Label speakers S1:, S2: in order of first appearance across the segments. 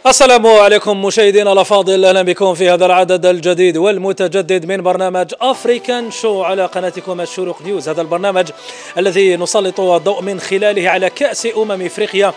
S1: السلام عليكم مشاهدينا الافاضل، اهلا بكم في هذا العدد الجديد والمتجدد من برنامج افريكان شو على قناتكم الشروق نيوز. هذا البرنامج الذي نسلط الضوء من خلاله على كأس افريقيا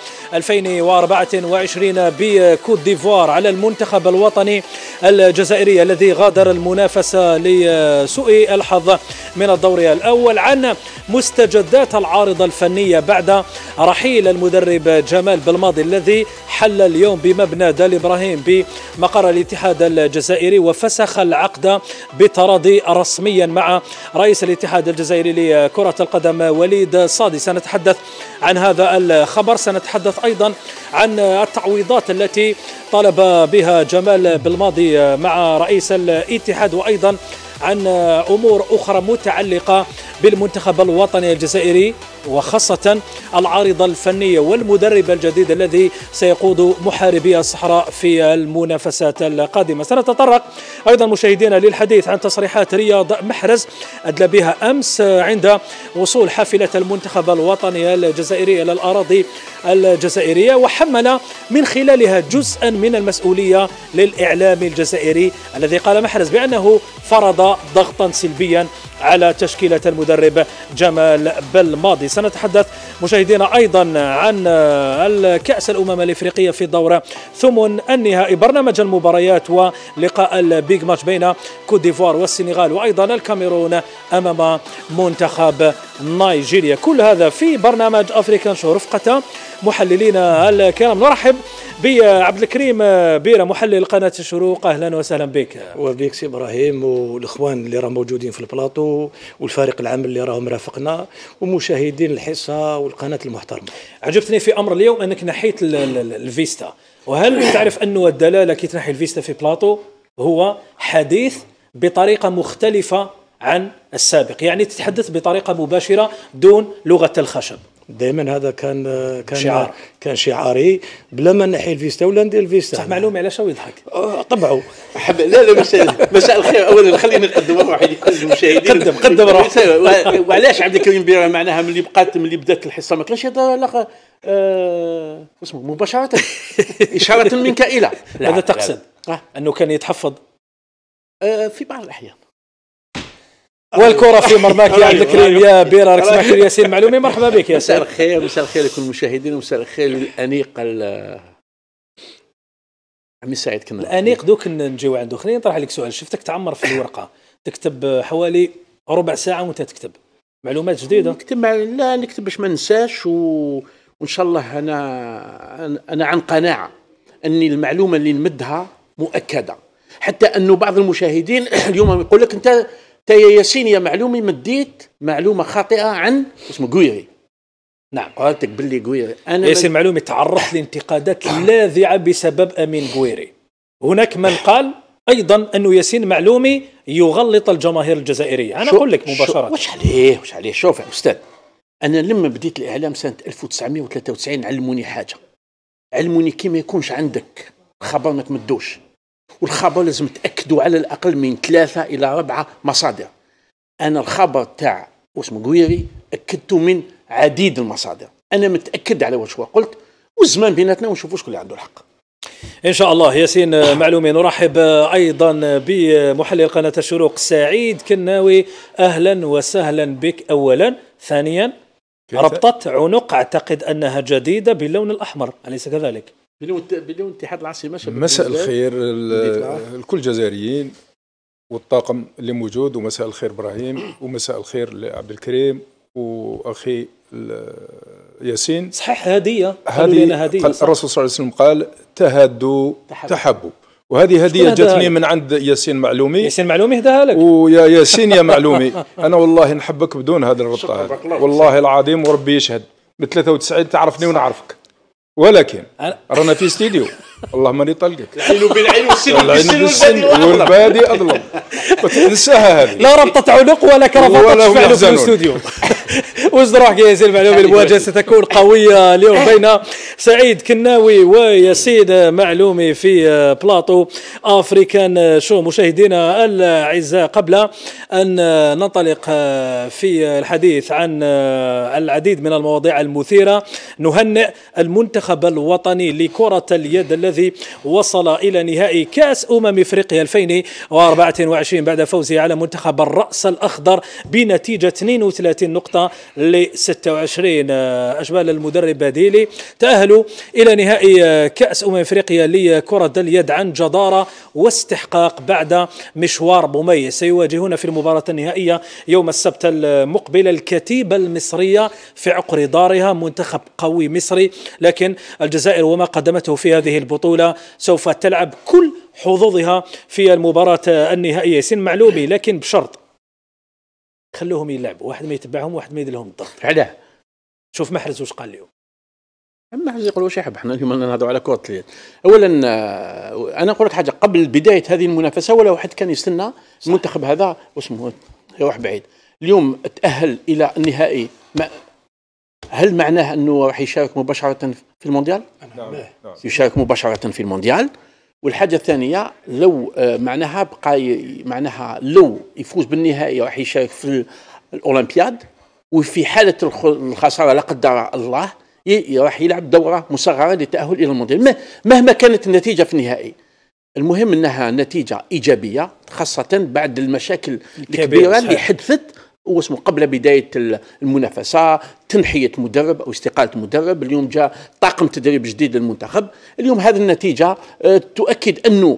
S1: 2024 بكوت ديفوار، على المنتخب الوطني الجزائري الذي غادر المنافسه لسوء الحظ من الدور الاول، عن مستجدات العارضه الفنيه بعد رحيل المدرب جمال بلماضي الذي حل اليوم بمبنى دال إبراهيم بمقر الاتحاد الجزائري وفسخ العقد بتراضي رسميا مع رئيس الاتحاد الجزائري لكرة القدم وليد صادي. سنتحدث عن هذا الخبر، سنتحدث أيضا عن التعويضات التي طالب بها جمال بلماضي مع رئيس الاتحاد، وأيضا عن أمور أخرى متعلقة بالمنتخب الوطني الجزائري، وخاصة العارضة الفنية والمدرب الجديد الذي سيقود محاربي الصحراء في المنافسات القادمة. سنتطرق أيضا مشاهدينا للحديث عن تصريحات رياض محرز أدلى بها أمس عند وصول حافلة المنتخب الوطني الجزائري إلى الأراضي الجزائرية، وحمل من خلالها جزءا من المسؤولية للإعلام الجزائري الذي قال محرز بأنه فرض ضغطا سلبيا على تشكيلة المدرب جمال بلماضي. سنتحدث مشاهدينا أيضا عن الكأس الأمم الإفريقية في دور ثمن النهائي، برنامج المباريات ولقاء البيج ماتش بين كوت ديفوار والسنغال، وأيضا الكاميرون أمام منتخب نيجيريا. كل هذا في برنامج أفريكان شو رفقة محللينا الكرام. نرحب بعبد الكريم بيرة محلل قناة الشروق، أهلا وسهلا بك.
S2: وبيك سي إبراهيم والإخوان اللي راهم موجودين في البلاطو والفريق العام اللي راهم رافقنا ومشاهدين الحصة والقناة المحترمة.
S1: عجبتني في أمر اليوم أنك نحيت الفيستا، وهل تعرف أنه الدلالة كي تنحي الفيستا في بلاطو هو حديث بطريقة مختلفة عن السابق، يعني تتحدث بطريقة مباشرة دون لغة الخشب.
S2: دائما هذا كان شعاري بلا ما نحي الفيستا ولا ندير الفيستا.
S1: صح، معلومه على شو يضحك
S2: طبعه.
S3: لا مساء الخير. اولا خلينا نقدم روحي لكل المشاهدين.
S1: قدم روحك.
S3: وعلاش عبد الكريم بيرة معناها ملي بدات الحصه ما كانش هذا اسمه مباشره اشاره منك الى
S1: هذا تقصد انه كان يتحفظ
S3: في بعض الاحيان.
S1: والكرة في مرماك يا عبد الكريم يا بيرة. راك سمعت ياسين معلومي، مرحبا بك يا
S3: مساء الخير. مساء الخير لكل المشاهدين ومساء الخير للأنيق عمي سعيد. كنا
S1: الأنيق دوك نجيو عنده. خليني نطرح لك سؤال. شفتك تعمر في الورقة، تكتب حوالي ربع ساعة وانت تكتب معلومات جديدة.
S3: لا نكتب باش ما ننساش وإن شاء الله أنا عن قناعة أني المعلومة اللي نمدها مؤكدة، حتى أنه بعض المشاهدين اليوم يقول لك أنت يا ياسين يا معلومي مديت معلومة خاطئة عن اسمه جويري.
S1: نعم،
S3: قالتك باللي جويري.
S1: أنا ياسين معلومي تعرض لانتقادات لاذعة بسبب أمين جويري. هناك من قال أيضا أنه ياسين معلومي يغلط الجماهير الجزائرية. أنا أقول لك مباشرة
S3: وش عليه. شوف يا أستاذ، أنا لما بديت الإعلام سنة 1993 علموني كي ما يكونش عندك خبر ما تمدوش، والخبر لازم تأكدوا على الأقل من 3 إلى 4 مصادر. أنا الخبر تاع اسمه جويري أكدته من عديد المصادر، أنا متأكد على وش قلت، والزمان بيناتنا ونشوفوا شكون اللي عنده الحق
S1: إن شاء الله. ياسين معلومي. نرحب أيضا بمحلل قناة الشروق سعيد كناوي، أهلا وسهلا بك. أولا، ثانيا، ربطة عنق أعتقد أنها جديدة باللون الأحمر، أليس كذلك؟
S3: بلون اتحاد العاصمة.
S4: مساء الخير لكل الجزائريين والطاقم اللي موجود، ومساء الخير إبراهيم، ومساء الخير لعبد الكريم وأخي ياسين.
S1: صحيح، هدية.
S4: هذه الرسول صلى الله عليه وسلم قال تهادوا تحبوا، وهذه هدية جاتني من عند ياسين معلومي.
S1: ياسين معلومي هداها لك.
S4: ويا ياسين يا معلومي أنا والله نحبك بدون هذا الربطة هذه والله العظيم، وربي يشهد. ب 93 تعرفني ونعرفك، ولكن رانا في استديو والله ماني طلقك.
S3: العين بالعين
S4: والسن والبادي أظلم، وتنساها هذه.
S1: لا ربطة عنق ولا كرافطة تشفع له في الاستوديو. واش روحك يا ياسين المعلومي؟ المواجهه ستكون قويه اليوم بين سعيد كناوي وياسين معلومي في بلاطو افريكان شو. مشاهدينا الاعزاء، قبل ان ننطلق في الحديث عن العديد من المواضيع المثيره، نهنئ المنتخب الوطني لكره اليد الذي وصل الى نهائي كاس افريقيا 2024 بعد فوزه على منتخب الراس الاخضر بنتيجه 32 نقطه ل 26. أشبال المدرب باديلي تأهلوا إلى نهائي كأس أفريقيا لكرة اليد عن جدارة واستحقاق بعد مشوار مميز. سيواجهون في المباراة النهائية يوم السبت المقبل الكتيبة المصرية في عقر دارها، منتخب قوي مصري، لكن الجزائر وما قدمته في هذه البطولة سوف تلعب كل حظوظها في المباراة النهائية. ياسين معلومي، لكن بشرط خلوهم يلعبوا، واحد ما يتبعهم واحد ما يدير لهم الضغط.
S3: علاه؟
S1: شوف محرز واش قال اليوم.
S3: محرز يقول واش يحب، احنا اليوم نهضروا على كرة اليد. اولا انا نقول لك حاجه، قبل بدايه هذه المنافسه ولا واحد كان يستنى المنتخب هذا واسمه يروح بعيد. اليوم تاهل الى النهائي، هل معناه انه راح يشارك مباشره في المونديال؟
S4: نعم.
S3: يشارك مباشره في المونديال. والحاجه الثانيه، لو معناها معناها لو يفوز بالنهائي راح يشارك في الاولمبياد، وفي حاله الخساره لا قدر الله راح يلعب دوره مصغره للتاهل الى المونديال. مهما كانت النتيجه في النهائي، المهم انها نتيجه ايجابيه، خاصه بعد المشاكل الكبيره اللي حدثت واسمه قبل بدايه المنافسه، تنحيه مدرب او استقاله مدرب. اليوم جاء طاقم تدريب جديد للمنتخب. اليوم هذه النتيجه تؤكد انه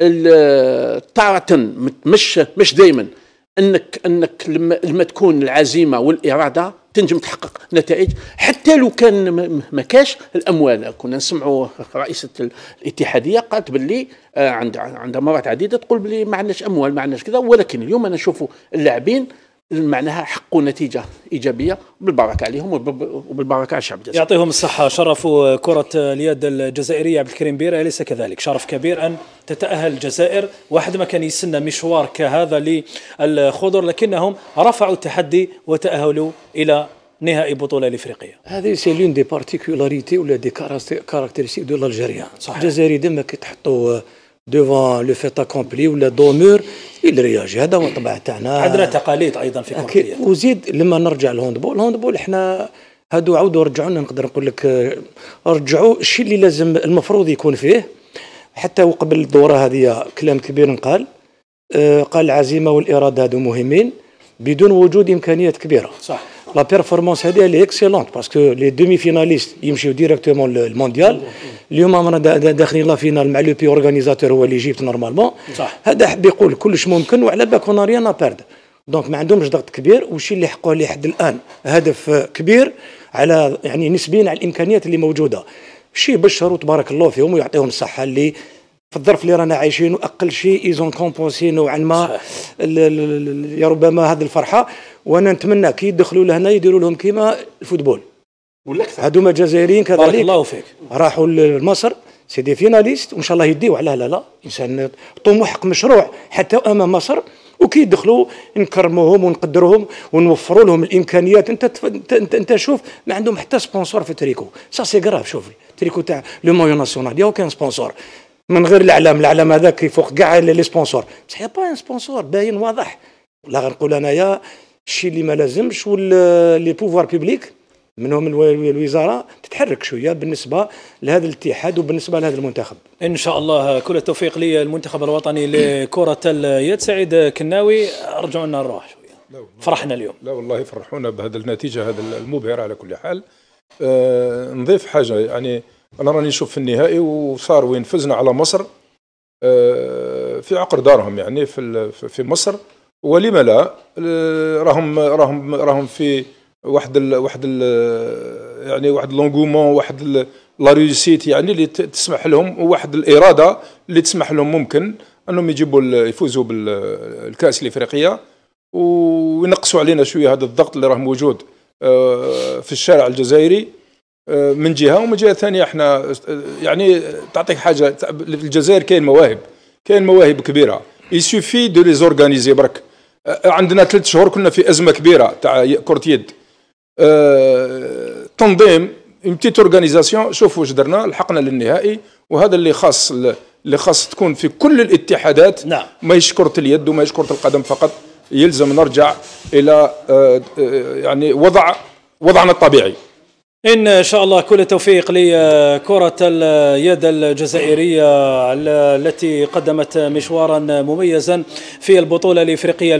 S3: تارة مش دائما انك لما تكون العزيمه والاراده تنجم تحقق نتائج، حتى لو كان ما كاش الاموال. كنا نسمعوا رئيسه الاتحاديه قالت باللي عندها مرات عديده تقول باللي ما عندناش اموال، ما عندناش كذا، ولكن اليوم انا نشوفوا اللاعبين معناها حقوا نتيجة إيجابية، بالبركة عليهم وبالبركة على الشعب الجزائري.
S1: يعطيهم الصحة. شرفوا كرة اليد الجزائرية عبد الكريم بيرة، أليس كذلك؟ شرف كبير أن تتأهل الجزائر، واحد ما كان يسنى مشوار كهذا للخضر، لكنهم رفعوا التحدي وتأهلوا إلى نهائي بطولة الإفريقية.
S2: هذه سي لون دي بارتيكولاريتي ولا دي كاركتيرستيك دو الجزائريين. الجزائري ديما كي تحطوا دوفون لو فيت اكومبلي ولا دومور الرياج، هذا هو الطبع تاعنا.
S1: عندنا تقاليد ايضا في كرة اليد.
S2: وزيد لما نرجع الهاندبول احنا هادو عاودوا رجعونا، نقدر نقول لك رجعوا الشيء اللي لازم المفروض يكون فيه. حتى وقبل الدوره هذه كلام كبير نقال، قال العزيمه والاراده هادو مهمين بدون وجود امكانيات كبيره.
S1: صح.
S2: لا بيرفورمانس هذه اللي اكسيلونت باسكو لي دومي فيناليست يمشيو ديريكتومون للمونديال. اليوم رانا داخلين لا فينال مع لو بي اورغانيزاتور هو اللي جبت نورمالمون. هذا حب يقول كلش ممكن وعلى بالك اون ريان بيرد. دونك ما عندهمش ضغط كبير، والشيء اللي حقوه لحد الان هدف كبير على يعني نسبيا على الامكانيات اللي موجوده. شيء بشروا تبارك الله فيهم ويعطيهم الصحه اللي في الظرف اللي رانا عايشينه اقل شيء ايزون كومبونسي نوعا ما يا ربما هذه الفرحه. وانا نتمنى كي يدخلوا لهنا يديروا لهم كيما الفوتبول
S3: والاكثر.
S2: هذوما الجزائريين كذلك
S1: بارك الله فيك
S2: راحوا لمصر سي دي فيناليست، وان شاء الله يديوا على لا انسان طموح مشروع حتى امام مصر. وكي يدخلوا نكرموهم ونقدروهم ونوفروا لهم الامكانيات. انت شوف ما عندهم حتى سبونسور في تريكو، سا سي غراف. شوف تريكو تاع لو مايو ناسيونال ياو كان سبونسور من غير الاعلام هذاك يفوق كاع لي سبونسور، بصح يا با ان سبونسور باين واضح. لا غنقول انايا الشيء اللي ما لازمش، لي بوفوار بوبليك منهم الوزاره تتحرك شويه بالنسبه لهذا الاتحاد وبالنسبه لهذا المنتخب.
S1: ان شاء الله كل التوفيق للمنتخب الوطني لكره اليد. سعيد كناوي، رجعوا لنا الروح شويه، فرحنا اليوم.
S4: لا والله فرحونا بهذه النتيجه هذا المبهره على كل حال. نضيف حاجه، يعني انا راني نشوف في النهائي وصار وين فزنا على مصر في عقر دارهم، يعني في مصر، ولما لا راهم في واحد يعني واحد لونغومون، واحد لا ريوسيت يعني اللي تسمح لهم، وواحد الاراده اللي تسمح لهم ممكن انهم يفوزوا بالكاس الافريقيه وينقصوا علينا شويه هذا الضغط اللي راه موجود في الشارع الجزائري من جهه، ومن جهه ثانيه احنا يعني تعطيك حاجه، الجزائر كاين مواهب كبيره، يسوفي دو لي زورغانيزي. برك عندنا 3 شهور كنا في ازمه كبيره تاع كره يد، تنظيم بتيت اورغانيزاسيون. شوفوا واش درنا، لحقنا للنهائي، وهذا اللي خاص تكون في كل الاتحادات.
S1: نعم.
S4: ما يشكرة اليد وما يشكرة القدم فقط، يلزم نرجع الى يعني وضعنا الطبيعي.
S1: إن شاء الله كل التوفيق لكرة اليد الجزائرية التي قدمت مشوارا مميزا في البطولة الإفريقية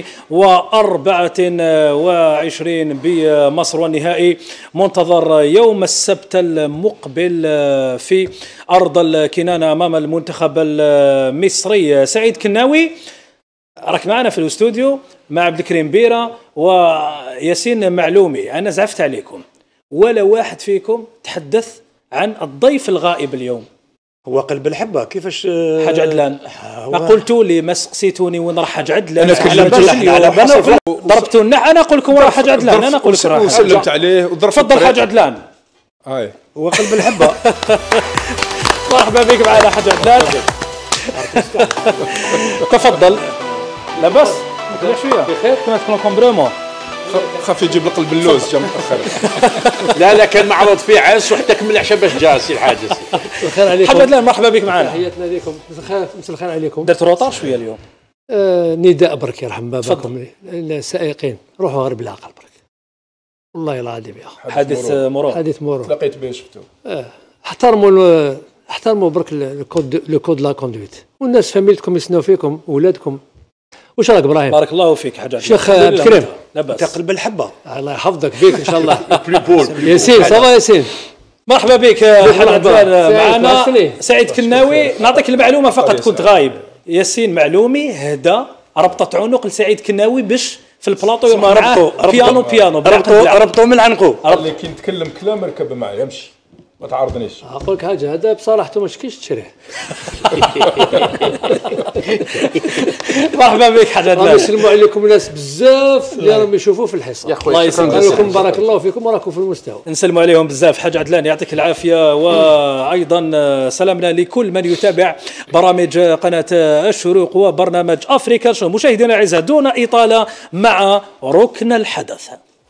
S1: 2024 بمصر، والنهائي منتظر يوم السبت المقبل في أرض الكنانة أمام المنتخب المصري. سعيد كناوي راك معنا في الاستوديو مع عبد الكريم بيرة وياسين معلومي. أنا زعفت عليكم، ولا واحد فيكم تحدث عن الضيف الغائب اليوم.
S2: هو قلب الحبه كيفاش
S1: حاج عدلان. ما قلتوا لي، ما سقسيتوني وين راح حاج عدلان.
S4: انا كلمت
S1: ضربتوا انا نقول لكم راه حاج عدلان. انا نقول لكم
S4: وسلمت عليه وضربت.
S1: تفضل حاج عدلان.
S4: هاي
S2: هو قلب الحبه.
S1: مرحبا بك معنا حاج عدلان. تفضل. لاباس شويه بخير. كما تكونوا كومبرومون.
S4: خاف يجيب لقلب اللوز جا متاخر.
S3: لا كان معروض فيه عاس وحتى كمل العشاء باش جا سي الحاج.
S5: الخير عليكم
S1: حاج عدلان، مرحبا بك معنا.
S5: تحياتنا لكم. مساء الخير عليكم.
S1: درت روطار شويه اليوم.
S5: نداء برك يرحم باباكم السائقين، روحوا غير بالعقل برك، والله العظيم يا اخي.
S1: حادث مرور.
S4: تلاقيت به شفتو.
S5: احترموا برك الكود لا كوندويت، والناس فاميلتكم يسناو فيكم ولادكم. واش راك ابراهيم؟
S1: بارك الله فيك حاج عدلان.
S5: شيخ عبد الكريم
S2: انت قلب الحبه.
S5: الله يحفظك بيك ان شاء الله. ياسين صافا ياسين.
S1: مرحبا بك حاج عدلان معنا. سعيد كناوي، نعطيك المعلومه فقط، كنت غايب. ياسين معلومي هدى ربطت عنق لسعيد كناوي باش في البلاطو ربطوا بيانو
S2: ربطوا من عنقه.
S4: اللي كي نتكلم كلام ركب معايا يمشي، ما تعارضنيش.
S5: اقول لك حاجه، هذا بصراحته ما تشكيش تشريه.
S1: مرحبا بك حاج عدلان.
S5: نسلموا عليكم الناس بزاف اللي راهم يشوفوا في الحصه.
S3: يا خويا
S1: الله يسلمك.
S5: لكم بارك الله فيكم وراكم في المستوى.
S1: نسلموا عليهم بزاف حاج عدلان، يعطيك العافيه. وايضا سلامنا لكل من يتابع برامج قناه الشروق وبرنامج افريكا شو. مشاهدينا الاعزاء، دون اطاله مع ركن الحدث.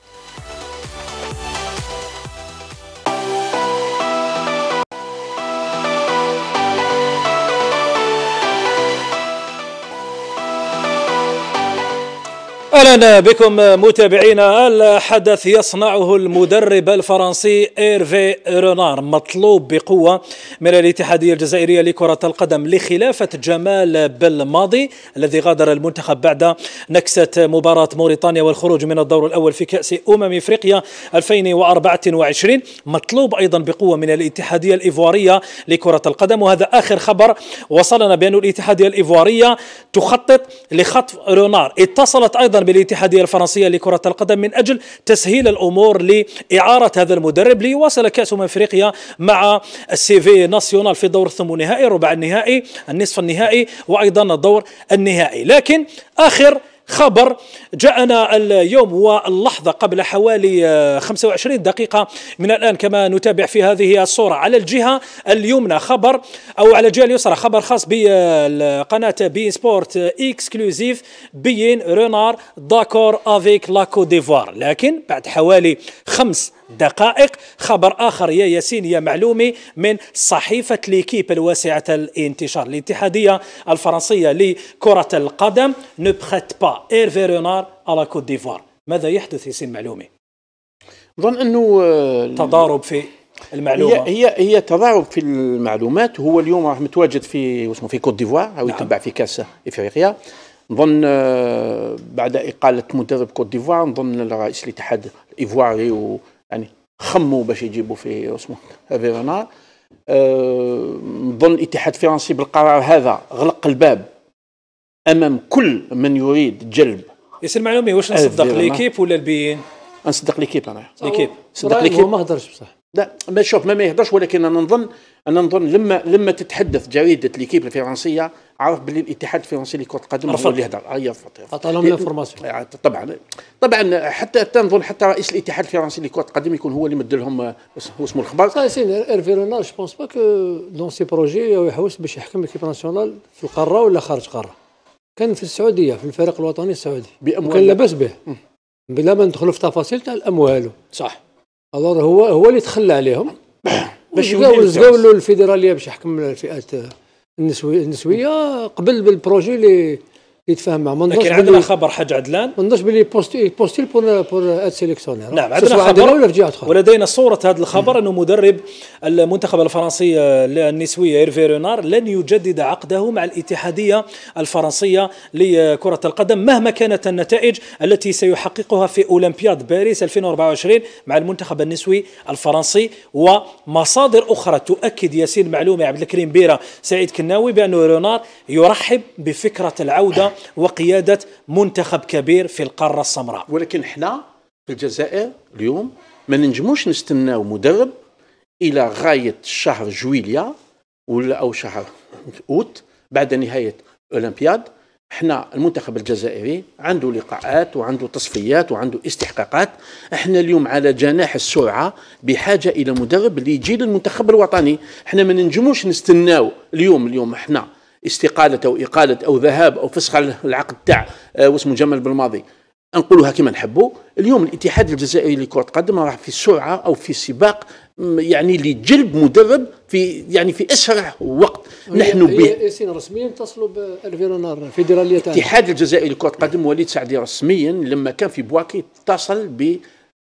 S1: اهلا بكم متابعينا. الحدث يصنعه المدرب الفرنسي إيرفي رونار، مطلوب بقوه من الاتحاديه الجزائريه لكره القدم لخلافه جمال بالماضي الذي غادر المنتخب بعد نكسه مباراه موريتانيا والخروج من الدور الاول في كاس افريقيا 2024. مطلوب ايضا بقوه من الاتحاديه الايفواريه لكره القدم، وهذا اخر خبر وصلنا بان الاتحاديه الايفواريه تخطط لخطف رونار. اتصلت ايضا بالاتحادية الفرنسية لكرة القدم من أجل تسهيل الأمور لإعارة هذا المدرب ليواصل كأس أفريقيا مع السيفي ناسيونال في دور الثمانينهائي، ربع النهائي، النصف النهائي، وأيضا الدور النهائي. لكن آخر خبر جاءنا اليوم واللحظة قبل حوالي 25 دقيقة من الآن، كما نتابع في هذه الصورة. على الجهة اليمنى خبر، أو على الجهة اليسرى خبر خاص بالقناة بي سبورت اكسكلوزيف، بيين رونار داكور افيك لا كوت ديفوار. لكن بعد حوالي 5 دقائق خبر آخر يا ياسين يا معلومي من صحيفة ليكيب الواسعة الانتشار. الاتحادية الفرنسية لكرة القدم ne prête pas Hervé Renard à la Côte d'Ivoire. ماذا يحدث ياسين معلومي؟
S3: نظن انه
S1: تضارب في المعلومة.
S3: هي تضارب في المعلومات. هو اليوم راح متواجد في كوت ديفوار او يتبع في كاس افريقيا. نظن بعد اقاله مدرب كوت ديفوار، نظن رئيس الاتحاد الايفواري يعني خموا باش يجيبوا في هيرفي رونار. نظن الاتحاد الفرنسي بالقرار هذا غلق الباب امام كل من يريد جلب.
S1: ياسر معلومي، واش نصدق ليكيب ولا البيين؟
S3: نصدق ليكيب. انا
S1: ليكيب
S3: صدق ليكيب.
S5: ما هضرش بصح.
S3: لا ما شوف ما يهضرش، ولكن انا نظن لما تتحدث جريده ليكيب الفرنسيه عرف باللي الاتحاد الفرنسي لكره القدم هو اللي يهضر.
S5: عطاهم الانفورماسيون.
S3: طبعا حتى نظن حتى رئيس الاتحاد الفرنسي لكره القدم يكون هو اللي مد لهم اسمه الخبر.
S5: ياسين إيرفي رونار جو بونس با كو دون سي بروجي يحوس باش يحكم ليكيب ناسيونال في القاره ولا خارج قاره. كان في السعوديه في الفريق الوطني السعودي، وكان لاباس به. بلا ما ندخلوا في تفاصيل تاع الاموال.
S1: صح.
S5: الور هو اللي تخلى عليهم
S3: باش
S5: يلزقوا له الفيدراليه باش يحكم الفئات النسويه قبل بالبروجي اللي يتفاهم معه.
S1: لكن عندنا خبر حاج عدلان،
S5: ما نظنش بلي بوستيل بور ات سيليكسيونير.
S1: نعم عندنا خبر ولدينا صورة هذا الخبر أنه مدرب المنتخب الفرنسي النسوية إيرفي رونار لن يجدد عقده مع الاتحادية الفرنسية لكرة القدم مهما كانت النتائج التي سيحققها في أولمبياد باريس 2024 مع المنتخب النسوي الفرنسي. ومصادر أخرى تؤكد ياسين معلومي، عبد الكريم بيرة، سعيد كناوي، بأن رونار يرحب بفكرة العودة وقيادة منتخب كبير في القارة السمراء.
S3: ولكن احنا في الجزائر اليوم ما ننجموش نستناو مدرب الى غايه شهر جويليا ولا او شهر اوت بعد نهايه اولمبياد. احنا المنتخب الجزائري عنده لقاءات وعنده تصفيات وعنده استحقاقات. احنا اليوم على جناح السرعه بحاجه الى مدرب اللي يجي للمنتخب الوطني. احنا ما ننجموش نستناو اليوم احنا استقالة أو إقالة أو ذهاب أو فسخ العقد تاع واسمه جمال بالماضي، نقولوها كما نحبوا. اليوم الاتحاد الجزائري لكرة القدم راح في السرعة أو في سباق يعني لجلب مدرب في أسرع وقت. نحن
S5: ياسين رسميا اتصلوا بإيرفي رونار فيدرالية
S3: الاتحاد الجزائري لكرة القدم. وليد سعدي رسميا لما كان في بواكي اتصل ب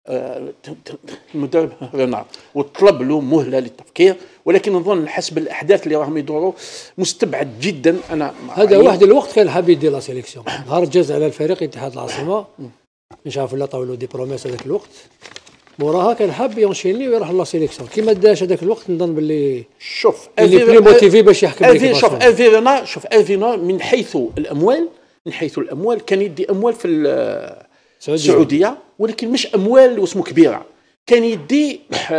S3: المدرب رونار وطلب له مهله للتفكير، ولكن نظن حسب الاحداث اللي راهم يدوروا مستبعد جدا. انا
S5: هذا واحد الوقت كان حاب يدير لا سيليكسيون، نهار جاز على الفريق اتحاد العاصمه مش عارف لا طاولوا دي بروميس هذاك الوقت، موراها كان حاب يونشيني ويروح لا سيليكسيون كيما داش هذاك الوقت. نظن باللي
S3: شوف
S5: اللي بلي موتيفي باش يحكم.
S3: شوف إيرفي رونار من حيث الاموال كان يدي اموال في السعوديه، ولكن مش اموال واسمه كبيره. كان يدي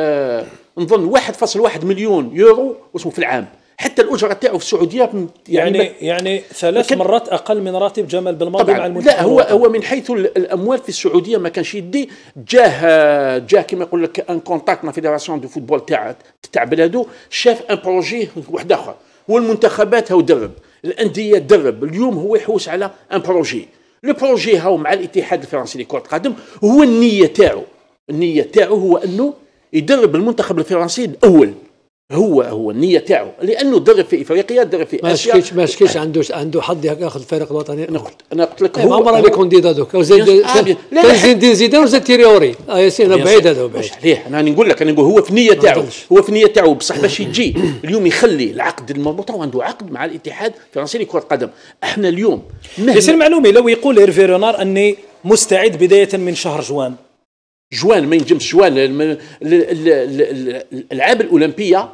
S3: نظن 1.1 مليون يورو واسمه في العام. حتى الاجره تاعو في السعوديه
S1: يعني 3 مرات اقل من راتب جمال بالماضي مع المنتخب.
S3: لا هو من حيث الاموال في السعوديه ما كانش يدي. جاه كما يقول لك ان كونتاكت مع فيدراسيون دو فوتبول تاع بلادو، شاف ان بروجي واحد اخر. والمنتخبات هو درب، الانديه درب. اليوم هو يحوس على ان بروجي. لو بروجي هاو مع الاتحاد الفرنسي لكرة القدم هو النية تاعو هو انه يدرب المنتخب الفرنسي الاول. هو النية تاعو لانه درب في افريقيا، درب في اسيا.
S5: ما شكيش عنده حظ ياخذ الفريق الوطني.
S3: انا قلت لك
S5: هو عمره لي كونديدا دوك زين زيدان وزاد تيريوري. ياسين بعيد هذا بعيد
S3: عليه. انا نقول هو في النية تاعو بصح باش يجي اليوم يخلي العقد المربوط. وعنده عقد مع الاتحاد الفرنسي لكرة القدم. احنا اليوم
S1: يصير معلومي لو يقول إيرفي رونار اني مستعد بداية من شهر جوان
S3: ما ينجمش جوان. الالعاب الاولمبيه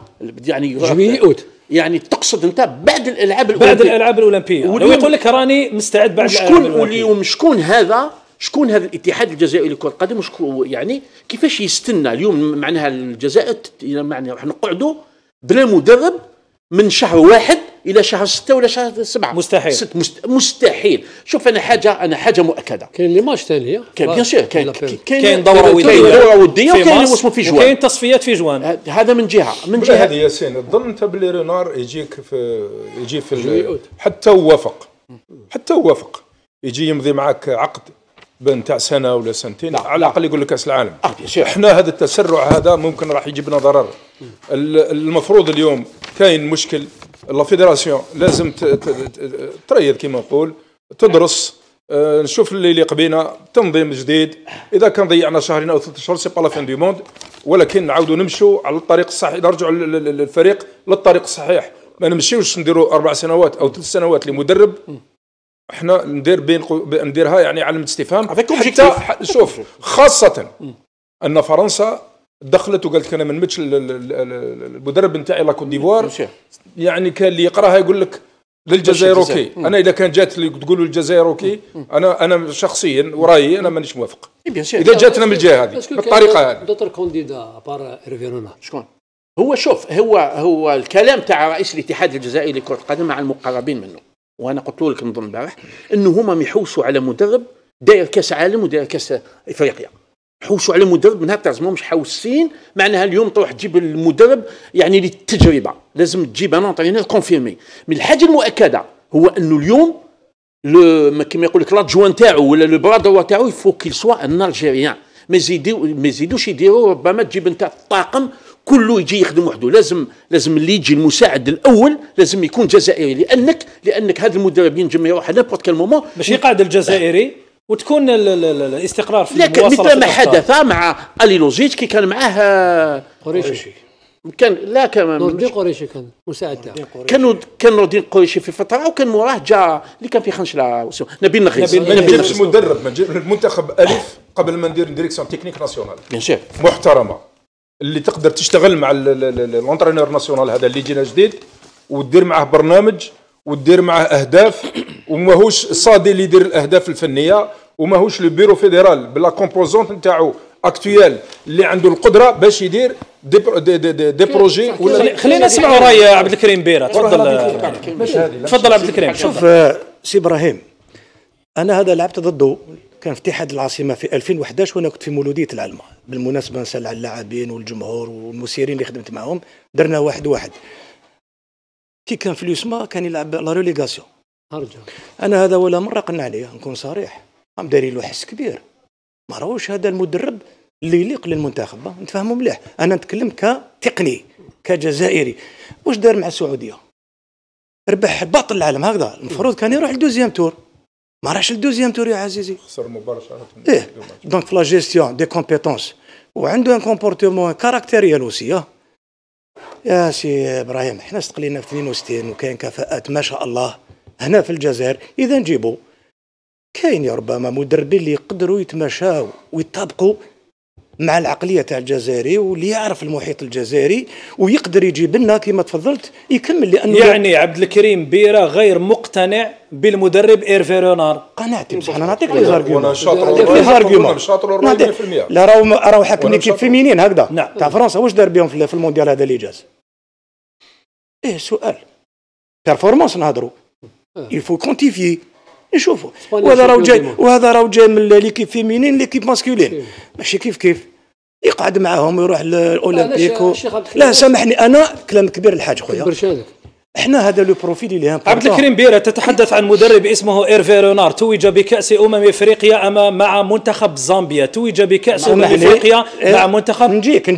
S3: يعني تقصد انت بعد الالعاب
S1: الاولمبيه لو يقول لك راني مستعد بعد الالعاب الاولمبيه.
S3: شكون هذا الاتحاد الجزائري لكرة القدم؟ يعني كيفاش يستنى اليوم معناها الجزائر يعني راح نقعدوا بلا مدرب من شهر 1 الى شهر 6 ولا شهر 7؟ مستحيل. شوف انا حاجه مؤكده.
S5: كاين لي ماتش ثاني
S3: بيان سور
S1: كاين دوره
S3: وديه وكاين اسمه في جوان
S1: وكاين تصفيات في جوان.
S3: هذا من جهه
S4: هذه ياسين. تظن انت بلي رونار يجي في حتى وافق يجي يمضي معك عقد بين تاع سنه ولا سنتين على الاقل يقول لك كاس العالم. احنا هذا التسرع هذا ممكن راح يجيب لنا ضرر. المفروض اليوم كاين مشكل. لا فيدراسيون لازم تريض كما نقول، تدرس، نشوف اللي يليق بينا، تنظيم جديد. اذا كان ضيعنا شهرين او 3 شهور سي با لا فين دو موند، ولكن نعاودوا نمشوا على الطريق الصحيح، نرجعوا الفريق للطريق الصحيح. ما نمشيوش نديروا 4 سنوات او 3 سنوات لمدرب. احنا نديرها يعني علامه استفهام. حتى شوف خاصه ان فرنسا دخلت وقالت انا ما نمدش المدرب نتاعي لا كوت ديفوار. يعني كان اللي يقراها يقول لك للجزائر اوكي. انا اذا كان جات لي تقولوا الجزائر اوكي، انا شخصيا ورايي انا مانيش موافق. اذا جاتنا من الجهه هذه بالطريقه هذه.
S5: دوتر كونديدا بار إيرفي رونار
S3: شكون هو؟ شوف هو الكلام تاع رئيس الاتحاد الجزائري لكرة القدم مع المقربين منه، وانا قلت لك نظن امبارح انه هما يحوسوا على مدرب داير كاس عالم وداير كاس افريقيا. حوسوا على مدرب من هكذا، مش حوسين معناها اليوم تروح تجيب المدرب يعني للتجربه، لازم تجيب ان انطرينور كونفيرمي. من الحاجه المؤكده هو انه اليوم كيما يقول لك لادجوان تاعو ولا لو برا دوا تاعو يفو كيل سوا ان الجيريان. ما يزيدوش يديروا ربما تجيب انت الطاقم كله يجي يخدم وحده. لازم اللي يجي المساعد الاول لازم يكون جزائري، لانك هذا المدرب ينجم يروح على نابورت كال مومون
S1: باش يقعد الجزائري وتكون الاستقرار في
S3: لكن
S1: المواصله.
S3: مثل ما حدث مع الي لوزيتش كي كان معاه
S5: قريشي
S3: كان لا كان
S5: نور الدين قريشي كان مساعد تاعو.
S3: كان نور الدين قريشي في فتره، وكان موراه جا اللي كان في خنشله نبيل نغيس.
S4: ما نجيبش مدرب، ما نجيب المنتخب الف قبل ما ندير ديريكسيون تكنيك ناسيونال
S3: بيان سور
S4: محترمه اللي تقدر تشتغل مع الانترينور ناسيونال هذا اللي جينا جديد، ودير معاه برنامج ودير معاه اهداف، وماهوش صادي اللي يدير الاهداف الفنيه، وماهوش لو بيرو فيدرال بلا كومبوزونت نتاعو اكتويال اللي عنده القدره باش يدير دي بروجي.
S1: خلينا نسمعوا راي عبد الكريم بيرة. تفضل عبد الكريم.
S2: شوف سي ابراهيم، انا هذا لعبت ضده، كان في اتحاد العاصمه في 2011 وانا كنت في مولوديه العلمه. بالمناسبه نسال على اللاعبين والجمهور والمسيرين اللي خدمت معهم، درنا 1-1. كي كان في اليوسما كان يلعب لا ريليغاسيون. انا هذا ولا مره قلنا عليه، نكون صريح، قام دايرين له حس كبير، ما راهوش هذا المدرب اللي يليق للمنتخب. نتفاهموا مليح، انا نتكلم كتقني كجزائري. واش دار مع السعوديه؟ ربح بطل العالم هكذا، المفروض كان يروح للدوزيام تور، ما راحش للدوزيام تور يا عزيزي.
S4: خسر مباشره.
S2: دونك في لا جيستيون دي كومبيتونس، وعنده ان كومبورتمون كاركتيريال اوسي. يا سي ابراهيم، احنا استقلينا في 62 وكاين كفاءات ما شاء الله هنا في الجزائر. اذا نجيبوا كاين ربما مدربين اللي يقدروا يتماشاو ويطابقوا مع العقليه تاع الجزائري، واللي يعرف المحيط الجزائري ويقدر يجيب لنا كما تفضلت يكمل. لانه
S1: يعني عبد الكريم بيرة غير مقتنع بالمدرب ايرفي رونار.
S2: قناعتي بصح انا نعطيك لي زارغيومون.
S4: وانا شاطر
S2: لا راهو حاكم ليكيب فيمينين هكذا. نعم. تاع فرنسا واش دار بهم في المونديال هذا اللي جاز؟ سؤال بيرفورمانس نهضروا، يفو كونتيفي نشوفوا. وهذا راهو جاي من ليكيب فيمينين ليكيب ماسكولين، ماشي كيف يقعد معاهم ويروح للاولمبيك. لا سامحني، انا كلام كبير الحاج خويا. احنا هذا لو بروفيل اللي هم.
S1: عبد الكريم بيرة، تتحدث عن مدرب اسمه ايرفي رونار، توج بكأس افريقيا مع منتخب زامبيا، توج بكأس افريقيا مع منتخب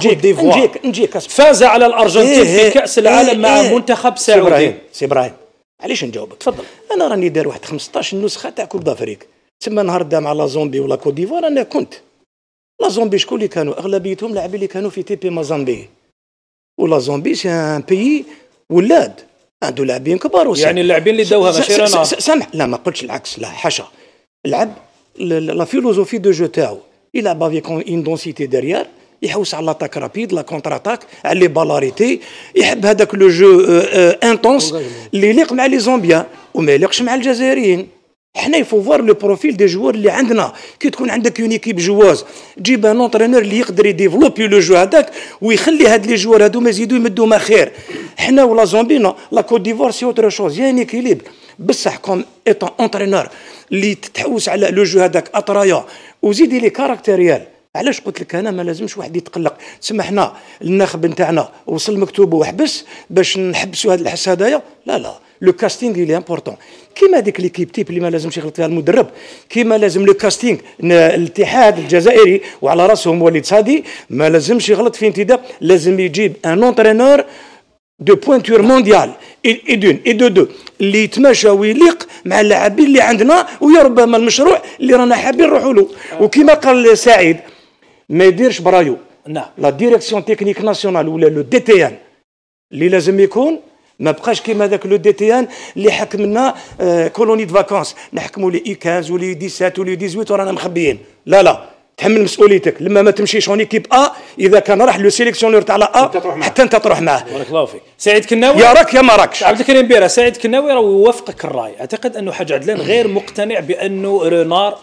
S2: نجيك
S1: فاز على الارجنتين في كأس العالم مع منتخب سعودي.
S2: سي ابراهيم علاش نجاوبك؟ تفضل. انا راني داير واحد 15 نسخه تاع كوب دافريك، تسمى نهار دا مع لا زومبي ولا كوت ديفوار. انا كنت لا زومبي شكون اللي كانوا اغلبيتهم لاعبين اللي كانوا في تي بي مازامبي، ولا زومبي سي ان بيي ولاد عنده لاعبين كبار وسي.
S1: يعني اللاعبين اللي داوها ماشي رونار.
S2: سامح، لا ما قلتش العكس، لا حاشا. لعب لا فيلوزوفي دو جو تاعو، يلعب افيك اون دونسيتي ديريير، يحوس على لاتاك رابيد، لا كونتر اتاك، على لي بالاريتي، يحب هذاك لو جو انتونس اللي يليق مع لي زومبيان وما يليقش مع الجزائريين. حنا يفو فوار لو بروفيل دي جوار اللي عندنا. كي تكون عندك اون ايكيب جواز، جيب ان اونترينور اللي يقدر يديفلوبي لو جو هذاك ويخلي هاد لي جوار هادو ما يزيدوا يمدوا ما خير. حنا ولا زومبينا لا كوت ديفوار سي اوتر شوز، يا ان اكيليبر بصح كوم ايطون اونترينور اللي تتحوس على لو جو هذاك اطرايا وزيدي لي كاركتيريال. علاش قلت لك انا ما لازمش واحد يتقلق. تسمى حنا الناخب نتاعنا وصل مكتوب وحبس باش نحبسوا هذا الحس هذايا. لا لو كاستينغ اللي امبورطون، كيما ديك ليكيب تيب اللي ما لازمش يغلط فيها المدرب، كيما لازم لو كاستينغ الاتحاد الجزائري وعلى راسهم وليد صادي ما لازمش يغلط في انتداب. لازم يجيب ان اونترينور دو بوينتور مونديال اي دو اللي يتماشى ويليق مع اللاعبين اللي عندنا، ويا ربما المشروع اللي رانا حابين نروحوا له. وكما قال سعيد ما يديرش برايو.
S1: نعم.
S2: لا ديريكسيون تكنيك ناسيونال ولا لو دي تي ان اللي لازم يكون، ما بقاش كيما ذاك لو دي تي ان اللي حكم لنا كولوني دو فاكونس، نحكموا لي 15 ولي 17 ولي 18 ورانا مخبيين. لا تحمل مسؤوليتك. لما ما تمشيش اون ايكيب اذا كان راح لو سيليكسيونور تاع لا حتى انت تروح معاه.
S1: بارك الله فيك. سعيد كناوي،
S2: يا راك يا ما راكش.
S1: عبد الكريم بيرة، سعيد كناوي راه يوافقك الراي. اعتقد انه حاج عدلان غير مقتنع بانه رونار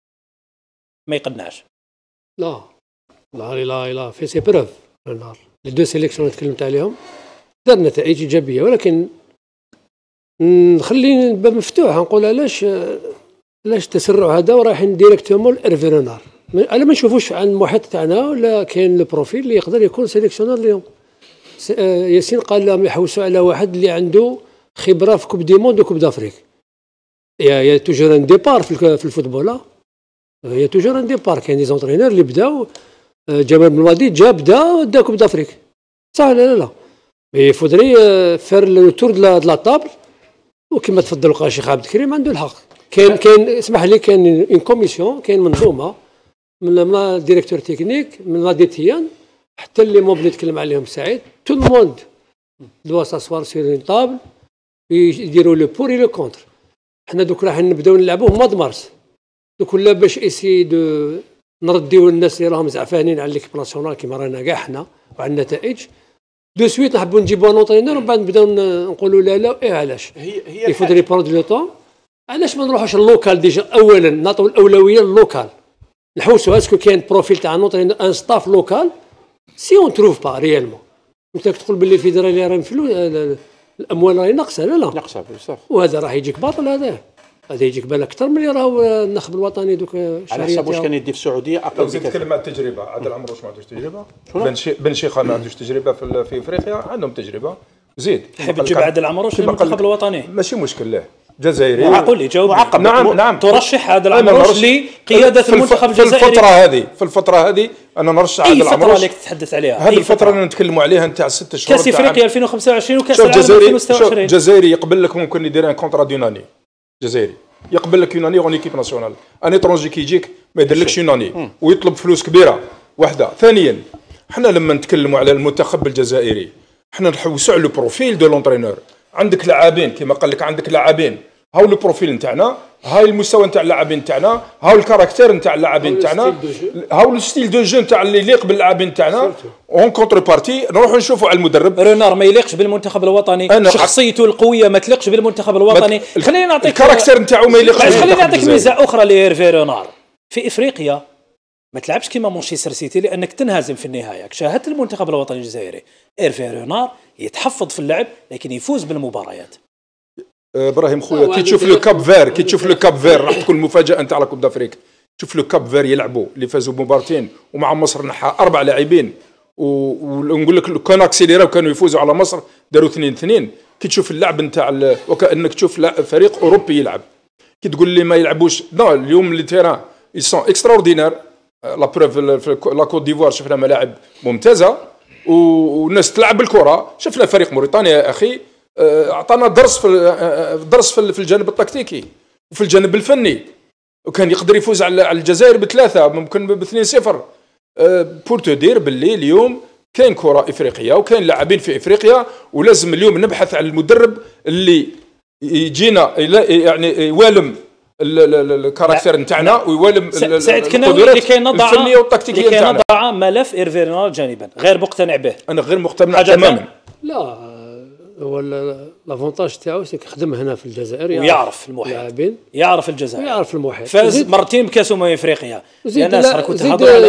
S1: ما يقنعش.
S5: لا في سي بروف. رونار لي دو سيليكسيون اللي تكلمت عليهم دار نتائج ايجابيه، ولكن نخلي الباب مفتوح. نقول علاش التسرع هذا ورايحين ديريكتومون لإيرفي رونار؟ انا ما نشوفوش عن المحيط تاعنا ولا كاين لو بروفيل اللي يقدر يكون سيليكسيونر اليوم. ياسين قال لهم يحوسوا على واحد اللي عنده خبره في كوب دي موند وكوب دافريك. يا توجور ان ديبار في الفوتبول، يا توجور ان ديبار. كاين دي زونترينور اللي بداو، جمال بن ماضي دا كوب دافريك صح لا مي فودري فير لو تور دو لا طابل. وكما تفضل قال الشيخ عبد الكريم عنده الحق. كاين اسمح لي، كاين اون كوميسيون، كاين منظومه من الديريكتور تكنيك، من لا ديتيان حتى اللي موب اللي تكلم عليهم سعيد، تو الموند دوا ساسوار سير اون طابل يديروا لو بور لو كونتر. حنا دوك راح نبداو نلعبوه مود مارس دوك، ولا باش ايسي دو نرديو الناس اللي راهم زعفانين على ليكيب ناسيونال كيما رانا كاع حنا وعلى النتائج دو سويت نحبوا نجيبوا نوطرينور ومن بعد نبداو نقولوا لا ايه علاش هي يفودري برود لو طون. علاش ما نروحوش اللوكال ديجا؟ اولا نعطيو الاولويه للوكال، نحوسوا اسكو كاين بروفيل تاع نوطرينور ان ستاف لوكال. سي اون تروف با ريالمون انت تقول باللي الفيدرالي راهي فلوس الاموال راهي ناقصه ناقصه بزاف، وهذا راح يجيك باطل. هذا يجيك بالك اكثر من اللي راهو النخب الوطني دوك.
S3: على حسب واش كان يدي في السعوديه اقل.
S4: زيد نتكلم على التجربه. عادل عمرو واش ما عندوش تجربه؟ بن شيخه ما عندوش تجربه في افريقيا، عندهم تجربه. زيد
S1: تحب تجيب عادل عمرو في المنتخب الوطني؟
S4: ماشي مشكل له جزائري.
S1: قول لي جاوب.
S4: نعم
S1: ترشح عادل عمرو لقياده المنتخب الجزائري
S4: في الفتره هذه انا نرشح عادل عمرو.
S1: الفتره اللي تتحدث عليها
S4: هذه الفتره اللي نتكلموا عليها نتاع 6 شهور،
S1: كاس افريقيا 2025 وكاس العالم 2026.
S4: الجزائري يقبل لك ممكن يدير ان كونترا دوناني. جزائري يقبل لك يوناني اون ايكيب ناسيونال. ان اترونجي كي يجيك ما يديرلكش يوناني ويطلب فلوس كبيره. واحده. ثانيا حنا لما نتكلموا على المنتخب الجزائري حنا نحوسوا على البروفيل دو لونترينور. عندك لاعبين كما قال لك، عندك لاعبين هاو البروفيل نتاعنا، هاي المستوى نتاع اللاعبين نتاعنا، هاو الكاركتير نتاع اللاعبين نتاعنا، هاو الستيل دو جو نتاع اللي يليق باللاعبين نتاعنا. اون كونتر بارتي نروحوا نشوفوا على المدرب.
S1: رونار ما يليقش بالمنتخب الوطني، شخصيته القويه ما تليقش بالمنتخب الوطني. خليني نعطيك
S4: الكاركتير نتاعو ما يليقش.
S1: خليني نعطيك ميزه اخرى لهيرفي رونار. في افريقيا ما تلعبش كيما مانشستر سيتي لانك تنهزم في النهايه. شاهدت المنتخب الوطني الجزائري هيرفي رونار يتحفظ في اللعب لكن يفوز بالمباريات.
S4: ابراهيم خويا كي تشوف لو كاب فير راح تكون مفاجاه نتاع لا كوب دافريك. شوف لو كاب فير يلعبوا اللي فازوا بمباراتين ومع مصر نحى 4 لاعبين ونقول لك كان اكسيليراو كانوا يفوزوا على مصر داروا 2-2. كي تشوف اللعب نتاع وكانك تشوف فريق اوروبي يلعب. كي تقول لي ما يلعبوش اليوم لي تيران يسون اكستراوردينير. لا بروف لا كوت ديفوار شفنا ملاعب ممتازه والناس تلعب بالكره. شفنا فريق موريتانيا يا اخي اعطانا درس في الجانب التكتيكي وفي الجانب الفني، وكان يقدر يفوز على الجزائر ب3 ممكن ب2-0. بور تو دير باللي اليوم كاين كره افريقيه وكاين لاعبين في افريقيا، ولازم اليوم نبحث على المدرب اللي يجينا يعني يوالم الكاركتير نتاعنا ويوالم
S1: سعيد كناوي الفنيه والتكتيكيه نتاعنا. نضع ملف هيرفي رونار جانبا، غير مقتنع به.
S4: انا غير مقتنع تماما.
S5: لا هو لافونتاج تاعو خدم هنا في الجزائر
S1: ويعرف المحيط، يعرف الجزائر
S5: ويعرف المحيط.
S1: فاز مرتين بكاس افريقيا.
S5: يا ناس راكم تهضروا على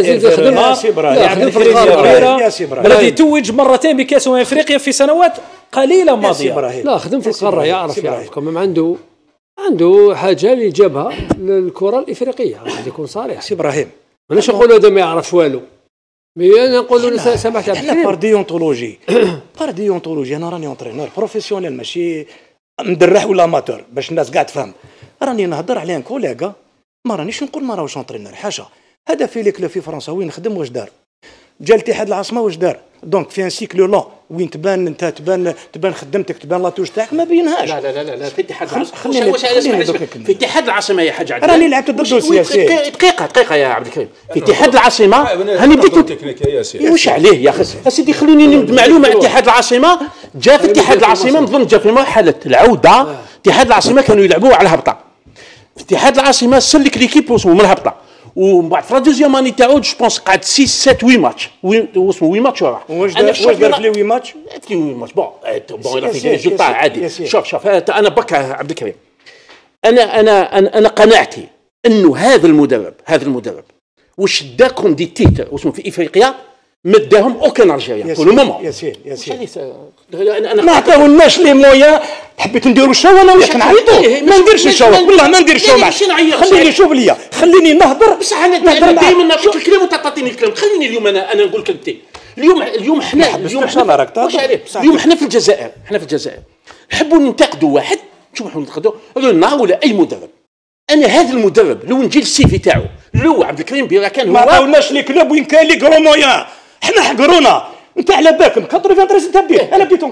S1: الذي توج مرتين بكاس افريقيا في سنوات قليله ماضيه.
S5: لا خدم في القاره، يعرف كمان عنده حاجه اللي جابها للكره الافريقيه. غادي يكون صريح
S2: سي ابراهيم،
S5: ماناش نقولوا هذا ما يعرفش والو، مي انا نقول له سامحت عبد الكريم
S2: بار ديونتولوجي. انا راني اونترينور بروفيسيونيل ماشي مدرح ولا اماتور باش الناس قاعد تفهم. راني نهضر على ان كوليغا، ما رانيش نقول ما راهوش اونترينور حاشا. هذا في لي كلوب في فرنسا وين خدم واش دار، جا الاتحاد العاصمه واش دار. دونك في ان سيكل لون وين تبان انت تبان خدمتك، تبان لاطوش تاعك ما بينهاش.
S3: لا في اتحاد العاصمه في اتحاد العاصمه يا حاج عدنان
S2: راني لعبت ضد السياسي.
S3: دقيقه يا عبد الكريم. في اتحاد العاصمه هاني بديت واش عليه يا سيدي خلوني نبدا معلومه. اتحاد العاصمه جا في اتحاد العاصمه نظن جا في مرحله العوده. اتحاد العاصمه كانوا يلعبوا على الهبطه. في اتحاد العاصمه سلك ليكيب واسمه من الهبطه، ومن بعد في لا دوزيام اني تاعو جو بونس قعد 6 7 8 ماتش واسمه 8 ماتش راح.
S2: واش دار في لي 8 ماتش؟
S3: في 8 ماتش بون في ريزولتا عادي. شوف انا بك عبد الكريم، انا قناعتي انه هذا المدرب واش داكم دي تيت واسمه في افريقيا ما داهم اوكان ارجيريان في المومون.
S2: ياسين
S3: انا
S2: ما عطاوناش لي مويا. حبيت نديروا الشو انا واش نعيطوا؟ ما نديرش الشو والله ما ندير الشو. خليني شوف ليا، خليني نهضر.
S3: بصح انا دائما نعطيك الكلام وانت تعطيني الكلام. خليني اليوم انا نقول كلمتين. اليوم حنا اليوم حنا في الجزائر نحبوا ننتقدوا واحد شوف احنا نتقدروا رونالدو ولا اي مدرب. انا هذا المدرب لو نجي السي في تاعو لو عبد الكريم بيرا كان هو
S2: ما عطاوناش لي كلوب وين كان لي كرو مويان، حنا حقرونا. انت على بالك 93 انت بديت، انا بديتهم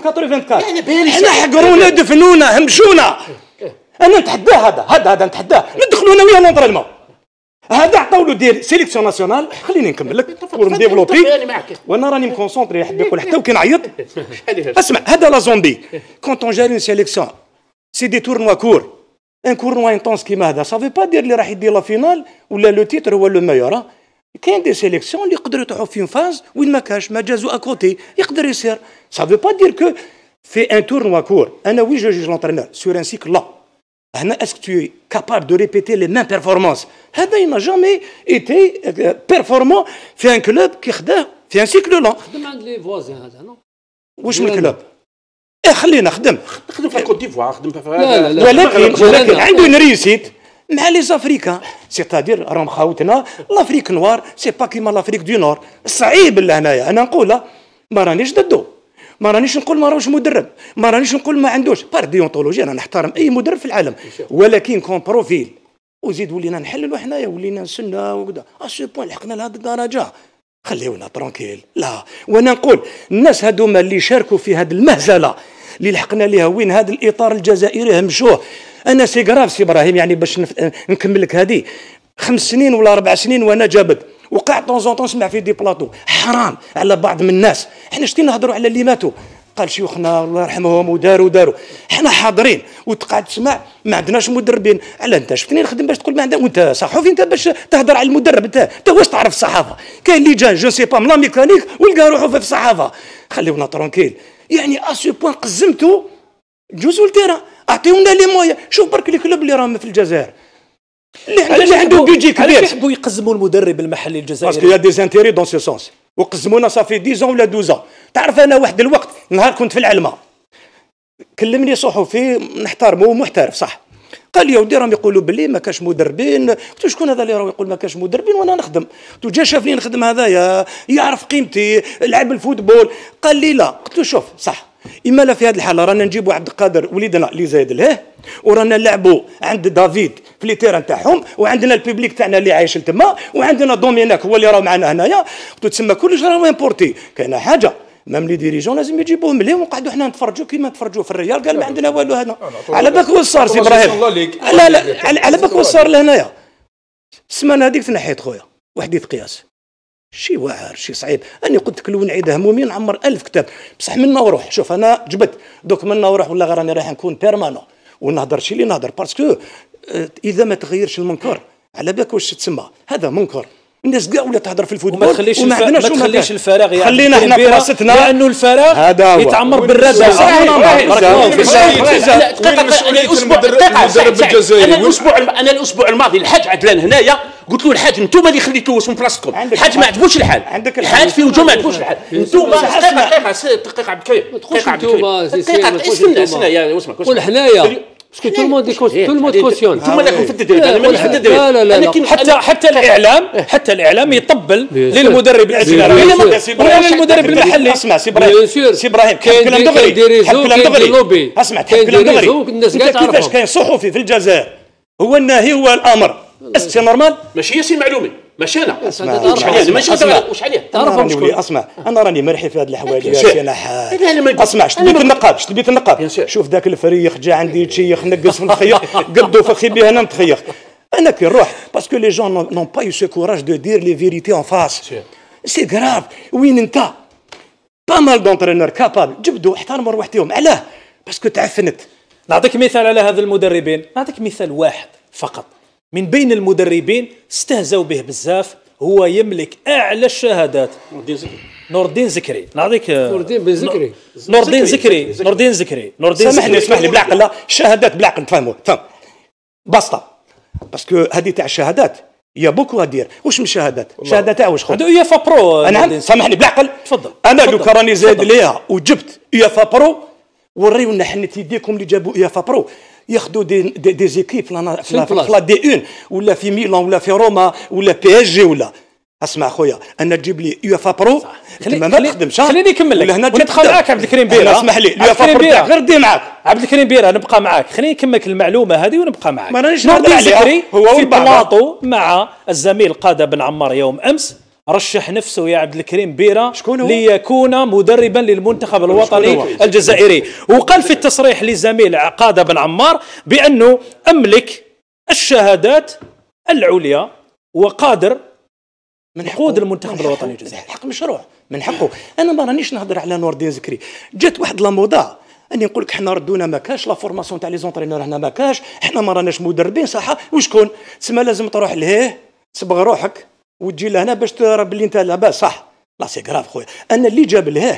S2: 84. حنا حقرونا دفنونا همشونا. انا نتحداه هذا نتحداه ندخلوا انا وياه لونطرينمون. هذا عطاو له دير سيليكسيون ناسيونال. خليني نكمل لك بور نديفلوبي وانا راني مكونسونطري. يحب يقول حتى وكي نعيط اسمع. هذا لا زومبي كونت اون جاري اون سيليكسيون سي دي تورنوا كور ان كورنوا انتونس كيما هذا سافي با دير اللي راح يدير لا فينال ولا لو تيتر هو لو ميور. كاين دي سيليكسيون اللي يقدروا يطيحوا في فاز وين ما كاش ما جازوا اكوتي يقدر يصير. سافي با دير كو في ان تورنوا كور انا وي جو جوج لونترينور سور ان سيكل لا. هنا اسك تو كابابل دو ريبيتي لي ميم بيرفورمانس. هذا ينا جامي ايتي بيرفورمون في ان كلوب كي خداه في ان سيكل لا.
S5: خدم عند لي فوازين هذا نو
S2: واش من كلوب؟ خلينا نخدم
S3: في كوت ديفوار خدم
S5: لا
S2: ولكن عنده اون ريوسيت مع لي زافريكان سيتادير راهم خاوتنا. لافريك نوار سي با كيما لافريك دو نور. صعيب لهنايا انا نقولها ما رانيش ضده، ما رانيش نقول ما راهوش مدرب، ما رانيش نقول ما عندوش بار ديونتولوجي. انا نحترم اي مدرب في العالم ولكن كون بروفيل وزيد ولينا نحللوا حنايا ولينا نسنا وكذا اسو بوين لحقنا لهذه الدرجه. خليونا ترونكيل. لا وانا نقول الناس هذوما اللي شاركوا في هذه المهزله اللي لحقنا ليها وين هذا الاطار الجزائري همشوه. انا سي غراف سي ابراهيم يعني باش نكمل لك هذه 5 سنين ولا 4 سنين وانا جابد وقع طون نسمع في دي بلاطو حرام على بعض من الناس. احنا شتي نهضروا على اللي ماتوا قال شيوخنا الله يرحمهم وداروا احنا حاضرين وتقعد تسمع ما عندناش مدربين. على انت شفتني نخدم باش تقول ما عندنا وانت صحفي انت باش تهضر على المدرب انت واش تعرف الصحافه؟ كاين اللي جا جو سي با من لا ميكانيك ولقى روحه في الصحافه. خليونا ترونكيل يعني اسو بوين قزمتوا جوزوا التيران اعطيونا لي مويا. شوف برك لي كلوب اللي راهم في الجزائر اللي عنده بيجي كبير
S1: يحبوا يقزموا المدرب المحلي الجزائري
S2: باسكو يا دي زانتيري دون سو سونس وقزمونا صافي 10 ولا 12. تعرف انا واحد الوقت نهار كنت في العلمه كلمني صحفي نحترمه محترف صح قال لي يا ودي راهم يقولوا باللي ما كاش مدربين. قلت شكون هذا اللي راه يقول ما كاش مدربين وانا نخدم؟ قلت جا شافني نخدم هذايا يعرف قيمتي لعب الفوتبول. قال لي لا. قلت له شوف صح اما لا في هذه الحاله رانا نجيبوا عبد القادر وليدنا اللي زايد له ورانا نلعبوا عند دافيد في لي تيران تاعهم وعندنا البيبليك تاعنا اللي عايش لتما وعندنا دوميناك هو اللي راه معنا هنايا. قلت تسمى كلش راه امبورتي. كاينه حاجه مام لي ديريجون لازم يجيبوهم ليه ونقعدوا حنا نتفرجوا كيما نتفرجوا في الريال. قال ما عندنا والو هنا. على بالك واش صار سي ابراهيم؟ لا على بالك واش صار لهنايا. السمانه هذيك تنحيت خويا وحديت قياس شي واعر شي صعيب. انا قلت لك لو نعيد همومي نعمر 1000 كتاب بصح منا وروح. شوف انا جبت دوك منا وروح ولا غير راني رايح نكون بيرمانون ونهضر شي اللي نهضر باسكو اذا ما تغيرش المنكر على بالك واش تسمى هذا منكر. الناس كاع ولا تهضر في الفوتبول
S1: وما تخليش الفراغ يعني
S2: خلينا احنا في راستنا
S1: لانه الفراغ يتعمر بالردى.
S3: انا الاسبوع الماضي الحاج عدلان هنايا قلت له الحاج انتم اللي خليتوه اسم بلاصتكم. الحاج ما عجبوش الحال. الحاج في وجوه ما عجبوش الحال. انتم دقيقه عبد الكريم دقيقه استنى يا اسمع
S5: قول حنايا باسكو تو الموند كوسيون
S3: انتم راكم في التدريب انا مانيش في التدريب.
S5: لا
S1: حتى الاعلام يطبل للمدرب الاجنبي ولا للمدرب المحلي.
S2: اسمع سي ابراهيم كلام دغري اسمع كلام دغري.
S5: الناس كاع تعرفهم
S2: كيفاش كاين صحفي في الجزائر هو الناهي هو الامر سي نورمال
S3: ماشي سي معلومه ماشي انا واش عليه
S2: تعرفهم شكون. اسمع انا راني مرحي في هذه الحوايج انا حاج. اسمع شتبيت النقاب شوف ذاك الفريق جا عندي يتشيخ نقص في الخيط قدو فخي بها انا نتخيخ. انا كي نروح باسكو لي جون نون با يو سو كوراج دو دير لي فيريتي اون فاس سي غراف. وين انت با مال دونترينور كابابل جبدوا احترموا روحتهم. علاه؟ باسكو تعفنت.
S1: نعطيك مثال على هذا المدربين. نعطيك مثال واحد فقط من بين المدربين استهزوا به بزاف. هو يملك اعلى الشهادات نور الدين زكري. نعطيك نور الدين زكري.
S2: اسمح لي بالعقل. لا الشهادات بالعقل تفهموا بسطه باسكو هذه تاع الشهادات يا بوكو هدير واش من الشهادات الشهاده تاعو واش
S1: عنده يافا برو.
S2: انا سامحني بالعقل
S1: تفضل.
S2: انا لو كراني زايد ليها وجبت يافا برو وريونا حنت يديكم اللي جابوا يافا برو ياخذوا دي زيكيب في لا دي 1 ولا في ميلان ولا في روما ولا بي اس جي ولا اسمع خويا، انا تجيب لي يوفا برو ما تخدمش.
S1: خليني نكمل لك ونبقى معاك عبد الكريم بيرا.
S2: اسمح لي، اليوفا برو غير دي معاك
S1: عبد الكريم بيرا، نبقى معاك. خليني نكمل المعلومه هذه ونبقى معاك.
S2: ما رانيش نهضر عليها.
S1: هو في بلاطو مع الزميل قادة بن عمار يوم امس رشح نفسه يا عبد الكريم بيرا ليكون مدربا للمنتخب الوطني الجزائري، وقال في التصريح لزميل قادة بن عمار بأنه أملك الشهادات العليا وقادر من يقود المنتخب الوطني الجزائري.
S2: حق مشروع من حقه. انا ما رانيش نهضر على نور الدين زكري. جات واحد لا موضه اني نقول لك حنا ردونا ما كاش لا فورماسيون تاع لي زونترينور، حنا ما كاش، حنا ما راناش مدربين صح. وشكون تسمى لازم تروح لهيه تصبغ روحك وتجي لهنا باش ترى باللي انت لاباس صح. لا سي غراف خويا. انا اللي جاب لهيه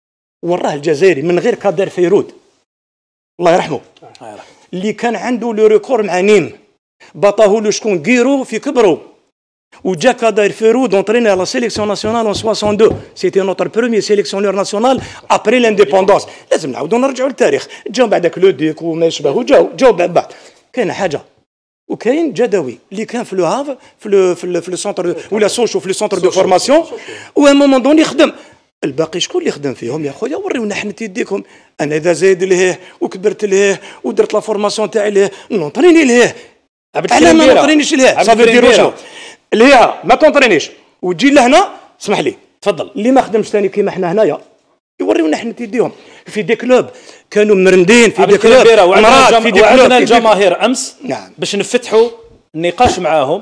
S2: وراه الجزائري من غير كادر فيرود الله يرحمه، اللي كان عنده لو ريكور مع نيم بطاهو له شكون غيرو في كبرو، وجا كادر فيرود اونتريني على لا سيليكسيون ناسيونال ان 62. سيتي نوتر بروميير سيليكسيونور ناسيونال ابري لانديبوندونس. لازم نعاودوا نرجعوا للتاريخ. جاو بعدك لو ديك وما يشبهوا، جاو بعد. كاين حاجه وكاين جدوي اللي كان في لو هاف في لو سونتر ولا سوشو في لو سونتر دو فورماسيون، و ان مومون دوني يخدم. الباقي شكون اللي يخدم فيهم يا خويا؟ وريونا حنا يديكم. انا اذا زايد لهيه وكبرت لهيه ودرت لا فورماسيون تاعي لهيه نونطريني لهيه. انا ما نونطرينيش لهيه صافي ديروا شنو لهيه ما تونطرينيش وتجي لهنا. اسمح لي
S1: تفضل.
S2: اللي ما خدمش ثاني كيما حنا هنايا يوريونا حنا تيديهم في دي كلوب كانوا مرندين في دي كلوب
S1: وعندنا الجماهير امس.
S2: نعم.
S1: باش نفتحوا النقاش معاهم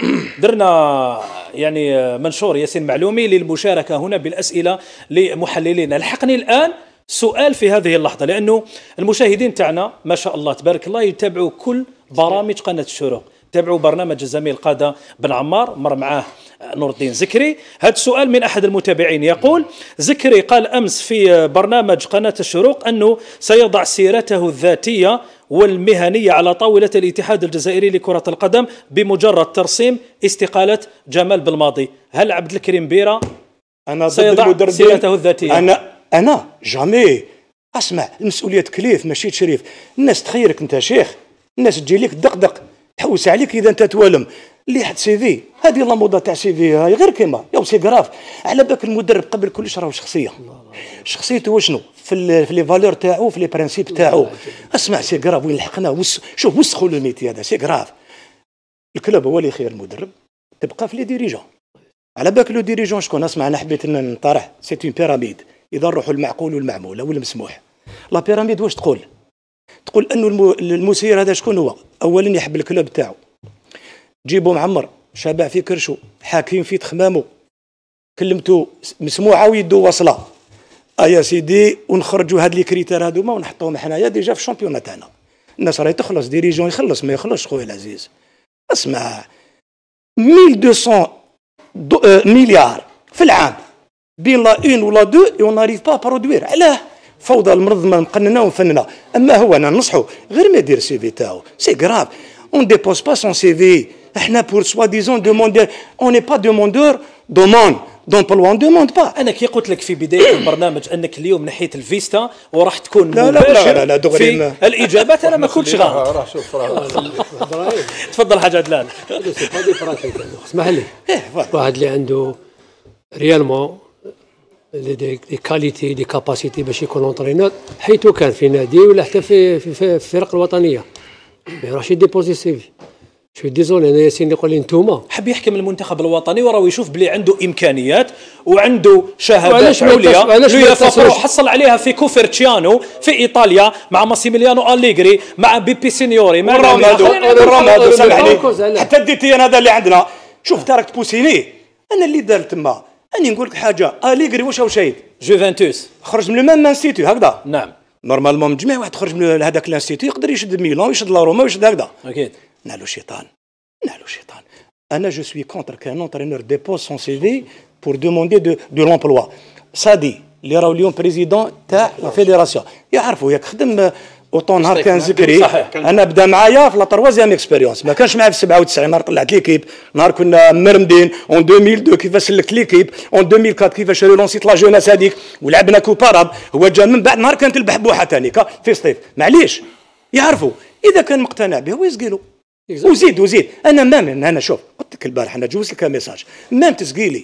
S1: درنا يعني منشور ياسين معلومي للمشاركه هنا بالاسئله لمحللين. الحقني الان سؤال في هذه اللحظه، لانه المشاهدين تاعنا ما شاء الله تبارك الله يتابعوا كل برامج قناه الشروق، تابعوا برنامج الزميل قادة بن عمار، مر معاه نور الدين زكري. هذا السؤال من أحد المتابعين يقول: زكري قال أمس في برنامج قناة الشروق أنه سيضع سيرته الذاتية والمهنية على طاولة الاتحاد الجزائري لكرة القدم بمجرد ترسيم استقالة جمال بالماضي. هل عبد الكريم بيرا سيضع سيرته الذاتية؟
S2: أنا جامي. أسمع، المسؤولية تكليف ماشي تشريف. الناس تخيرك أنت شيخ، الناس تجي لك دقدق تحوس عليك اذا انت توالم اللي حد سي في. هذه لا موضه تاع سي في هاي غير كيما يا سي غراف. على بالك المدرب قبل كلش راهو شخصيه، شخصيته وشنو في لي فالور تاعو في لي برانسيب تاعو. اسمع سي غراف وين لحقنا. شوف وسخوا لو ميتي هذا سي غراف. الكلوب هو اللي يخير المدرب، تبقى في لي ديريجون. على بالك لو ديريجون شكون؟ اسمع انا حبيت نطرح سي اون بيراميد. اذا نروحوا المعقول والمعمول والمسموح. لا بيراميد واش تقول؟ تقول انه المسير هذا شكون هو؟ اولا يحب الكلوب تاعو، جيبو معمر شابع في كرشو، حاكم في تخمامو، كلمتو مسموعه ويدو واصله. يا سيدي ونخرجوا هاد لي كريتير هادوما ونحطوهم حنايا ديجا في الشامبيون تاعنا. الناس راهي تخلص، ديريجون يخلص ما يخلصش خويا العزيز. اسمع 1200 مليار في العام بين لا 1 ولا 2 اون ناريف با برودوير. علاه؟ فوضى المنظمه مقننه ومفننه. اما هو انا ننصحه غير ما يدير السي في تاعو. سي غراف اون ديبوز با سون سي في. احنا بور سوا ديزون دوموندور اون ني با دوموندور دوموند دومبلوا دوموند با.
S1: انا كي قلت لك في بدايه البرنامج انك اليوم نحيت الفيستا وراح تكون
S2: مباشر
S1: في الاجابات. انا ما كنتش غلط. تفضل حاج عدلان.
S5: اسمح لي، واحد اللي عنده ريالمون دي كاليتي دي كاباسيتي باش يكون اونترينور حيث كان في نادي ولا حتى في الفرق الوطنيه، ما يروحش يديبوزي سي في. شو ديزولي انا ياسين اللي يقول لي نتوما
S1: حب يحكم المنتخب الوطني وراه يشوف بلي عنده امكانيات وعنده شهادات عليا. حصل عليها في كوفرتشيانو في ايطاليا مع ماسيميليانو أليغري مع بيبي سينيوري مع
S2: رونالدو. سامحني حتى الديتيان هذا اللي عندنا. شوف تركت بوسيني انا اللي دار تما. اني نقول لك حاجه، أليغري واش هو شايد؟
S1: جوفنتوس
S2: خرج من مام انستيتو هكذا.
S1: نعم
S2: نورمالمون جميع واحد خرج من هذاك الانستيتو يقدر يشد ميلان ويشد لا روما ويشد هكذا.
S1: اكيد.
S2: نالو شيطان. انا جو سوي كونتر كان اونترينور ديبوز سون سي في بور دوموندي دو لومبلوا. سادي اللي راهو اليوم بريزيدون تاع لا فيديراسيون يعرفوا ياك خدم اوطون نهار كان زكري. انا بدا معايا في لا تروازيام اكسبيريونس، ما كانش معايا في 97 نهار طلعت ليكيب، نهار كنا مرمدين اون 2002 كيفاش سلكت ليكيب، اون 2004 كيفاش ريلونسيت لا جوناس هذيك ولعبنا كوباراب. هو جا من بعد نهار كانت البحبوحه ثاني في سطيف. معليش يعرفوا اذا كان مقتنع به هو يسقيلو. وزيد انا مام انا شوف قلت لك البارح انا جوزت لك ميساج مام تسقيلي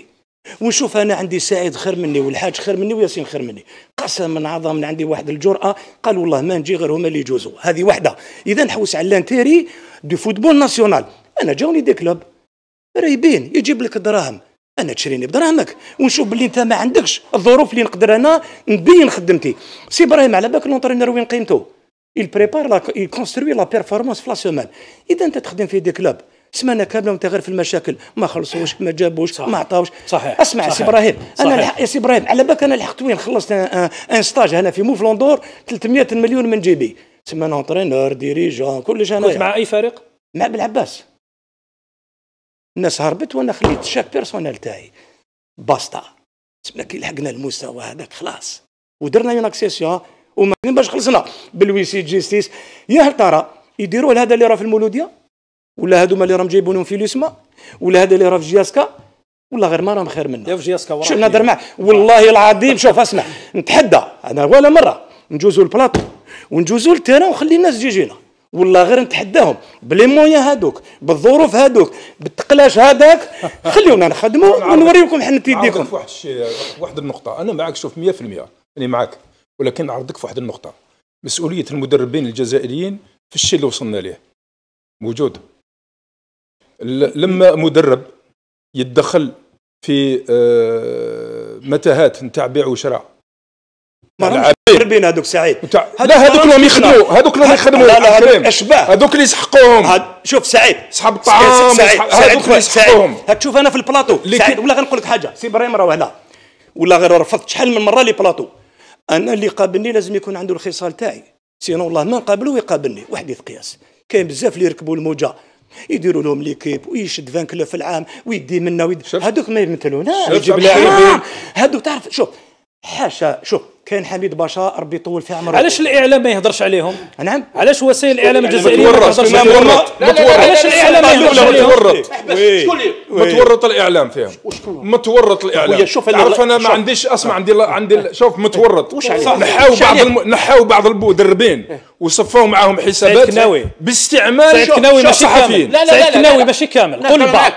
S2: ونشوف انا عندي سعيد خير مني والحاج خير مني وياسين خير مني، قسما عظم عندي واحد الجرأة قال والله ما نجي غير هما اللي يجوزوا، هذه وحده. اذا نحوس على لانتيري دو فوتبول ناسيونال. انا جاوني دي كلوب رايبين يجيب لك الدراهم، انا تشريني بدراهمك ونشوف باللي انت ما عندكش الظروف اللي نقدر انا نبين خدمتي. سي ابراهيم على بالك لونترينور وين قيمته؟ يبريبار يكونستروي لا بيرفورمانس في لا سومان. اذا انت تخدم في دي كلوب سمانه كامله وانت غير في المشاكل، ما خلصوش ما جابوش ما عطاوش.
S1: صحيح.
S2: اسمع سي ابراهيم، انا يا سي ابراهيم على بالك انا لحقت وين خلصت ان ستاج هنا في موفلوندور 300 مليون من جيبي، سمانه اونترينور ديريجون كلش انا.
S1: كنت مع اي فريق؟
S2: مع بالعباس. الناس هربت وانا خليت شاك بيرسونيل تاعي باستا. سمنا كي لحقنا المستوى هذاك خلاص ودرنا اون اكسيسيون وما باش خلصنا بالويسي جيستيس. يا هل ترى يديروا هذا اللي راه في المولوديه ولا هذوما اللي راهم جايبونهم في لوسما ولا هذا اللي راه في جياسكا ولا غير ما راهم خير منا؟
S1: يا في جياسكا
S2: شو نهضر معاه والله العظيم. شوف اسمع نتحدى انا ولا مره نجوزوا البلاطو ونجوزوا التيران ونخلي الناس تجي جينا، والله غير نتحداهم بلي مويا هذوك بالظروف هذوك بالتقلاش هذاك خليونا نخدموا ونوريكم حنا تيديكم.
S4: في واحد الشيء، واحد النقطه انا معك، شوف 100% انا معك، ولكن نعرضك في واحد النقطه. مسؤوليه المدربين الجزائريين في الشيء اللي وصلنا ليه موجود. لما مدرب يتدخل في متاهات نتاع بيع وشراء
S2: مدربين هذوك سعيد،
S4: لا هذوك اللي يخدموا، هذوك اللي يخدموا،
S2: لا هذوك اشباه،
S4: هذوك اللي يسحقوهم.
S2: شوف سعيد
S4: اصحاب الطعام هذوك اللي يسحقوهم.
S2: تشوف انا في البلاطو سعيد ولا غنقول لك حاجه سي ابراهيم راه هنا ولا غير رفضت شحال من مره لي بلاطو. انا اللي قابلني لازم يكون عنده الخصال تاعي، سينو والله ما نقابله ويقابلني وحديث قياس. كاين بزاف اللي يركبوا الموجه يديروا لهم ليكيب ويشد 20 كيلو في العام ويدي منا هذوك ما يمثلوناش.
S4: يجيب لاعبين
S2: هذوك تعرف شوف حاشا. شوف كاين حميد باشا ربي يطول في عمره.
S1: علاش الاعلام ما يهضرش عليهم؟
S2: نعم
S1: علاش وسائل الاعلام الجزائريه ما تهضرش
S4: عليهم؟
S1: علاش الاعلام ما يهضرش عليهم؟
S4: متورط الاعلام فيهم، متورط الاعلام. تعرف انا ما عنديش اسمع عندي شوف متورط. نحاو بعض المدربين وصفوا معاهم حسابات باستعمال
S1: سعيد كناوي ماشي
S4: صحفيين.
S1: سعيد كناوي ماشي كامل. قول بعض.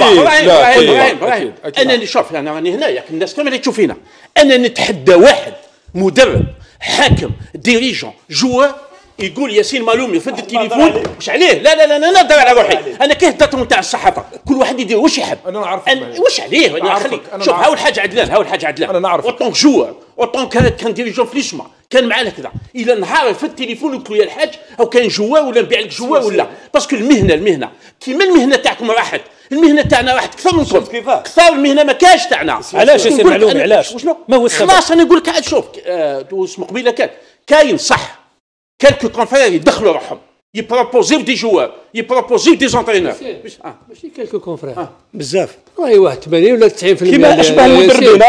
S3: انا اللي شوف انا راني هنايا الناس كامل اللي تشوفينا. انا نتحدى واحد مدرب حاكم ديريجون جوار يقول ياسين مالومي يفد التليفون واش عليه. لا انا نهضر على روحي. انا كي هضرت نتاع الصحافه كل واحد يدير واش يحب.
S4: انا نعرف
S3: واش عليه. انا خليك شوف هاول حاجه عدلان
S4: انا نعرف
S3: اوطون جوار اوطون كان ديريجون في ليشما كان معنا كذا. الى نهار يفد التليفون ويقول يا الحاج او كان جوار ولا نبيع لك جوار ولا باسكو المهنه كيما المهنه تاعكم راحت، المهنه تاعنا راحت اكثر منكم. كثار المهنه ما كاش تاعنا.
S1: علاش يا سي معلومي علاش؟ ما هو السبب؟
S3: خلاص انا نقول لك عاد شوف اسمه قبيله كاين صح كالكو كونفرير يدخلوا روحهم يبروبوزيو دي جوار يبروبوزيو دي زونترينور
S5: ماشي كالكو كونفرير
S2: بزاف
S5: راهي واحد 80 ولا 90%
S2: كيما اشبه المدربين.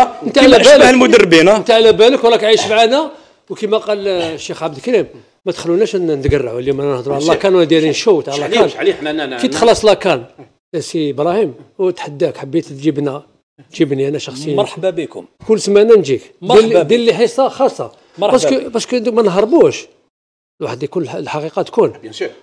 S5: انت على بالك وراك عايش معنا. وكما قال الشيخ عبد الكريم ما تخلوناش ندقرعوا اليوم نهضروا الله كانوا دايرين شو تاع الله كان كي تخلص لا كان سي ابراهيم وتحداك حبيت تجيبني انا شخصيا
S1: مرحبا بكم
S5: كل سمانه نجيك دير لي حصه خاصه باسكو ما نهربوش الواحد يكون الحقيقه تكون
S3: بيان سور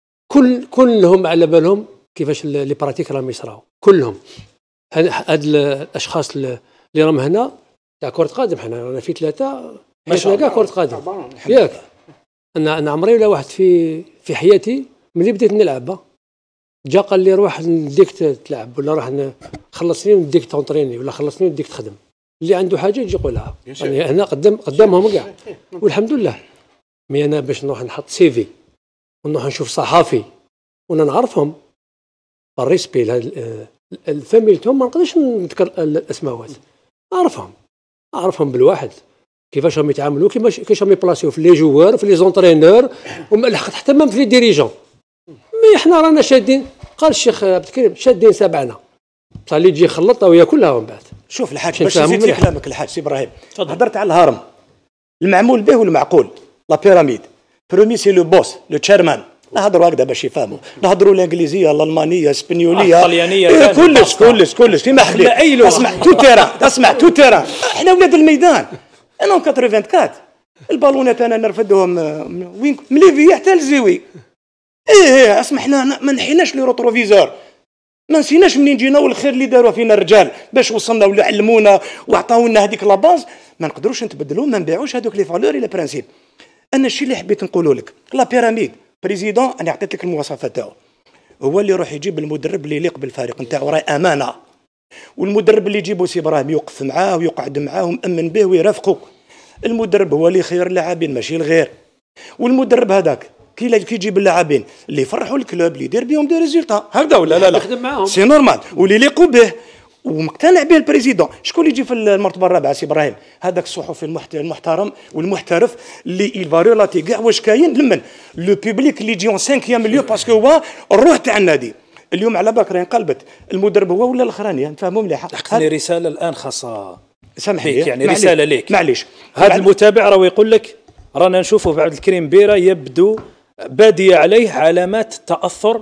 S5: كلهم على بالهم كيفاش لي براتيك راهم يصراو كلهم. هاد الاشخاص اللي راهم هنا تاع كره قدم حنا رانا في 3 ماشي كاع كره قدم ياك. انا عمري ولا واحد في حياتي ملي بديت نلعب جا قال لي روح نديك تلعب ولا راح خلصني ونديك تونطريني ولا خلصني ونديك تخدم. اللي عنده حاجه يجي يقولها. يعني هنا قدامهم كاع والحمد لله. مي انا باش نروح نحط سيفي ونروح نشوف صحافي وانا نعرفهم بالريسبي الفاميلتهم ما نقدرش نذكر الاسماوات. اعرفهم بالواحد كيفاش راهم يتعاملوا كيفاش راهم يبلاسيو في لي جوار في لي زونترينور حتى ما في لي ديريجون. مي حنا رانا شادين قال الشيخ عبد الكريم شادين سبعنا بصح اللي يجي يخلطها وياكلها ومن بعد.
S2: شوف الحاج باش نزيد في كلامك الحاج سي ابراهيم هضرت على الهرم المعمول به والمعقول لا بيراميد. برومي سي لو بوس لو تشيرمان نهضروا هكذا باش يفهموا. نهضروا الانجليزيه الالمانيه الاسبانيوليه
S1: الطليانيه
S2: كلش كيما حبيت. اسمع تو تيران احنا ولاد الميدان. انا 84 البالونات انا نرفدهم وين من ليفي حتى لزيوي. اسمح حنا ما نحيناش لي روتروفيزور ما نسيناش منين جينا والخير اللي داروه فينا الرجال باش وصلنا ولا علمونا وعطاونا هذيك لاباز. ما نقدروش نتبدلوا، ما نبيعوش هذوك لي فالور الى برانسيب. انا الشيء اللي حبيت نقوله لك، لا بيراميد بريزيدون انا عطيت لك المواصفات تاعو، هو اللي يروح يجيب المدرب اللي يليق بالفريق نتاعو، راهي امانه. والمدرب اللي يجيبو سي ابراهيم يوقف معاه ويقعد معاه ومأمن به ويرافقه. المدرب هو اللي يخير اللاعبين ماشي الغير. والمدرب هذاك كي يجيب اللاعبين اللي يفرحوا الكلوب اللي يدير بهم دي ريزولتا، هكذا ولا لا؟
S5: يخدم معاهم
S2: سي نورمال واللي يليقوا به ومقتنع به البريزيدون. شكون اللي يجي في المرتبه الرابعه؟ سي ابراهيم، هذاك الصحفي المحترم والمحترف اللي يفاريولاتي كاع واش كاين لمن لو بوبليك اللي يجي اون 5 مليون باسكو هو الروح تاع النادي. اليوم على بالك راهي انقلبت، المدرب هو ولا الاخراني؟ نفهموا مليح.
S1: لحقتني رساله الان خاصه
S2: سامحني
S1: يعني رساله ليك،
S2: معليش.
S1: هذا المتابع راه يقول لك رانا نشوفوا في عبد الكريم بيرة يبدو بادية عليه علامات تأثر،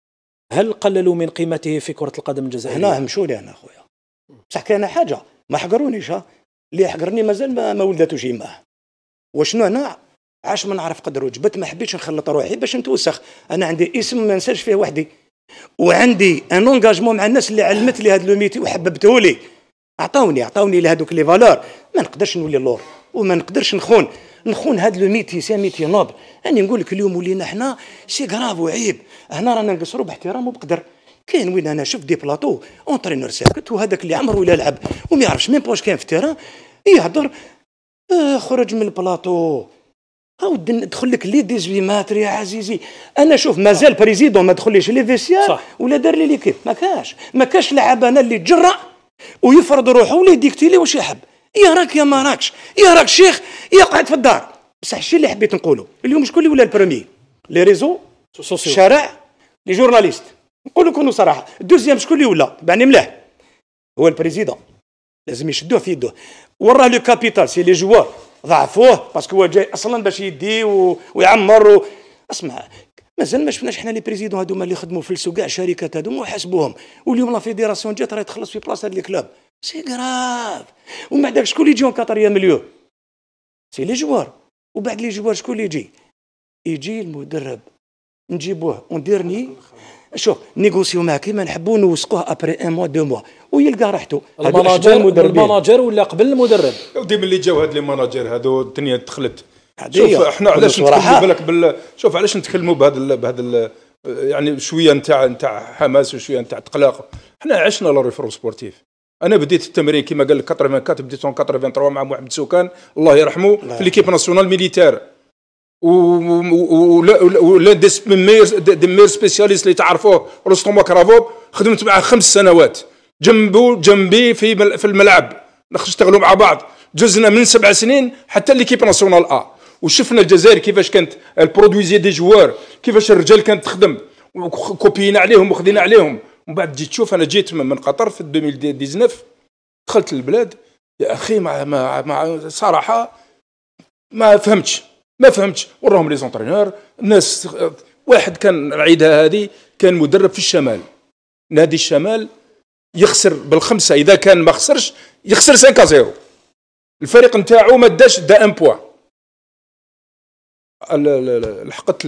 S1: هل قللوا من قيمته في كرة القدم الجزائرية؟
S2: هنا همشوا لي انا خويا، بصح كاين حاجه ما حقرونيش، اللي يحقرني مازال ما ولداتوش يماه. وشنو انا عاش ما نعرف قدر وجبت، ما حبيتش نخلط روحي باش نتوسخ. انا عندي اسم ما نسالش فيه وحدي، وعندي ان انجاجمون مع الناس اللي علمت لي هذا لو ميتي وحببته لي، عطاوني لهذوك لي فالور. ما نقدرش نولي اللور وما نقدرش نخون هذا لو ميتي، سي ميتي نوبل. راني نقول لك اليوم ولينا حنا سي غراف وعيب، هنا رانا نقصروا باحترام وبقدر. كاين وين انا شفت دي بلاطو اونترينور ساكت وهذاك اللي عمره ولا لعب وما يعرفش ميم واش كاين في التيران يهضر، خرج من البلاطو او دخل لك لي 18 متر يا عزيزي. انا شوف مازال بريزيدون ما دخليش لي فيسيار ولا دار لي ليكيب، ما كاش لاعب انا اللي تجرأ ويفرض روحه ولا يديكتي لي واش يحب. يا راك يا ما راكش، يا راك شيخ يقعد في الدار. بصح الشيء اللي حبيت نقوله اليوم شكون اللي ولا البروميي؟ لي ريزو الشارع، لي جورناليست. نقول لكم صراحه الدوزيام شكون اللي ولا بعني ملاح؟ هو البريزيدون، لازم يشدوه في يده. وراه لو كابيتال سي لي جوار ضعفوه باسكو هو جاي اصلا باش يدي ويعمر اسمع مازال ما شفناش حنا لي بريزيدون هذوما اللي خدموا فلسوا كاع الشركات هذوما وحاسبوهم، واليوم لا فيديراسيون جات راهي تخلص في بلاصه هاد الكلوب. سي غراف. ومن بعد شكون اللي يجيهم 4 مليون؟ سي لي جوار. وبعد لي جوار شكون اللي يجي المدرب نجيبوه ونديرني شوف نيغوسيو معاه كيما نحبوا نوثقوه ابري 1 موا 2 موا ويلقى راحته.
S1: المناجر ولا قبل المدرب؟
S4: ودي ملي جاو هاد لي مناجر هادو الدنيا دخلت. شوف احنا علاش نتكلموا بالك شوف علاش نتكلموا بهذا يعني شويه نتاع حماس وشويه نتاع تقلاق. احنا عشنا لا ريفورم سبورتيف. انا بديت التمرين كما قال لك 84 بديت 83 مع محمد سوكان الله يرحمه في ليكيب ناسيونال ميليتير ولا دي مير سبيسياليست اللي تعرفوه رستم كرافوب خدمت معاه 5 سنوات جنبي في الملعب نشتغلوا مع بعض. جزنا من 7 سنين حتى ليكيب ناسيونال وشفنا الجزائر كيفاش كانت البرودويزي دي جوار، كيفاش الرجال كانت تخدم وكوبينا عليهم وخدينا عليهم. ومن بعد جيت تشوف انا جيت من قطر في 2019 دخلت البلاد يا اخي مع صراحه ما فهمتش وراهم لي زونترينور الناس. واحد كان عيدها هذه كان مدرب في الشمال، نادي الشمال يخسر بالخمسه، اذا كان ما خسرش يخسر 5-0. الفريق نتاعو ما داش دا 1 بوان. لحقت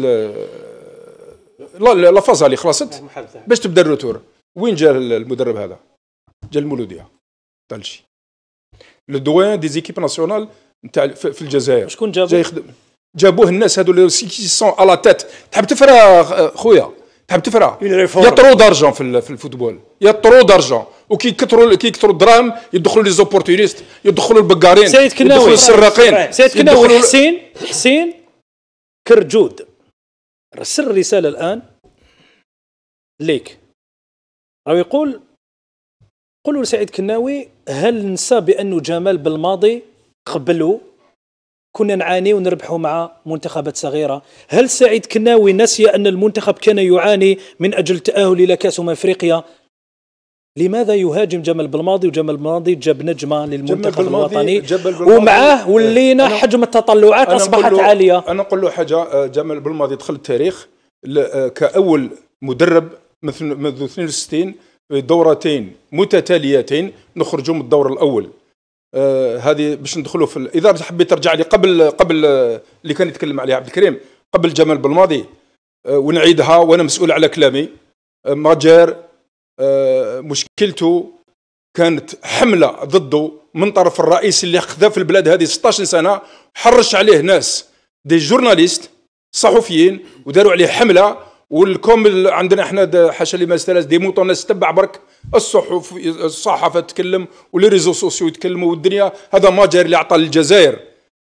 S4: لا فازا اللي خلصت باش تبدا الروتور. وين جا المدرب هذا؟ جا المولوديه طالشي لو دوان دي زيكيب ناسيونال نتاع في الجزائر.
S1: شكون جابوه؟
S4: جاي يخدم. جابوه الناس هذو اللي سون على تات. تحب تفرى خويا، تحب تفرى يا طرو دارجون في الفوتبول، يا طرو دارجون. وكي كثروا الدراهم يدخلوا لي زوبورتونيست، يدخلوا البقارين،
S1: سيد كناوي
S4: يدخلوا السراقين.
S1: سيد كناوي حسين كرجود رسل رساله الان ليك، راه يقول قولوا لسعيد كناوي هل نسى بأنه جمال بالماضي قبلوا كنا نعاني ونربحوا مع منتخبات صغيرة؟ هل سعيد كناوي نسي أن المنتخب كان يعاني من أجل التأهل إلى كأس أفريقيا؟ لماذا يهاجم جمال بالماضي؟ وجمال بالماضي جاب نجمة للمنتخب الوطني ومعاه ولينا حجم التطلعات أصبحت عالية.
S4: أنا نقول له حاجة، جمال بالماضي دخل التاريخ كأول مدرب منذ 62 دورتين متتاليتين نخرجوا من الدور الأول. هذه باش ندخلوا في إذا حبيت ترجع لي قبل اللي كان يتكلم عليه عبد الكريم قبل جمال بالماضي ونعيدها وأنا مسؤول على كلامي. ماجر مشكلته كانت حمله ضده من طرف الرئيس اللي خذا في البلاد هذه 16 سنه، حرش عليه ناس دي جورناليست صحفيين وداروا عليه حمله. والكم عندنا احنا حاشا لما استلاس دي موطون الناس تتبع برك الصحافه تتكلم ولي ريزو سوسيو يتكلموا والدنيا. هذا ماجر اللي عطى للجزائر،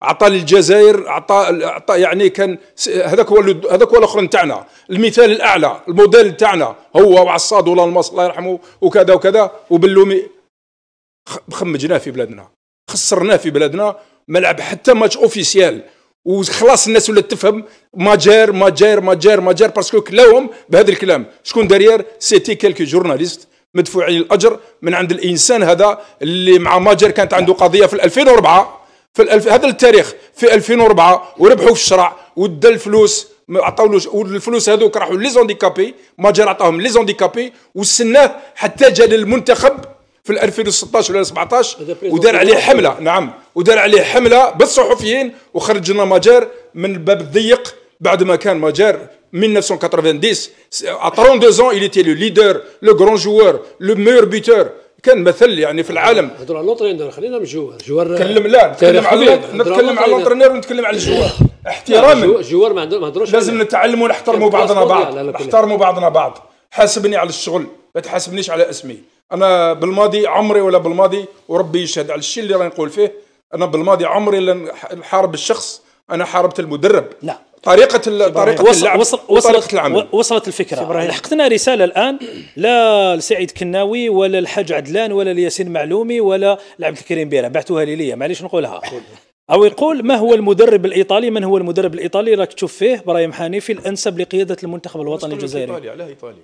S4: عطى يعني كان هذاك هو الاخر نتاعنا، المثال الاعلى، الموديل تاعنا هو وعصاد ولا المص الله يرحمه وكذا وكذا. وباللومي خمجناه في بلادنا، خسرناه في بلادنا، ما لعب حتى ماتش اوفيسيال. وخلاص الناس ولات تفهم ماجير باسكو كلاهم بهذا الكلام. شكون دارير؟ سيتي كيلكو جورناليست مدفوعين الاجر من عند الانسان هذا اللي مع ماجير كانت عنده قضيه في 2004 هذا التاريخ في 2004 وربحوا في الشرع ودا الفلوس عطاولوش، والفلوس هذوك راحوا لي زونديكابي. ماجير عطاهم لي زونديكابي واستناه حتى جا للمنتخب في 2016 ولا 17 ودار عليه حمله. نعم، ودار عليه حمله بالصحفيين وخرجنا ماجير من الباب الضيق بعد ما كان ماجير 1990 à 32 ans il était le leader, le grand joueur, le meilleur buteur. كان مثل يعني في العالم.
S5: نهضروا على لونترينور، خلينا من الجوار.
S4: نتكلم على لونترينور ونتكلم على الجوار احتراما.
S5: الجوار ما هضروش،
S4: لازم نتعلموا ونحترموا بعضنا بعض، نحترموا بعضنا بعض. حاسبني على الشغل، ما تحاسبنيش على اسمي. انا بالماضي عمري ولا بالماضي وربي يشهد على الشيء اللي راني نقول فيه، انا بالماضي عمري اللي نحارب الشخص، انا حاربت المدرب.
S1: لا،
S4: طريقة اللعب وطريقة العمل.
S1: وصلت الفكرة. لحقتنا رسالة الآن لا لسعيد كناوي ولا الحاج عدلان ولا لياسين معلومي ولا لعبد الكريم بيرة، بعثوها لي معليش نقولها. أو يقول ما هو المدرب الإيطالي؟ من هو المدرب الإيطالي راك تشوف فيه برايم حنيفي الأنسب لقيادة المنتخب الوطني الجزائري؟
S4: على إيطالي.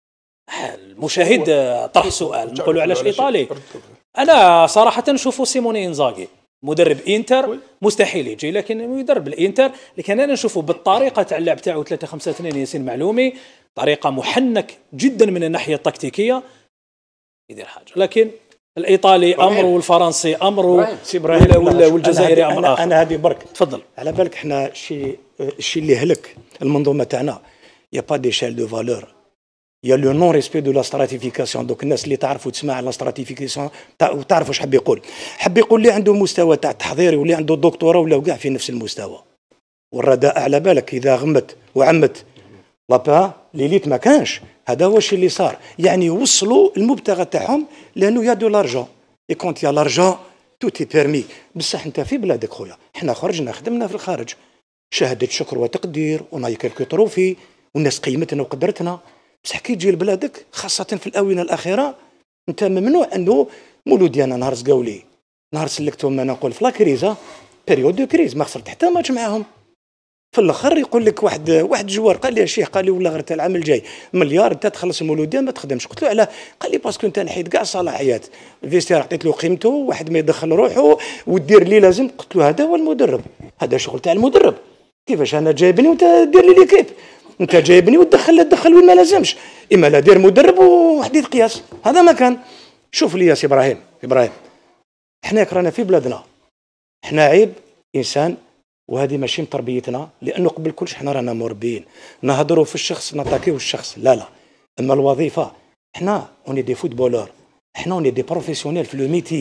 S1: المشاهد طرح سؤال، نقولوا علاش إيطالي؟ أنا صراحة نشوفه سيموني إنزاغي مدرب انتر مستحيل يجي، لكن يدرب الانتر. لكن انا نشوفه بالطريقه تاع اللعب تاعو 3-5-2 ياسين معلومي، طريقه محنك جدا من الناحيه التكتيكيه، يدير حاجه. لكن الايطالي امر والفرنسي امر والجزائري امر اخر.
S2: انا هذه برك
S1: تفضل.
S2: على بالك احنا الشيء اللي هلك المنظومه تاعنا يا با دي شال دو فالور، يا لو نون ريسبي دو لا ستراتيفيكاسيون. دوك الناس اللي تعرفوا تسمع على لا ستراتيفيكاسيون وتعرفوا واش حب يقول. حب يقول اللي عنده مستوى تاع التحضيري واللي عنده دكتوراه ولا كاع في نفس المستوى. والرداء على بالك اذا غمت وعمت لابا ليليت ما كانش. هذا هو الشيء اللي صار، يعني وصلوا المبتغى تاعهم لانه يا دو لارجون اي كونت يا لارجون تو تي بيرمي. بصح انت في بلادك خويا، احنا خرجنا خدمنا في الخارج، شهاده شكر وتقدير وناي كالكو تروفي والناس قيمتنا وقدرتنا. بصح كي تجي لبلادك خاصة في الآونة الأخيرة أنت ممنوع أنه مولود ديالنا نهار زقاولي نهار سلكتهم أنا نقول في لاكريزا بيريود دو كريز ما خسرت حتى ماتش معاهم. في الآخر يقول لك واحد جوار قال لي يا شيخ، قال لي والله غير العام الجاي مليار أنت تخلص المولود ديال ما تخدمش. قلت له علاه؟ قال لي باسكو أنت نحيت كاع الصلاحيات، الفيستير عطيت له قيمته، واحد ما يدخل روحه ودير اللي لازم. قلت له هذا هو المدرب، هذا شغل تاع المدرب. كيفاش أنا جايبني وأنت دير لي ليكيب؟ انت جايبني وتدخل وين ما لازمش. اما لا دير مدرب وحديد قياس، هذا ما كان. شوف لي يا سي ابراهيم، احنا رانا في بلادنا، احنا عيب انسان وهذه ماشي من تربيتنا، لانه قبل كلش احنا رانا مربيين نهضروا في الشخص نتاكيو الشخص، لا اما الوظيفه احنا اوني دي فوتبولور، احنا اوني دي بروفيسيونيل في لو ميتي.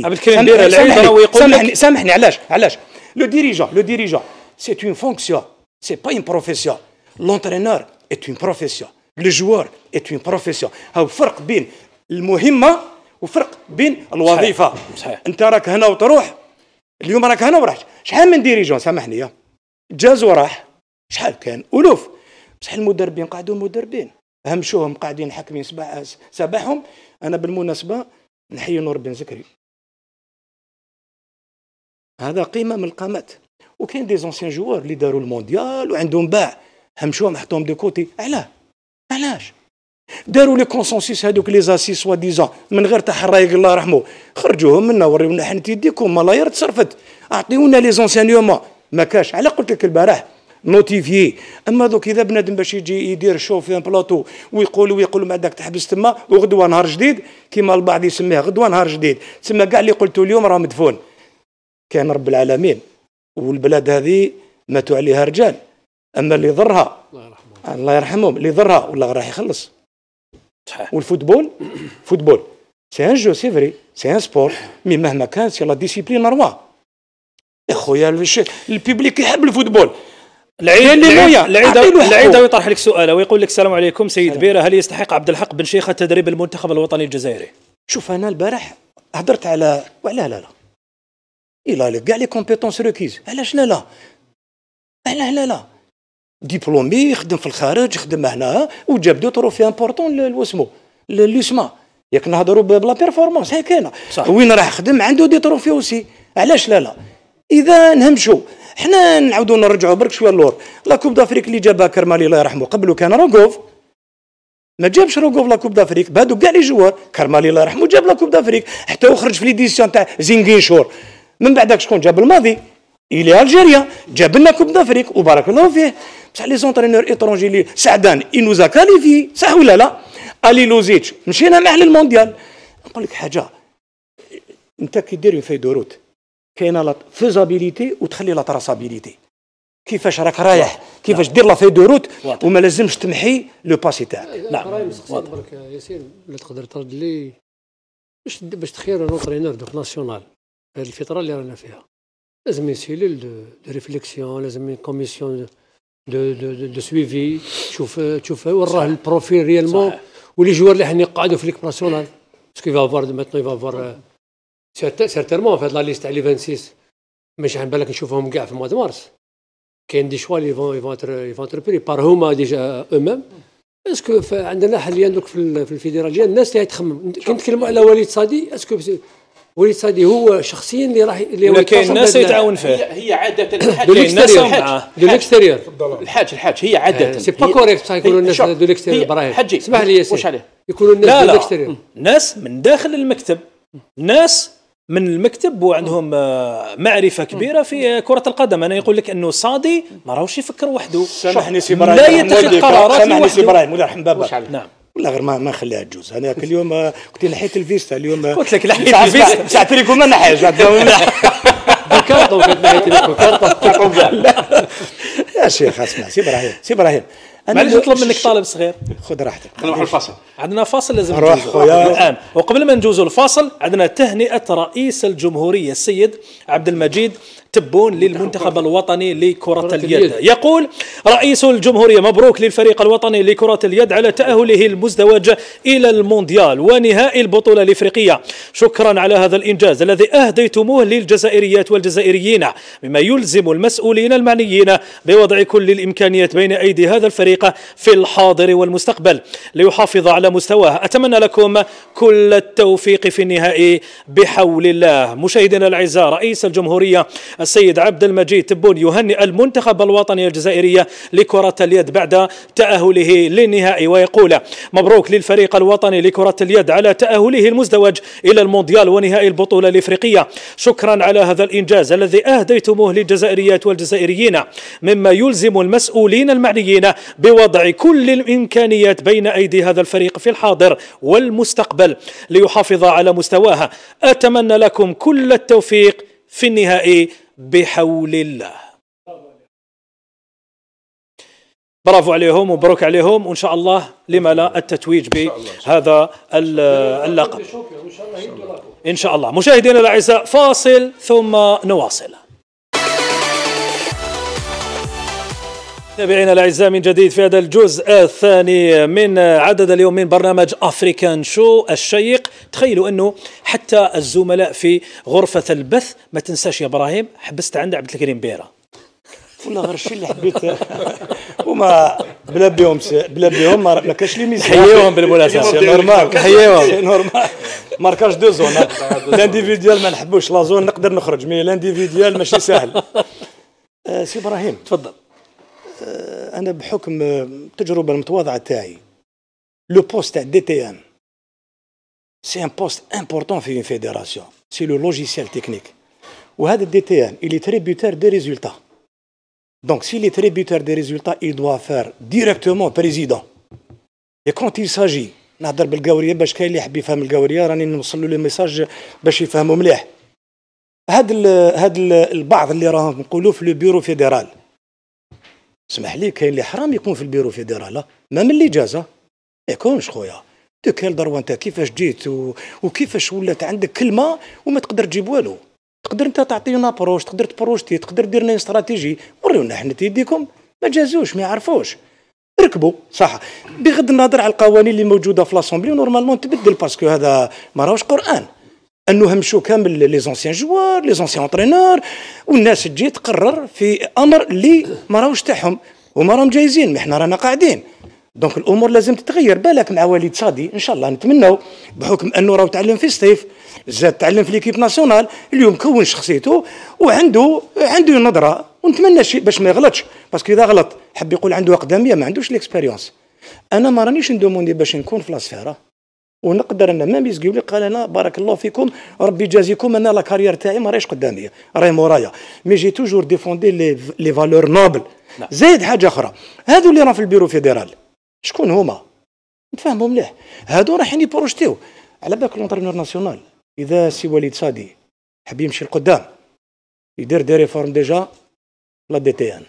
S2: سامحني علاش لو ديريجون سي اون فونكسيون، سي با اون بروفيسيون. l'entraîneur est une profession, le joueur est une profession. هاو فرق بين المهمة وفرق بين الوظيفة.
S1: صحيح.
S2: انت راك هنا وتروح، اليوم راك هنا ورحت. شحال من ديريجون سامحني يا جاز وراح، شحال كان ألوف. بصح المدربين قاعدوا مدربين، همشوهم قاعدين حاكمين سباحهم. انا بالمناسبة نحيي نور بن زكري، هذا قيمة من القامات. وكاين دي زونسيان جوار اللي داروا المونديال وعندهم باع، همشوهم حطوهم دي كوتي. علاش داروا لي كونسونسيس هذوك لي زاسي سوا ديزون من غير تحرايق الله يرحمه؟ خرجوهم منا وريونا حنت يديكم ملايير تصرفت، اعطيونا لي زونسينيومون ما كاش. على قلت لك البارح نوتيفيي. اما دوك اذا بنادم باش يجي يدير شو في ان بلاطو ويقولوا ما داك تحبس تما وغدوه نهار جديد، كيما البعض يسميه غدوه نهار جديد، تسمى كاع اللي قلته اليوم راه مدفون. كان رب العالمين والبلاد هذه ماتوا عليها رجال، اما اللي ضرها الله يرحمهم اللي ضرها والله راح يخلص.
S1: صحيح.
S2: والفوتبول فوتبول سي ان جو سي فري سي ان سبور مي مهما كان سي لا ديسيبلين نورمال. يا خويا البيبليك يحب الفوتبول.
S1: العيد يطرح لك سؤال ويقول لك السلام عليكم سيد بيرة، هل يستحق عبد الحق بن شيخة تدريب المنتخب الوطني الجزائري؟
S2: شوف انا البارح هضرت على لا الى كاع لي كومبيتونس ريكيز. علاش لا لا ديبلومي يخدم في الخارج يخدم هنا وجاب دو تروفي امبورطون واسمو لوسما. ياك نهضروا بلا بيرفورمانس هي كاينه وين راح يخدم عنده دي تروفي اوسي. علاش لا اذا نهمشوا حنا نعاودوا نرجعوا برك شويه اللور. لا كوب دافريك اللي جابها كرمالي الله يرحمه قبله كان روغوف، ما جابش روغوف لا كوب دافريك بهادو كاع لي جوار. كرمالي الله يرحمه جاب لا كوب دافريك حتى وخرج في ليديسيون تاع زينغينشور. من بعدك شكون جاب الماضي إلي الجيريا جاب لنا كوب دافريك وبارك الله فيه. بصح لي زونترينور ايترونجي لي سعدان انوزا كاليفي صح ولا لا؟ الي لوزيتش مشينا معاه للمونديال. نقول لك حاجه، انت كي دير في دوروت كاينه لا فيزابيليتي وتخلي لا تراسابيليتي. كيفاش راك رايح كيفاش دير لا في دوروت وما لازمش تمحي لو باسي تاعك.
S5: نعم برك ياسين لا تقدر ترد لي باش تخير لونترينور دوك ناسيونال في الفتره اللي رانا فيها. لازم سيلول دو ريفليكسيون، لازم كوميسيون دو سويفي تشوف وراه البروفيل ريالمون ولي جوار اللي حنا يقعدوا في ليكيب ناسيونال باسكو فافوار ماتنو فافوار سيرتيرمون في هاد لا ليست تاع لي 26 ماشي عن بالك نشوفهم كاع في موا دو مارس. كاين دي شوا لي فون تري بار هما ديجا او ميم. اسكو عندنا حاليا دوك في الفيدراليه الناس اللي تخمم. كنتكلموا على وليد صادي، اسكو وليد صادي هو شخصيا اللي
S1: كاين الناس يتعاون فيه.
S3: هي عاده
S5: دو ليكستيريور
S3: الحاج هي عاده
S5: سي با كوريكت صح يقولوا الناس دو ليكستيريور. ابراهيم اسمح لي
S3: واش عليه
S5: يقولوا الناس دو ليكستيريور
S1: ناس من داخل المكتب، ناس من المكتب وعندهم معرفه كبيره في كره القدم. انا يقول لك انه صادي ما راهوش يفكر وحده،
S2: سامحني سي ابراهيم
S1: لا يتخذ قرارات
S2: سامحني سي ابراهيم ولا رحم بابا.
S1: نعم
S2: ولا غير ما نخليها تجوز. انا اليوم قلت لي نحيت الفيستا اليوم
S1: قلت لك نحيت الفيستا
S2: ساعه تريكم ما نحيش
S5: كارطون نحيت لكم كارطون
S2: يا شيخ اسمع سي ابراهيم
S1: معليش نطلب منك طالب صغير
S2: خذ راحتك.
S3: نروح الفاصل،
S1: عندنا فاصل لازم
S2: نروح خويا
S1: الان. وقبل ما نجوزوا الفاصل عندنا تهنئه رئيس الجمهوريه السيد عبد المجيد تبون للمنتخب الوطني لكرة اليد. يقول رئيس الجمهورية مبروك للفريق الوطني لكرة اليد على تأهله المزدوج إلى المونديال ونهائي البطولة الإفريقية. شكرا على هذا الإنجاز الذي أهديتموه للجزائريات والجزائريين، مما يلزم المسؤولين المعنيين بوضع كل الإمكانيات بين أيدي هذا الفريق في الحاضر والمستقبل ليحافظ على مستواه. أتمنى لكم كل التوفيق في النهائي بحول الله. مشاهدينا الأعزاء، رئيس الجمهورية السيد عبد المجيد تبون يهنئ المنتخب الوطني الجزائري لكرة اليد بعد تأهله للنهائي، ويقول مبروك للفريق الوطني لكرة اليد على تأهله المزدوج إلى المونديال ونهائي البطولة الإفريقية. شكرا على هذا الإنجاز الذي أهديتموه للجزائريات والجزائريين، مما يلزم المسؤولين المعنيين بوضع كل الإمكانيات بين أيدي هذا الفريق في الحاضر والمستقبل ليحافظ على مستواه. أتمنى لكم كل التوفيق في النهائي بحول الله. برافو عليهم ومبروك عليهم، وإن شاء الله لما لا التتويج بهذا اللقب إن شاء الله. مشاهدينا الأعزاء، فاصل ثم نواصل. متابعينا الأعزاء، من جديد في هذا الجزء الثاني من عدد اليوم من برنامج أفريكان شو الشيق. تخيلوا أنه حتى الزملاء في غرفة البث، ما تنساش يا إبراهيم حبست عند عبد الكريم بيرة
S2: ولا غير الشيء اللي حبيت وما بلا بهم ما كاش لي ميسيون.
S1: حييهم بالمناسبة،
S2: نورمال
S1: حييهم
S2: نورمال. ماركاج دو زون لانديفيديال ما نحبوش، لا زون نقدر نخرج مي لانديفيديال ماشي سهل. سي إبراهيم
S1: تفضل.
S2: أنا بحكم التجربة المتواضعة تاعي، لو بوست تاع دي تي ام سي ان بوست امبورطون في اون فيدراسيون، سي لو لوجيسيال تكنيك. وهذا الدي تي ام il est tributaire des résultats. Donc s'il est tributaire des résultats, il doit faire directement président. Et quand il s'agit نهضر بالقاوريه باش كاين اللي يحب يفهم القاوريه راني نوصل له الميساج باش يفهموا مليح. هاد البعض اللي راهم نقولوا في لو بيرو فيدرال، اسمح لي كاين اللي حرام يكون في البيرو فيدرال، ما من اللي جازه يكونش خويا. دوكال ضروا انت كيفاش جيت وكيفاش ولات عندك كلمه وما تقدر تجيب والو. تقدر انت تعطينا بروش، تقدر تبروشتي، تقدر دير لنا استراتيجي. وريونا حنا تيديكم ما جازوش ما يعرفوش. ركبوا صح بغض النظر على القوانين اللي موجوده في لاسومبلي نورمالمون تبدل باسكو هذا ما راهوش قران. انه همشوا كامل لي زونسيان جوار لي زونسيان انترينور والناس تجي تقرر في امر اللي ما راهوش تاعهم وما راهم جايزين. ما احنا رانا قاعدين دونك الامور لازم تتغير. بالك مع وليد صادي ان شاء الله نتمنوا بحكم انه راه تعلم في الصيف زاد تعلم في ليكيب ناسيونال اليوم كون شخصيته وعنده نظره ونتمنى شيء باش ما يغلطش باسكو اذا غلط حب يقول عنده اقدميه ما عندوش ليكسبيريونس. انا ما رانيش ندوموندي باش نكون في لاسفيره ونقدر انا مام يسقيولي قال انا بارك الله فيكم ربي يجازيكم انا لا كارير تاعي ما راهيش قدامي راهي مورايا مي جي توجور ديفوندي لي فالور نوبل. زايد حاجه اخرى هذو اللي راهم في البيرو فيدرال شكون هما؟ نتفاهموا مليح هادو رايحين يبروجتيو على بالك لونترينور ناسيونال. اذا سي وليد صادي حب يمشي لقدام يدير دي ريفورم ديجا لا دي تي ان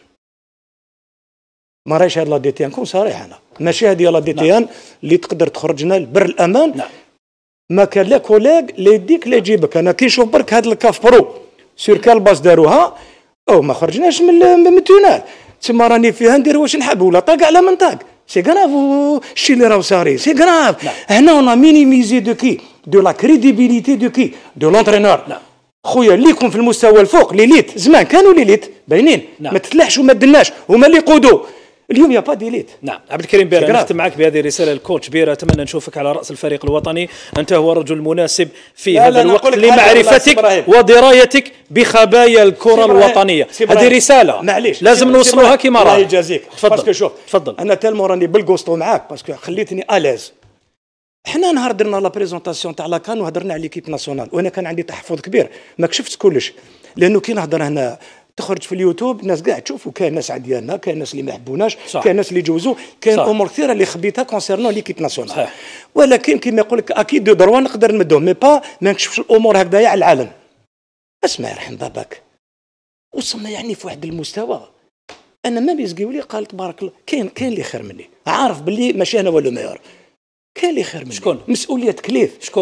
S2: ما راهيش هاد لا دي تي ان كون صريح انا ماشي هادي لا دي تي ان اللي تقدر تخرجنا لبر الامان. ما كان لا كوليغ لا يديك لا يجيبك. انا كي نشوف برك هاد الكاف برو سير كال باس داروها او ما خرجناش من التونال تما راني فيها ندير واش نحب ولا طاق على من طاق سي غراف الشيء اللي راهو صاري سي غراف. هنا اون مينيميزي دو كي دو لا كريديبيليتي دو كي دو لونترينور. خويا اللي يكون في المستوى الفوق ليليت زمان كانوا ليليت باينين ما تتلحش وما دناش هما اللي يقودوا. اليوم يا با ديليت.
S1: نعم عبد الكريم بيرة نختم معك بهذه الرساله الكوتش بيرة اتمنى نشوفك على راس الفريق الوطني. انت هو الرجل المناسب في هذا الوقت لمعرفتك ودرايتك بخبايا الكره الوطنيه. هذه رساله
S2: معليش
S1: لازم نوصلوها كما راه.
S2: الله يجازيك.
S1: باسكو
S2: شوف
S1: تفضل
S2: انا تالمو راني بالكوستو معاك باسكو خليتني اليز. حنا نهار درنا لا بريزونطاسيون تاع لاكان وهضرنا على ليكيب ناسيونال وانا كان عندي تحفظ كبير ما كشفت كلش لانه كي نهضر هنا تخرج في اليوتيوب الناس كاع تشوفوا كاين ناس عديالنا كاين ناس اللي ما يحبوناش كاين ناس اللي يجوزوا كاين امور كثيره اللي خبيتها كونسيرنون ليكيب ناسيونال. ولكن كما يقول لك اكيد دو دروا نقدر نمدهم مي با ما نكشفش الامور هكذايا على العالم. اسمع يرحم باباك وصلنا يعني في واحد المستوى انا ما بيزقيولي قال تبارك الله كاين اللي خير مني عارف باللي ماشي انا ولا ميور كاين اللي خير مني.
S1: شكون؟
S2: مسؤوليه تكليف.
S1: شكون؟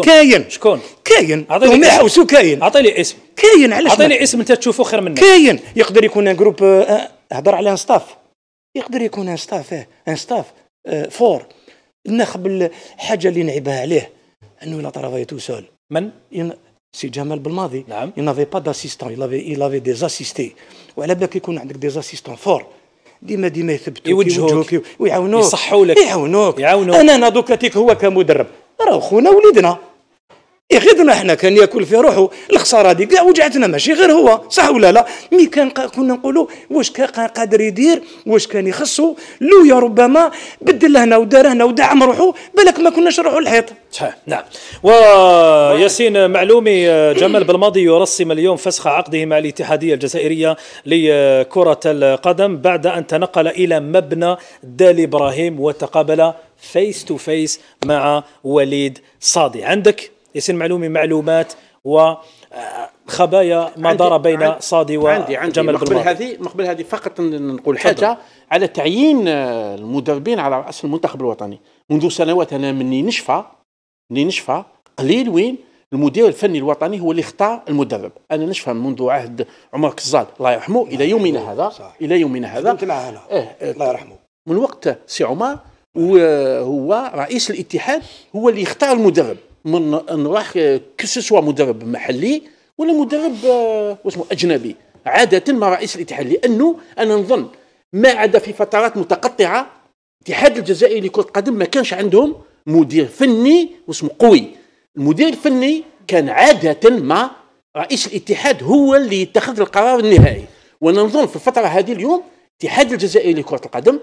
S2: كاين هم يحوسوا كاين.
S1: اعطيني اسم.
S2: كاين علاش
S1: اعطيني اسم انت تشوفه خير منك.
S2: كاين يقدر يكون ان جروب هضر على ان ستاف يقدر يكون ان ستاف فور ناخذ الحاجه اللي نعيبها عليه انه لا طرافاي تو سول.
S1: من؟
S2: سي جمال بالماضي.
S1: نعم.
S2: il n'avait pas d'assistant il avait des assistés وعلى بالك يكون عندك دي اسيستون فور ديما يثبتوك
S1: يوجهوك
S2: ويعاونوك
S1: يصحوا لك
S2: يعاونوك. انا دوكاتيك هو كمدرب راه خونا وليدنا غيرنا احنا كان ياكل في روحه الخساره هذه كاع وجعتنا ماشي غير هو صح ولا لا. مي كان كنا نقولوا واش كان قادر يدير واش كان يخصو لو يا ربما بدل هنا ودار هنا ودعم روحه بالك ما كناش نروحوا الحيط.
S1: صحيح نعم. وياسين معلومي جمال بالماضي يرسم اليوم فسخ عقده مع الاتحاديه الجزائريه لكره القدم بعد ان تنقل الى مبنى دالي ابراهيم وتقابل فيس تو فيس مع وليد صادي. عندك ياسين معلومي معلومات وخبايا ما دار بين صادي وجمال بالماضي؟
S3: مقبل هذه فقط نقول حاجه على تعيين المدربين على راس المنتخب الوطني. منذ سنوات انا مني نشفى قليل وين المدير الفني الوطني هو اللي اختار المدرب. انا نشفى منذ عهد عمر كزال الله يرحمه الى يومنا هذا
S2: الله يرحمه
S3: من وقت سي عمر وهو رئيس الاتحاد هو اللي يختار المدرب من راح كسوا مدرب محلي ولا مدرب واسمه اجنبي عاده مع رئيس الاتحاد. لانه انا نظن ما عدا في فترات متقطعه الاتحاد الجزائري لكرة القدم ما كانش عندهم مدير فني واسمه قوي. المدير الفني كان عادة مع رئيس الاتحاد هو اللي يتخذ القرار النهائي. وانا نظن في الفترة هذه اليوم الاتحاد الجزائري لكرة القدم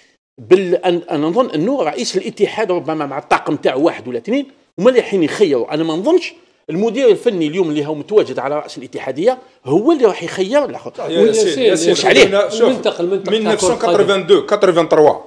S3: انا نظن انه رئيس الاتحاد ربما مع الطاقم تاعو واحد ولا اثنين هما اللي حين يخيروا. انا ما نظنش المدير الفني اليوم اللي هو متواجد على راس الاتحاديه هو اللي راح يخير الاخر.
S4: واش عليه؟ المنطق من 1982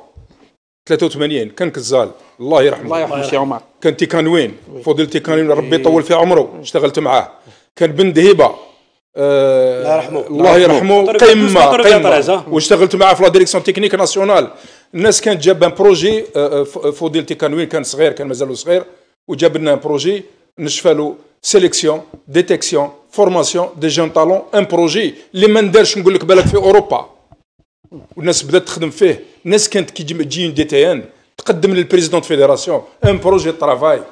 S4: 83 كان كزال الله يرحمه
S3: سي عمر،
S4: كان تيكانوين فضيل تيكانوين ربي يطول في عمره اشتغلت معاه، كان بن دهيبه الله يرحمه قمه واشتغلت معاه في لا ديريكسيون تكنيك ناسيونال. الناس كانت جاب ان بروجي، فضيلتي كان وين كان صغير، كان مازالو صغير، وجاب لنا بروجي نشفى له سيليكسيون ديتيكسيون فورماسيون دي جون طالون، ان بروجي اللي ما ندارش نقول لك بالك في اوروبا، والناس بدات تخدم فيه. الناس كانت كي تجي دي تي ان تقدم للبريزيدون فيدراسيون ان بروجي طرافاي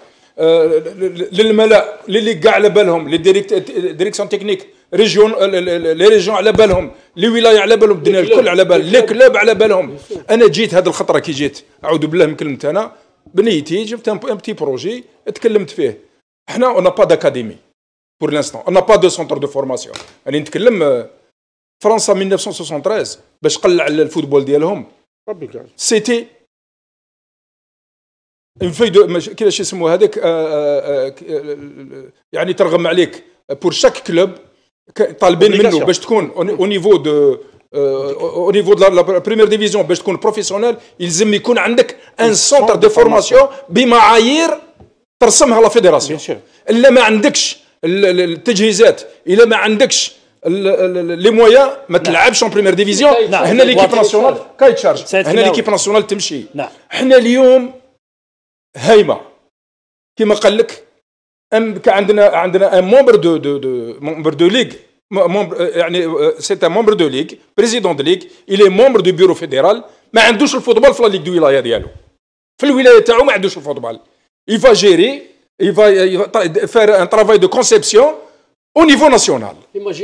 S4: للملا اللي كاع على بالهم، لي ديريكسيون تكنيك ريجيون، لي ريجيون على بالهم، لي ولايه على بالهم، الدنيا الكل على بال، لي كلوب على بالهم. انا جيت هذه الخطره كي جيت اعوذ بالله من كلمه، انا بنيتي جبت ان بتي بروجي تكلمت فيه. احنا اون با داكاديمي بور لانستون، اون با دو سونتر دو فورماسيون. راني نتكلم فرنسا 1973 باش قلع الفوتبول ديالهم سيتي اون في دو كيفاش يسموها هذاك، يعني ترغم عليك بور شاك كلوب طالبين منه باش تكون او نيفو دو لا بريمير ديفيزيون، باش تكون بروفيسيونيل يلزم يكون عندك ان سونتر دو فورماسيون بمعايير ترسمها لا فيدراسيون. الا ما عندكش التجهيزات، الا ما عندكش لي مويان ما تلعبش اون بريمير ديفيزيون. هنا ليكيب ناسيونال كايتشارج، هنا ليكيب ناسيونال تمشي. حنا اليوم هايمه كما قال لك، عندنا ان مومبر دو ليغ، يعني سي ان مومبر دو ليغ، بريزيدون دو ليغ، الي مومبر دو بيرو فيدرال، ما عندوش الفوتبول في لا ليغ دو ولايه ديالو، في الولايه تاعو ما عندوش الفوتبول. il va gérer, il va faire un travail de conception au niveau national.
S5: Il va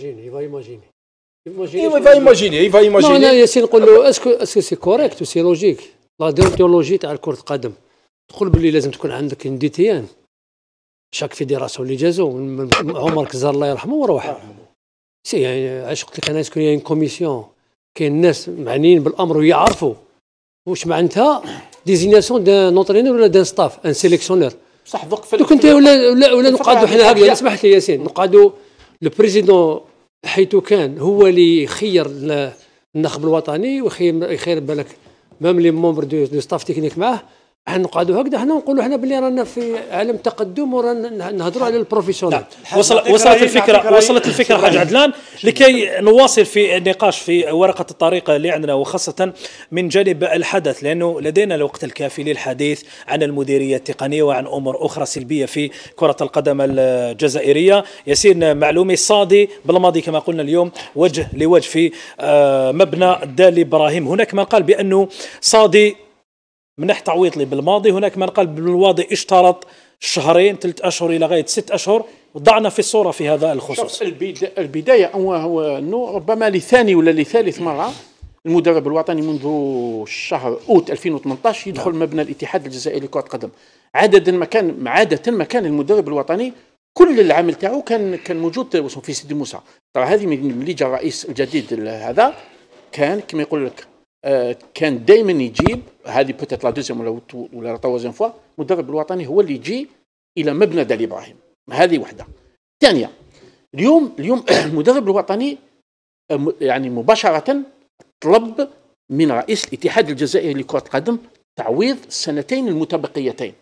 S5: imaginer. Non, ياسين نقول له اسكو سي كوريكت وسي لوجيك لا ديونتولوجي تاع كرة القدم، تقول بلي لازم تكون عندك ان دي تي ان شاك فيديراسيون اللي جازو عمر كزار الله يرحمه وروح. سي يعني علاش قلت لك انا اسكو هي كوميسيون، كاين ناس معنيين بالامر ويعرفوا واش معناتها ديزيناسيون دان اونترينور ولا دان ستاف ان سيليكسيونور.
S3: صح دوك
S5: دوك انت ولا نقعدوا حنا هكذا. اسمح لي ياسين، نقعدوا لو بريزيدون حيث كان هو اللي يخير النخب الوطني ويخير بالك مام لي مومبر دو ستاف تكنيك معاه. حنا نقعدوا هكذا، حنا نقولوا حنا بلي رانا في عالم تقدم ورانا نهضروا على البروفيسيونال.
S1: وصلت الفكره حاج عدلان. لكي نواصل في النقاش في ورقه الطريق اللي عندنا، وخاصه من جانب الحدث، لانه لدينا الوقت الكافي للحديث عن المديريه التقنيه وعن امور اخرى سلبيه في كره القدم الجزائريه. ياسين معلومي صادي بالماضي كما قلنا اليوم وجه لوجه في مبنى الدالي ابراهيم. هناك من قال بانه صادي منح تعويض لي بالماضي، هناك من قال بالماضي اشترط شهرين 3 أشهر الى غايه 6 أشهر. وضعنا في الصوره في هذا الخصوص.
S3: البدايه هو انه ربما لثاني ولا لثالث مره المدرب الوطني منذ شهر اوت 2018 يدخل مبنى الاتحاد الجزائري لكره القدم. عاده ما كان المدرب الوطني كل العمل تاعو كان موجود في سيدي موسى. ترى هذه ملي جا الرئيس الجديد هذا كان كما يقول لك كان دائما يجيب هذه بوتيت لا دوزيام ولا توازن فوا المدرب الوطني هو اللي يجي الى مبنى دالي ابراهيم. هذه وحده. ثانيه، اليوم المدرب الوطني يعني مباشره طلب من رئيس الاتحاد الجزائري لكره القدم تعويض السنتين المتبقيتين.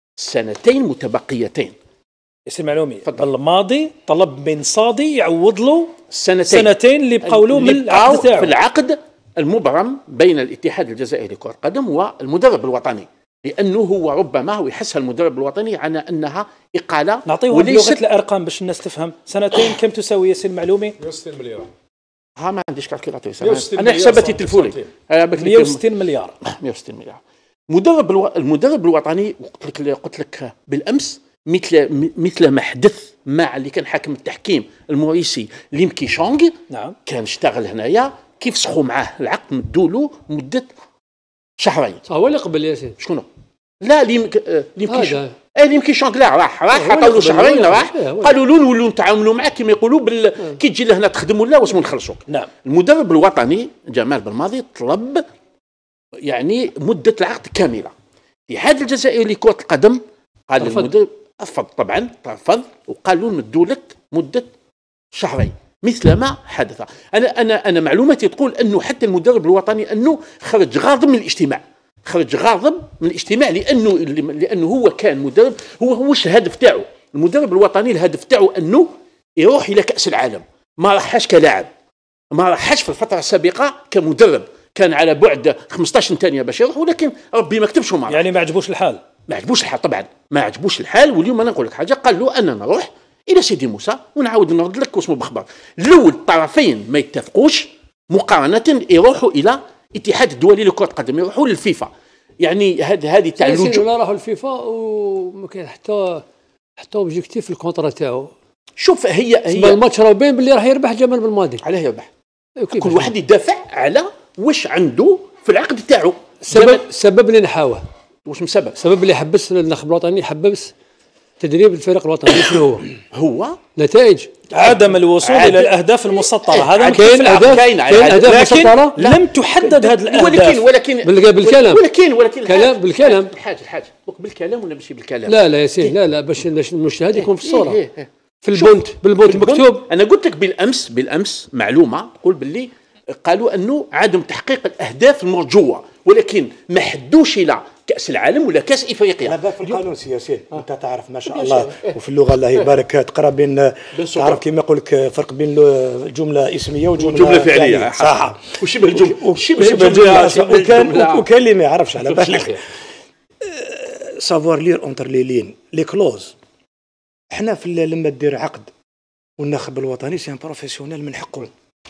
S1: اسم معلومي بالماضي طلب من صادي يعوض له سنتين اللي بقاو له من العقد تاعو،
S3: في العقد المبرم بين الاتحاد الجزائري لكرة القدم والمدرب الوطني، لأنه هو ربما يحس المدرب الوطني على أنها إقالة.
S1: نعطيه لغة الأرقام باش الناس تفهم. سنتين كم تساوي ياسين معلومي؟
S4: 160 مليار.
S3: ما عنديش كالكولاتور، أنا حساباتي تلفوني
S1: 160 مليار.
S3: 160 مليار. المدرب الوطني قلت لك بالأمس مثل ما حدث مع اللي كان حاكم التحكيم الموريسي ليم كيشونغ.
S1: نعم.
S3: كان اشتغل هنايا كيف سخوا معاه العقد مدولو مده شهرين.
S5: هو اللي قبل ياسين
S3: شكون؟ لا ليم كيشونغ لا راح عطاو له شهرين راح قالوا له نولوا نتعاملوا معاه كما يقولوا كي تجي لهنا تخدم ولا واش نخلصوك.
S1: نعم.
S3: المدرب الوطني جمال بالماضي طلب يعني مده العقد كامله. الاتحاد الجزائري لكرة القدم قال المدرب رفض، طبعا رفض وقال له نمدوا لك مده شهرين مثل ما حدث. انا معلوماتي تقول انه حتى المدرب الوطني انه خرج غاضب من الاجتماع، لانه هو كان مدرب. هو واش الهدف تاعو؟ المدرب الوطني الهدف تاعو انه يروح الى كاس العالم، ما راحش كلاعب، ما راحش في الفتره السابقه كمدرب، كان على بعد 15 ثانيه باش يروح، ولكن ربي ما كتبش ما
S1: يعني ما عجبوش الحال.
S3: ما عجبوش الحال طبعا، ما عجبوش الحال. واليوم انا نقول لك حاجه، قال له انا نروح الى سيدي موسى ونعاود نرد لك واسمه بخبر. الاول الطرفين ما يتفقوش مقارنه يروحوا الى الاتحاد الدولي لكره القدم، يروحوا للفيفا. يعني هذه تاع اللجوء.
S5: ولا راحوا للفيفا وما كاين حتى اوبجيكتيف في الكونترا تاعو.
S3: شوف هي
S5: الماتش راه باين باللي راح يربح جمال بالماضي.
S3: علاه يربح؟ كل واحد يدافع على واش عنده في العقد تاعو.
S5: السبب اللي نحاوه
S3: واش مسبب؟
S5: السبب اللي حبس النخب الوطني، حبس تدريب الفريق الوطني. شنو
S3: هو
S5: نتائج
S1: عدم الوصول الى الاهداف المسطره. هذا
S5: كاين اهداف مسطره
S1: لم تحدد هذه الاهداف.
S3: ولكن
S5: بالكلام
S3: بالكلام الحاج بالكلام ولا ماشي بالكلام؟
S5: لا ياسين، لا باش المشاهد يكون في الصوره. في بالبونت مكتوب.
S3: انا قلت لك بالامس معلومه، قول باللي قالوا انه عدم تحقيق الاهداف المرجوه، ولكن ما حدوش الى كاس العالم ولا كاس افريقيا.
S2: هذا في القانون سياسي. انت تعرف ما شاء الله وفي اللغه الله يبارك تقرا بين، تعرف كيما يقول لك فرق بين الجمله اسميه وجمله
S3: فعليه.
S2: صح.
S3: وشبه الجمله
S2: وكان اللي ما يعرفش على بالك سافوار لير اونتر لي لين لي كلوز. احنا في لما دير عقد والناخب الوطني سي ان بروفيسيونيل من حقه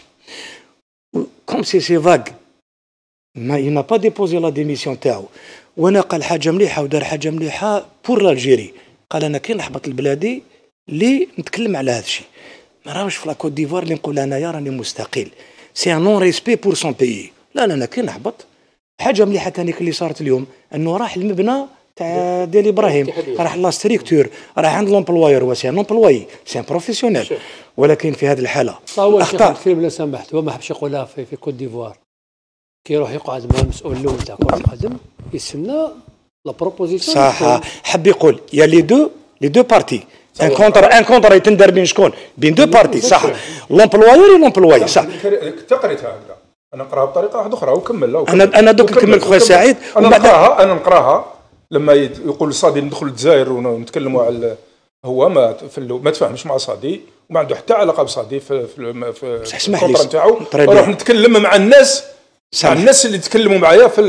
S2: كوم سي فاغ ما ينا با ديبوزي لا ديميسيون تاعو. وانا قال حاجه مليحه ودار حاجه مليحه بور لالجيري. قال انا كي نحبط البلادي اللي نتكلم على هذا الشيء، ما راهوش في لا كوت ديفوار اللي نقول انايا راني مستقل، سي ان نون ريسبي بور سون بيي. لا انا كي نحبط حاجه مليحه ثاني اللي صارت اليوم انه راح المبنى تاع ديال ابراهيم، راح لا ستريكتور، راح عند لومبلواير، هو سي ان امبلواي سي ان بروفيسيونيل. ولكن في هذه الحاله
S5: اخطاء كثير بلا سمحت، هو ما حبش يقولها في كوت ديفوار. كي يروح يقعد مع المسؤول الاول تاع كره القدم يستنى لا بروبوزيسيون.
S2: صح، حب يقول يا لي دو بارتي ان كونتر يتندر بين شكون؟ بين دو بارتي. صح، لومبلواير صح.
S4: كنت قريتها هكذا، انا نقراها بطريقه واحده اخرى وكمل.
S2: انا دوك نكمل خويا سعيد.
S4: انا نقراها لما يقول صادي ندخل الجزائر ونتكلموا على هو ما تفاهمش مع صادي وما عنده حتى علاقه بصادي في الفتره نتاعو. نروح نتكلم مع الناس، صح. الناس اللي تكلموا معايا في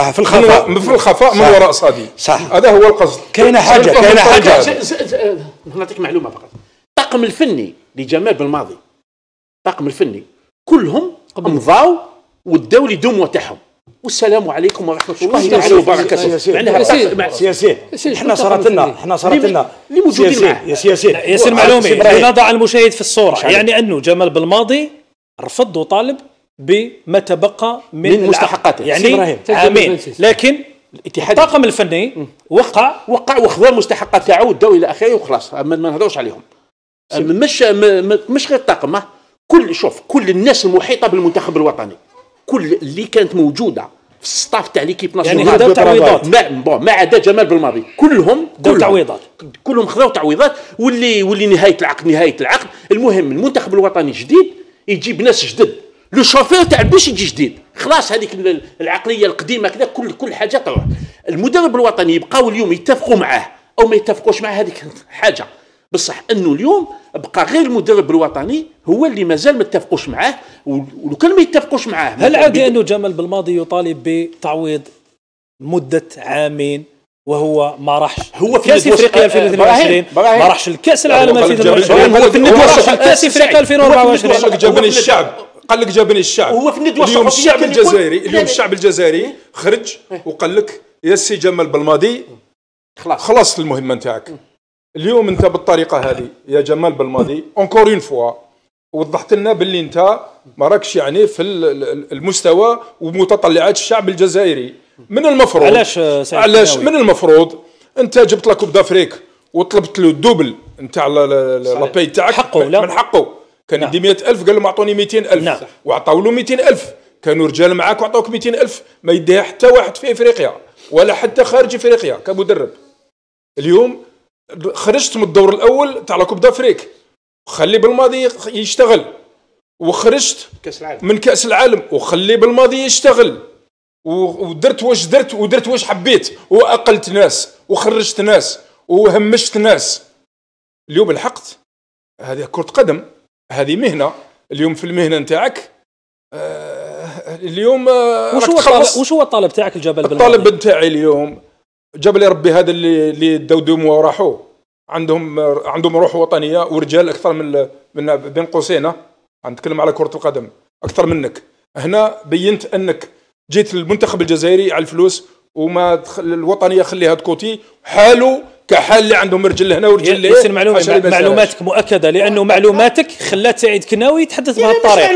S4: الخفاء من وراء صادي. صح، هذا هو القصد.
S2: كاينه حاجه
S3: نعطيك معلومه فقط. الطاقم الفني لجمال بالماضي، الطاقم الفني كلهم مضاو وداو لي دوموا تاعهم، والسلام عليكم ورحمه الله تعالى وبركاته.
S2: معناها سياسيين احنا صارت لنا
S3: اللي موجودين معاه
S2: سياسيين.
S1: ياسر معلومي لنضع المشاهد في الصوره، يعني انه جمال بالماضي رفض وطالب بما تبقى من
S3: مستحقاته،
S1: يعني عامين، لكن الطاقم الفني وقع
S3: وخذ المستحقات تاعو وداو الى اخره وخلاص، ما نهضروش عليهم. مش غير الطاقم، كل الناس المحيطه بالمنتخب الوطني، كل اللي كانت موجوده في الستاف تاع ليكيب ناسيونال،
S1: يعني هذا تعويضات
S3: ما عدا جمال بالماضي، كلهم
S1: تعويضات،
S3: كلهم خذوا تعويضات. واللي نهايه العقد. المهم المنتخب الوطني جديد يجيب ناس جدد، لو شوفير تاع البيش يجي جديد، خلاص هذيك العقليه القديمه كذا كل حاجه تروح. المدرب الوطني يبقاو اليوم يتفقوا معاه او ما يتفقوش معاه، هذيك حاجه، بصح انه اليوم بقى غير المدرب الوطني هو اللي مازال ما اتفقوش معاه. ولو كان ما يتفقوش معاه،
S1: هل عادي انه جمال بالماضي يطالب بتعويض مده عامين وهو ما راحش
S3: هو في
S1: كاس افريقيا 2022، ما راحش الكاس العالم 2022،
S3: هو في الندوه
S1: كاس افريقيا 2024
S4: قال لك جابني الشعب.
S3: هو في الندوه
S4: اليوم الشعب الجزائري خرج وقال لك يا سي جمال بالماضي خلاص المهمه نتاعك. اليوم انت بالطريقه هذه يا جمال بالماضي اونكور اون فوا وضحت لنا باللي انت ما راكش يعني في المستوى ومتطلعات الشعب الجزائري. من المفروض علاش من المفروض انت جبت لا كوب دافريك وطلبت له الدوبل نتاع لاباي تاعك من حقه. كان يدي 100,000 قال لهم اعطوني 200,000
S1: نعم.
S4: وعطاو له 200,000. كانوا رجال معاك وعطاوك 200,000 ما يديها حتى واحد في افريقيا ولا حتى خارج افريقيا كمدرب. اليوم خرجت من الدور الاول تاع لا كوب دافريك، خلي بالماضي يشتغل، وخرجت من كاس العالم وخلي بالماضي يشتغل، ودرت واش حبيت، واقلت ناس وخرجت ناس وهمشت ناس. اليوم الحقت هذه كرة قدم، هذه مهنة. اليوم في المهنة نتاعك اليوم
S1: وش هو الطالب تاعك الجبل؟
S4: الطالب نتاعي اليوم جبل ربي هذا اللي دودموا وراحوا عندهم روح وطنية ورجال أكثر من بين قوسين. نتكلم على كرة القدم أكثر منك. هنا بينت أنك جيت للمنتخب الجزائري على الفلوس وما الوطنية خليها تكوتي حاله كحال اللي عندهم رجل هنا ورجل
S1: هنا. معلوماتك مؤكده لانه معلوماتك خلات سعيد كناوي يتحدث بهذه الطريقه.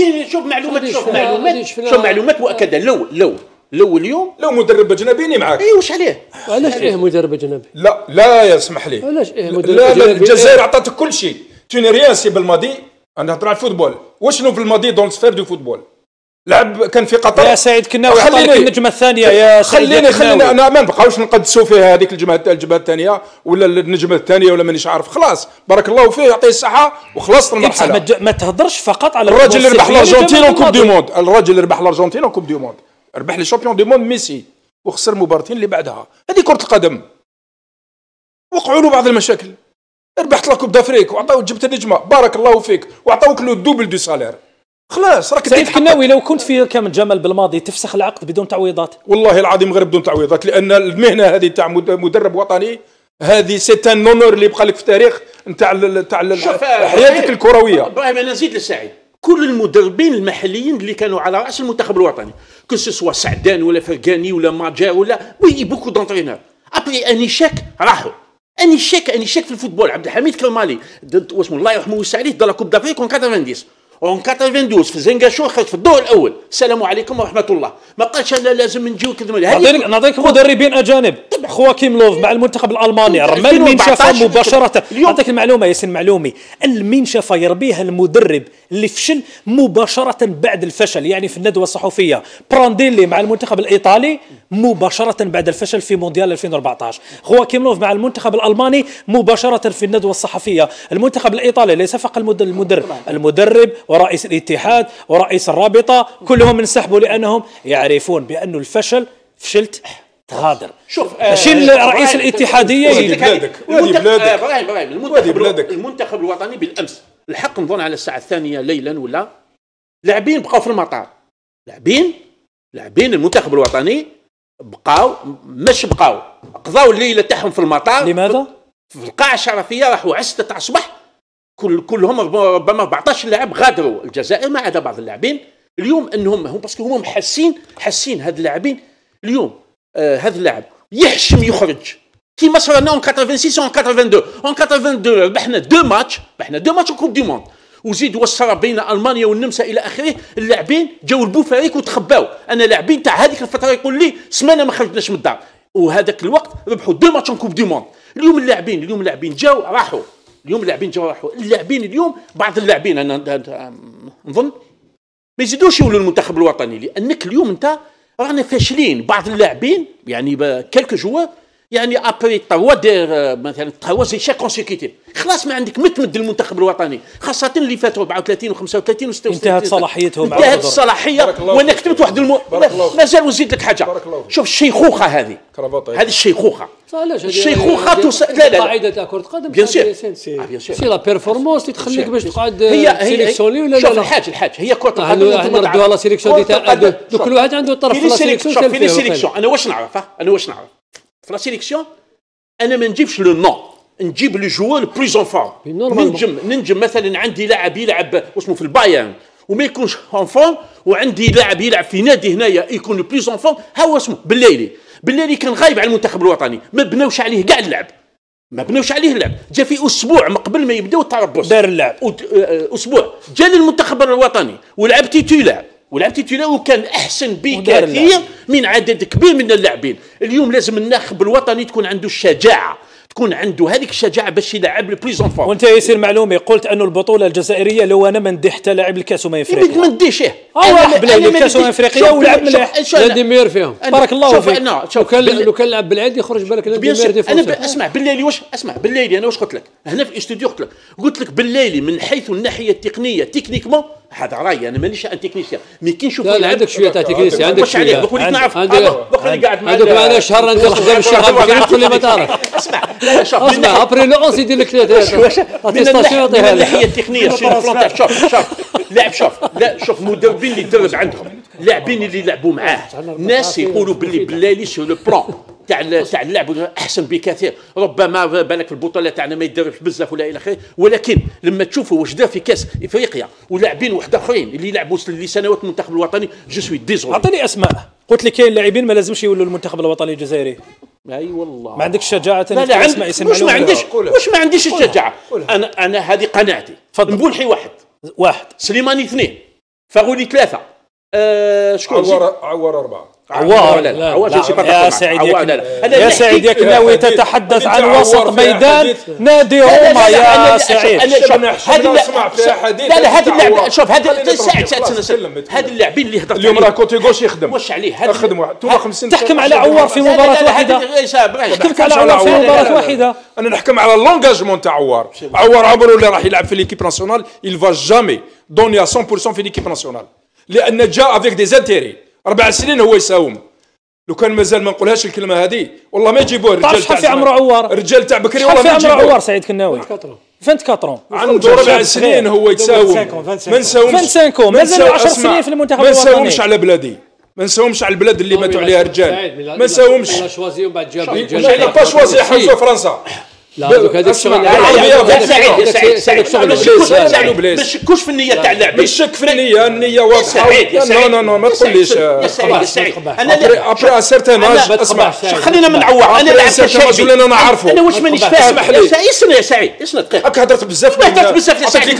S3: شوف معلومات مؤكده. لو اليوم
S4: لو مدرب اجنبي معك
S3: واش عليه؟
S5: علاش ايه مدرب اجنبي؟
S4: لا يسمح لي.
S5: علاش ايه مدرب
S4: لا
S5: اجنبي؟
S4: الجزائر عطاتك كل شيء. توني ريان سي بالماضي. انا نهضر على الفوتبول. وشنو في الماضي دون سفير دو فوتبول؟ لعب كان في قطر
S1: يا سعيد كناوي عطاك النجمه الثانيه. يا
S4: سعيد خليني انا ما نبقاوش نقدسوا فيها هذيك الجبهه الثانيه ولا النجمه الثانيه ولا مانيش عارف. خلاص بارك الله فيه يعطيه الصحه وخلصت المرحله.
S1: ما تهضرش فقط على
S4: الراجل اللي ربح الارجنتين وكوب دي موند. الراجل اللي ربح الارجنتين وكوب دي موند ربح لي شامبيون دي موند ميسي وخسر مباراتين اللي بعدها. هذه كره القدم. وقعوا له بعض المشاكل. ربحت لا كوب دافريك وعطاو جبت النجمه بارك الله فيك وعطاوك له الدوبل دو سالير. خلاص راك
S1: سعيد كناوي لو كنت في كامل جمل بالماضي تفسخ العقد بدون تعويضات؟
S4: والله العظيم غير بدون تعويضات. لان المهنه هذه تاع مدرب وطني هذه سيتان نونور اللي يبقى لك في التاريخ نتاع حياتك الكرويه.
S3: ابراهيم انا نزيد لسعيد كل المدربين المحليين اللي كانوا على راس المنتخب الوطني كو سوا سعدان ولا فرقاني ولا ماجا ولا وي بوكو دونترينور ابري انيشاك راحوا انيشاك في الفوتبول. عبد الحميد كرمالي واسمه الله يرحمه ويوسع عليه دار لا كوب دافريك 90 اون 92 في زنقاشور خرج في الدور الاول. السلام عليكم ورحمه الله. ما قالش لا لازم نجيو كذا.
S1: نعطيك مدربين اجانب. خواكيم لوف مع المنتخب الالماني رمال مين شافه مباشره. نعطيك المعلومه ياسين معلومي المين شافه يربيها المدرب اللي فشل مباشره بعد الفشل. يعني في الندوه الصحفيه برانديلي مع المنتخب الايطالي مباشره بعد الفشل في مونديال 2014. خواكيم لوف مع المنتخب الالماني مباشره في الندوه الصحفيه. المنتخب الايطالي ليس فقط المدرب ورئيس الاتحاد ورئيس الرابطة كلهم انسحبوا لأنهم يعرفون بأن الفشل فشلت تغادر.
S3: شوف
S1: فشل رئيس الاتحادية
S3: المنتخب الوطني بالأمس الحق نظن على الساعة 2 ليلا ولا لاعبين بقاو في المطار. لاعبين المنتخب الوطني بقاو قضاو الليلة تاعهم في المطار.
S1: لماذا؟
S3: في القاعة الشرفية راحوا 6 تاع الصباح كلهم ربما 14 لاعب غادروا الجزائر ما عدا بعض اللاعبين. اليوم انهم هم باسكو هم حاسين هاد اللاعبين اليوم هذا اللاعب يحشم يخرج كيما صرنا اون 86 اون 82 ربحنا 2 ماتش كوب دي موند وزيد وصل بين المانيا والنمسا الى اخره. اللاعبين جاوا البوفاريك وتخباو. انا لاعبين تاع هذيك الفتره يقول لي سمانه ما خرجناش من الدار وهذاك الوقت ربحوا 2 ماتش كوب دي موند. اليوم اللاعبين جاوا راحوا. اللاعبين اليوم بعض اللاعبين انا نظن ما يزيدوش يولوا المنتخب الوطني لانك اليوم انت رانا فاشلين. بعض اللاعبين يعني كلكو جوار يعني ابري 3 مثلا 3 زيشاك كونسيكوتيف خلاص ما عندك متمد المنتخب الوطني خاصه اللي فاتوا 34 و35 و36
S1: انتهت صلاحيتهم.
S3: انتهت الصلاحيه وانا كتبت واحد مازال وزيد لك حاجه. شوف الشيخوخه هذه الشيخوخه
S5: لا قاعده تاع كره القدم
S3: بيان سور
S5: سي لا بيرفورمانس اللي تخليك باش تقعد
S3: سيليكسيوني
S5: ولا لا.
S3: الحاج هي كره القدم
S5: نردوها لا سيليكسيون تاع كل واحد عنده طرف في لا سيليكسيون.
S3: في السيليكسيون انا واش نعرف في لا سيليكسيون انا ما نجيبش لو نون نجيب لو جوور لو بلوز اون فورم. ننجم مثلا عندي لاعب يلعب واسمه في البايرن وما يكونش اون فورم وعندي لاعب يلعب في نادي هنايا يكون لو بلوز اون فورم. ها هو اسمه بالليلي كان غايب على المنتخب الوطني ما بناوش عليه كاع اللعب جا في اسبوع من قبل ما يبداو التربص
S1: دار اللعب
S3: اسبوع جا للمنتخب الوطني ولعب تيتولار وكان احسن بكثير من عدد كبير من اللاعبين. اليوم لازم الناخب الوطني تكون عنده الشجاعه تكون عنده هذيك الشجاعه باش يلعب البليز اون فور.
S1: وانت ياسين معلومي قلت انه البطوله الجزائريه لو انا ما ندحت لاعب الكاس افريقيا
S3: ما نديش
S1: الكاس افريقيا ولعب مليح
S5: لاندي مير فيهم
S1: بارك الله فيك.
S5: لو كان لعب بالعيد يخرج بالك لاندي مير دي
S3: انا اسمع بالليلي انا واش قلت لك هنا في الاستوديو قلت لك بالليلي من حيث الناحيه التقنيه تكنيكمون هذا رايي انا مانيش ان تكنيسيان مي كي نشوف
S5: لا عندك شويه تاع تكنيسيان عندك
S3: واش عليك
S5: شويه
S3: دوك وليت نعرف
S5: دوك
S3: اللي قاعد
S5: هذوك معنا شهر ندير خدام الشهر تقول لي ما تعرف
S3: اسمع لا شوف
S5: اسمع ابري لو اونس يدير لك اتيستاسيون
S3: من الناحيه التقنيه سي البلان تاع شوف لاعب شوف مدربين اللي يدرب عندهم لاعبين اللي يلعبوا معاه الناس يقولوا باللي سو لو بلان تاع اللعب احسن بكثير ربما بالك في البطوله تاعنا ما يدربش بزاف ولا الى اخره ولكن لما تشوفوا واش دار في كاس افريقيا ولاعبين واحد اخرين اللي يلعبوا لسنوات المنتخب الوطني جو سوي ديزولي.
S1: اعطيني اسماء قلت لي كاين لاعبين ما لازمش يولوا المنتخب الوطني الجزائري.
S3: اي والله
S1: ما عندكش الشجاعه
S3: لا اسماء يسمعوا واش ما عنديش الشجاعه انا هذه قناعتي. نبولحي واحد سليماني 2 فاغولي 3 شكون
S4: عوار 4
S1: عوار يا سعيد يا سعيد يا كناوي تتحدث عن وسط ميدان نادي روما يا سعيد.
S3: هذه هذه اللعبه شوف هذه هذه اللاعبين اللي هضرت
S4: اليوم راه كوتي غوش يخدم
S3: واش عليه
S4: خدم توما 50
S1: تحكم على عوار في مباراه واحده تحكم على عوار في مباراه واحده.
S4: انا نحكم على اللونجاجمون تاع عوار عمره اللي راح يلعب في ليكيب ناسيونال il va jamais donner à 100% في ليكيب ناسيونال لان جاء افيك دي زانتيري 4 سنين هو يساوم. لو كان مازال ما نقولهاش الكلمه هذه والله ما يجيبوه الرجال
S1: تاع في عمر عوار
S4: الرجال تاع بكري والله
S1: ما يجيبوه. عمر عوار سعيد كناوي 24
S4: عنده 4 سنين هو يتساوم ما نساومش
S1: 25 مازال 10 سنين في المنتخب الوطني.
S4: ما نساومش على بلادي ما نساومش على البلاد اللي ماتوا عليها رجال ما نساومش
S5: شوازي وبعد جاب
S4: لا با شوازي حجوا فرنسا
S5: لا دوك هذاك الشغل
S3: يا سعيد ما تشكوش في النيه تاع اللاعبين.
S4: مش شك في النيه واضحه. نو ما تقوليش
S3: يا سعيد
S4: انا ابري سيرتان اسمع
S3: خلينا من عوار انا لعبت شيبي
S4: انا نعرفه
S3: انا واش مانيش فاهم. اسمع يا سعيد اسمع دقيقه
S4: هكا هضرت بزاف
S3: ما هضرت بزاف يا سعيد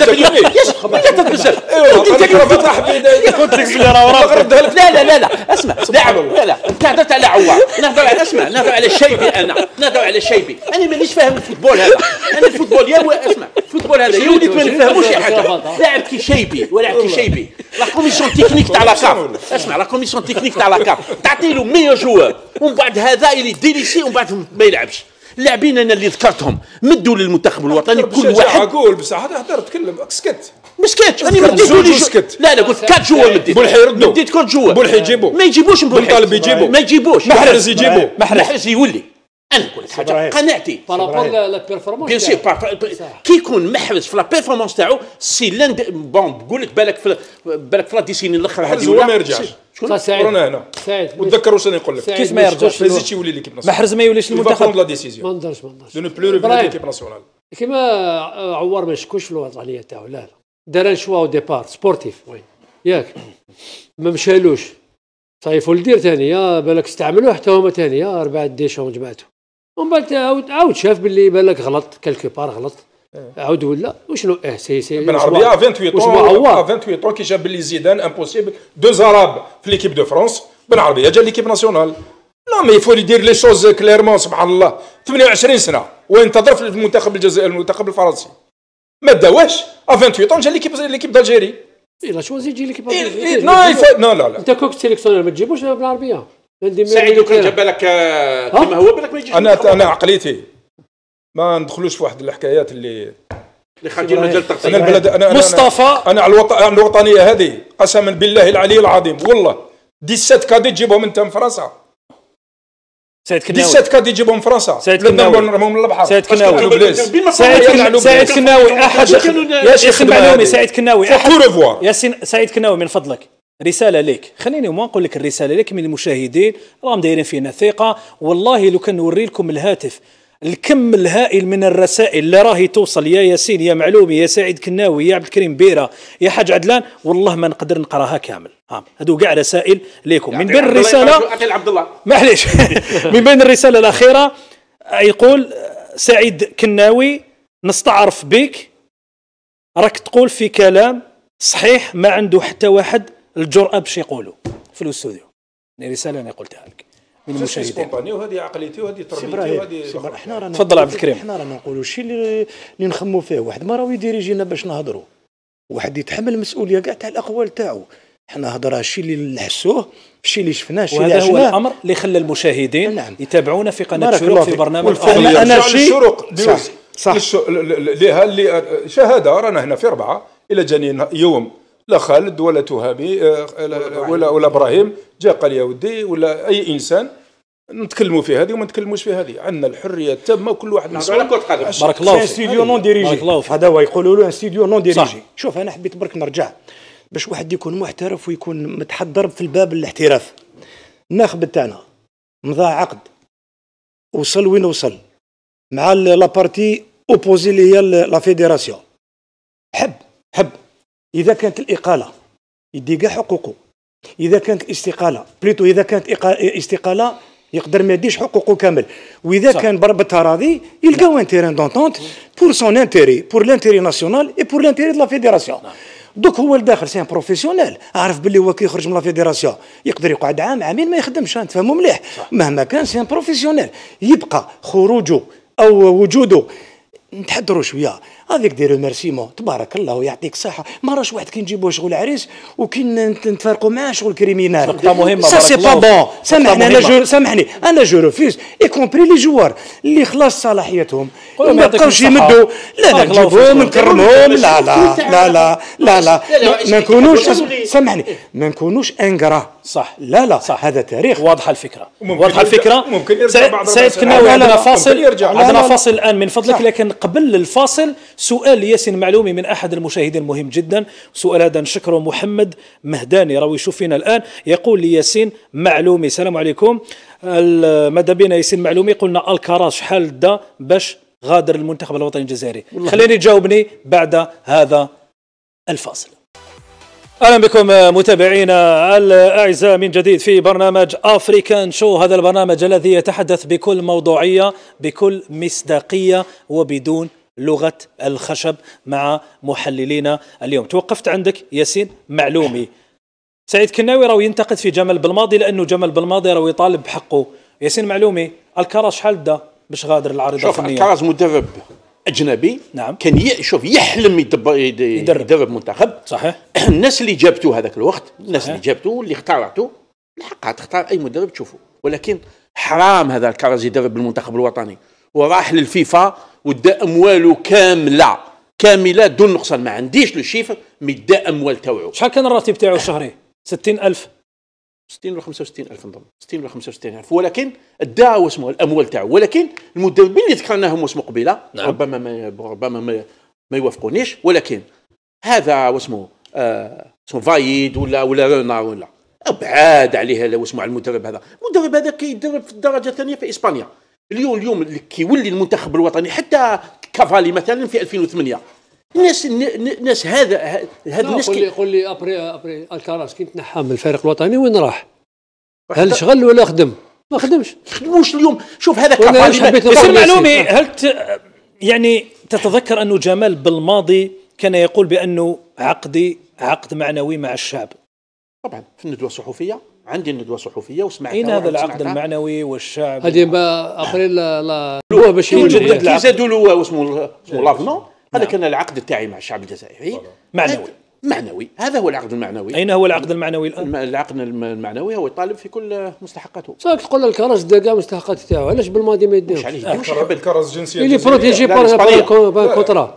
S3: هضرت بزاف
S4: انت كرافات راح
S1: قلت لك بلي راه
S3: لا اسمع لا انت هضرت على عوار نهضر على اسمع نهضر على شيبي نهضر على شيبي انا مانيش فاهم الفوتبول هذا. انا الفوتبول اسمع الفوتبول هذا يا وليت ما نفهموش شي حاجه. لاعب كي شيبي ولاعب كي شيبي لا كوميسيون تكنيك تاع لا كاف اسمع لا كوميسيون تكنيك تاع لا كاف تعطي له ميور جوار ومن بعد هذا اللي ديليسي ومن بعد ما يلعبش. اللاعبين انا اللي ذكرتهم مدوا للمنتخب الوطني كل واحد
S4: اقول بصح هذا هضر تكلم سكت
S3: مسكت انا ما اديتوليش لا قلت 4 جوار
S4: بولحي يردوا
S3: مديت 4 جوار
S4: بولحي يجيبوا
S3: ما يجيبوش
S4: بولطالب يجيبوا
S3: ما يجيبوش
S4: محرز يجيبوا
S3: محرز يولي. انا نقول لك حاجه قناعتي
S5: بارابور لا بيرفورمانس
S3: بيان سور كي يكون محرز في لا بيرفورمانس تاعو سي لاند بون نقول لك بالك في لا ديسيني الاخر هذه
S4: ولا ما يرجعش
S5: سعيد
S4: وتذكر واش انا نقول لك
S1: كيف ما يرجعش
S4: فازيتش يولي ليكيب ناسيونال
S1: محرز ما يوليش المنتخب
S5: ما نقدرش
S4: دو نو بلو ريفيني ليكيب ناسيونال
S5: كيما عوار ما يشكوش في الوطنيه تاعو لا دار ان شوا او ديبار سبورتيف ياك ما مشالوش صاي فول دير ثاني بالك استعملوه حتى هما ثاني 4 ديشون جمعته ومن بعد عاود شاف باللي بالك غلط كالكو بار غلط عاود ولا وشنو سي
S4: بن عربيه 28 طون كي جاب لي زيدان امبوسيبل 2 زراب في ليكيب دو فرانس بن عربيه جا ليكيب ناسيونال لا مي يفو يدير لي شوز كليرمون سبحان الله 28 سنه وينتظر في المنتخب الجزائري المنتخب الفرنسي ما داواش 28 طون جا ليكيب دالجيري
S5: لا شوازي يجي ليكيب
S4: لا
S5: انت كوك سيليكسيونير ما تجيبوش بالعربيه
S3: سعيد كان جاب بالك كيما هو بالك ما يجيش.
S4: انا عقليتي ما ندخلوش في واحد الحكايات اللي
S3: خارجين مجال التقسيم.
S4: انا البلد انا
S1: مصطفى
S4: انا على الوطنيه هذه قسما بالله العلي العظيم والله 17 كادي تجيبهم انت من فرنسا
S1: سعيد كناوي
S4: 17 كادي تجيبهم فرنسا
S1: سعيد كناوي
S4: من البحر
S1: سعيد كناوي
S4: سعيد
S1: كناوي احد يا شيخ المعلومي سعيد كناوي ياسين سعيد كناوي من فضلك رسالة لك خليني ما نقول لك الرسالة لك من المشاهدين راهم دايرين فينا ثقة والله لو كان نوري لكم الهاتف الكم الهائل من الرسائل اللي راهي توصل يا ياسين يا معلومي يا سعيد كناوي يا عبد الكريم بيرة يا حاج عدلان والله ما نقدر نقراها كامل هذو كاع رسائل لكم من بين الرسالة
S3: عبد الله
S1: معليش من بين الرسالة الأخيرة يقول سعيد كناوي نستعرف بك راك تقول في كلام صحيح ما عنده حتى واحد الجرأة باش يقولوا في الاستوديو. رسالة أنا قلتها لك من المشاهدين.
S4: وهذه عقليتي وهذه تربيتي وهذه
S2: احنا رانا
S1: تفضل عبد الكريم.
S2: احنا رانا نقولوا الشيء اللي نخموا فيه واحد ما راهو يديريجينا باش نهضروا واحد يتحمل المسؤوليه كاع تاع الاقوال تاعو. احنا هضره الشيء اللي نحسوه الشيء اللي شفناه الشيء اللي
S1: عشناه وهذا هو الامر اللي خلى المشاهدين
S2: نعم.
S1: يتابعونا في قناه شروق في برنامج
S4: انا شيء الشروق صح اللي شهاده رانا هنا في 4 الى جاني يوم لا خالد ولا تهامي ولا ابراهيم جاء قال يا ودي ولا اي انسان نتكلموا في هذه وما نتكلموش في هذه، عندنا الحريه التامه وكل واحد
S3: مسؤول على كره القدم.
S1: بارك الله فيك.
S2: استوديو نون ديريجي، هذا هو يقولوا له استوديو نون ديريجي. شوف انا حبيت برك نرجع باش واحد يكون محترف ويكون متحضر في الباب الاحتراف. الناخب تاعنا مضى عقد وصل وين وصل مع لابارتي اوبوزي اللي هي لا فيديراسيون. حب اذا كانت الاقاله يدي كاع حقوقه، اذا كانت الاستقاله بليتو اذا كانت استقاله يقدر ما يديش حقوقه كامل، واذا صح. كان بالتراضي يلقاو ان تيران دونتونت بور سون انتيري بور لانتيري ناسيونال اي بور لانتيري دو لا فيديراسيون. دوك هو الداخل سي ان بروفيسيونيل عارف باللي هو كي يخرج من لا فيديراسيون يقدر يقعد عام عامين ما يخدمش، تفهموا مليح. مهما كان سي ان بروفيسيونيل يبقى خروجه او وجوده نتحضروا شويه هذيك دي ريميرسيمون تبارك الله ويعطيك الصحه. ما راش واحد كي نجيبوه شغل عريس وكي نتفارقوا معاه شغل كريمينال.
S1: نقطه مهمه
S2: سا سي با بون. سامحني انا جو ريفوز اي كومبري لي جوار اللي خلاص صلاحيتهم ما بقاوش يمدوا. لا نجيبوهم نكرموهم. لا لا لا لا لا لا ما نكونوش سامحني ما نكونوش انقرا.
S1: صح
S2: لا لا صح. هذا تاريخ.
S1: واضحه الفكره واضحه الفكره.
S4: ممكن يرجع بعض
S1: سيد كناوي عندنا فاصل عندنا فاصل الان من فضلك.
S2: صح.
S1: لكن قبل الفاصل سؤال لياسين معلومي من احد المشاهدين مهم جدا. سؤال هذا نشكره محمد مهداني راهو يشوف فينا الان. يقول لي ياسين معلومي السلام عليكم ماذا بينا ياسين معلومي قلنا الكراز شحال دا باش غادر المنتخب الوطني الجزائري. خليني تجاوبني بعد هذا الفاصل. اهلا بكم متابعينا الاعزاء من جديد في برنامج افريكان شو. هذا البرنامج الذي يتحدث بكل موضوعيه بكل مصداقيه وبدون لغه الخشب مع محللينا اليوم. توقفت عندك ياسين معلومي. سعيد كناوي راهو ينتقد في جمال بالماضي لانه جمال بالماضي راهو يطالب بحقه. ياسين معلومي الكراز شحال دا باش غادر العارضه الفنيه؟
S3: شوف الكراز مدرب اجنبي.
S1: نعم.
S3: كان شوف يحلم يدرب منتخب.
S1: صحيح.
S3: الناس اللي جابتوه هذاك الوقت الناس اللي جابتوه اللي اختارته الحق تختار اي مدرب تشوفه، ولكن حرام هذا الكراز يدرب المنتخب الوطني وراح للفيفا ودا امواله كامله دون نقصان. ما عنديش لو شيفر مي دا اموال تاوعو.
S1: شحال كان الراتب تاعو الشهري؟ 60,000
S3: 60 ولا 65,000 نظن 60 ولا 65,000 ولكن دا واسمه الاموال تاعو. ولكن المدربين اللي ذكرناهم واسمه قبيله نعم. ربما ما يوافقونيش، ولكن هذا واسمه اسمه فايد ولا رونار ولا ابعاد عليه واسمه على المدرب هذا. المدرب هذا كيدرب في الدرجه الثانيه في اسبانيا. اليوم كيولي المنتخب الوطني حتى كافالي مثلا في 2008 الناس هذا الناس
S5: قول لي ابري الكراز كي تنحى من الفريق الوطني وين راح؟ هل شغل ولا خدم؟ ما خدمش
S3: اليوم. شوف هذا كافالي
S1: ياسين معلومي هل يعني تتذكر انه جمال بالماضي كان يقول بانه عقد معنوي مع الشعب؟
S3: طبعا في الندوه الصحفيه عندي الندوه الصحفيه وسمعتها.
S1: اين هذا العقد المعنوي والشعب؟
S5: هذه ابري لا هو باش
S3: كي زادوا له واسمه لافنون. هذا كان العقد تاعي مع الشعب الجزائري معنوي. هذا هو العقد المعنوي.
S1: اين هو العقد المعنوي الان؟
S3: العقد المعنوي هو يطالب في كل مستحقاته.
S5: صاك تقول الكراز دا كاع مستحقات تاعو علاش بالماضي ما يديوش؟
S4: الكراز جنسيه
S5: اللي بروتيجي بار كونترا.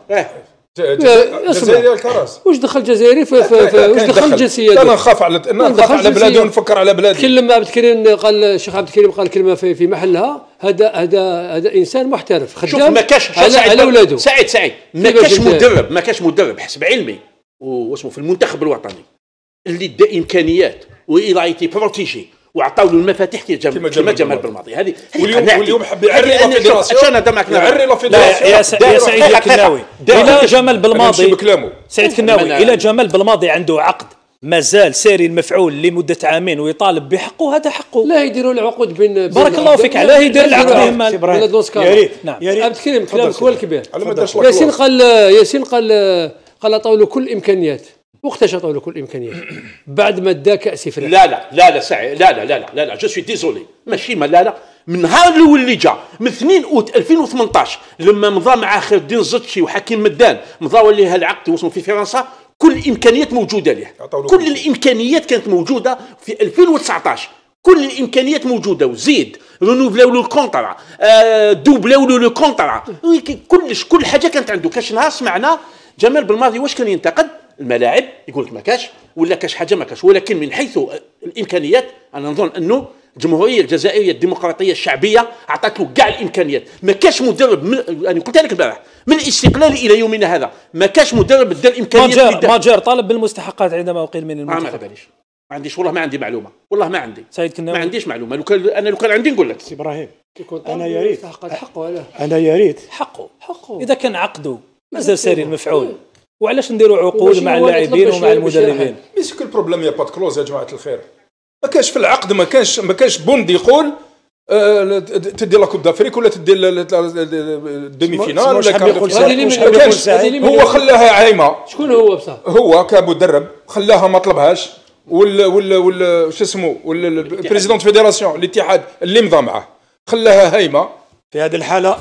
S4: جزائري الكراز
S5: واش دخل جزائري واش دخل الجنسيه؟
S4: انا نخاف على بلادي ونفكر على بلادي.
S5: تكلم مع عبد الكريم قال الشيخ عبد الكريم قال كلمه في محلها. هذا انسان محترف خدام على اولاده.
S3: سعيد ما كاش مدرب حسب علمي واسمه في المنتخب الوطني اللي دا امكانيات وايلايتي بروتيجي وعطاو له المفاتيح كما جمال بالماضي. هذه
S4: واليوم حب يعري لا فيدراسيون
S3: يعري
S4: لا فيدراسيون.
S1: يا سعيد الكناوي الى جمال بالماضي سعيد كناوي الى جمال بالماضي عنده عقد مازال ساري المفعول لمده عامين ويطالب بحقه. هذا حقه.
S5: لا يديروا العقود بين
S1: بارك الله فيك. علاه يدير العقد يهمل
S5: بين دوسكار.
S1: يا ريت نعم.
S5: عبد الكريم كلامك هو الكبير. ياسين قال عطاو له كل الامكانيات. وقتاش عطاو له كل الامكانيات؟ بعد ما دا كاس افريقيا.
S3: لا سعيد لا جو سوي ديزولي ماشي لا من نهار الاول اللي جا من 2 اوت 2018 لما مضى مع خير الدين زتشي وحكيم مدان مضاو ليه العقد واسمه في فرنسا كل الامكانيات موجوده ليه. كل الامكانيات كانت موجوده في 2019. كل الامكانيات موجوده وزيد رونوفلاو له الكونترا دوبلاو له الكونترا كل حاجه كانت عنده. كاش نهار سمعنا جمال بالماضي واش كان ينتقد الملاعب يقول لك ما كاش، ولا كاش حاجه ما كاش. ولكن من حيث الامكانيات انا نظن انه الجمهوريه الجزائريه الديمقراطيه الشعبيه اعطت له كاع الامكانيات. ما كاش مدرب انا قلت لك البارح من الاستقلال الى يومنا هذا ما كاش مدرب ادى الامكانيات.
S1: ماجر طالب بالمستحقات عندما اقيل من المنتخب.
S3: ما عنديش والله، ما عندي معلومه، والله ما عندي.
S1: سيد كناوي
S3: ما عنديش معلومه. لو كان عندي نقول لك.
S2: سي ابراهيم
S5: انا يا ريت حقه،
S2: انا يا ريت
S1: حقه اذا كان عقده مازال ساري المفعول، وعلاش نديروا عقود مع اللاعبين ومع المدربين؟
S4: مي سكو البروبليم يا با كلوز يا جماعه الخير. ما كانش في العقد، ما كانش بوند يقول تدي لا كوب دافريك ولا تدي الدومي فينال ولا كان. هو خلاها عايمه.
S5: شكون هو بصح؟
S4: هو كمدرب خلاها ما طلبهاش، ولا شو اسمه، البريزيدون فيدراسيون الاتحاد اللي مضى معه خلاها هايمه.
S2: في هذه الحالة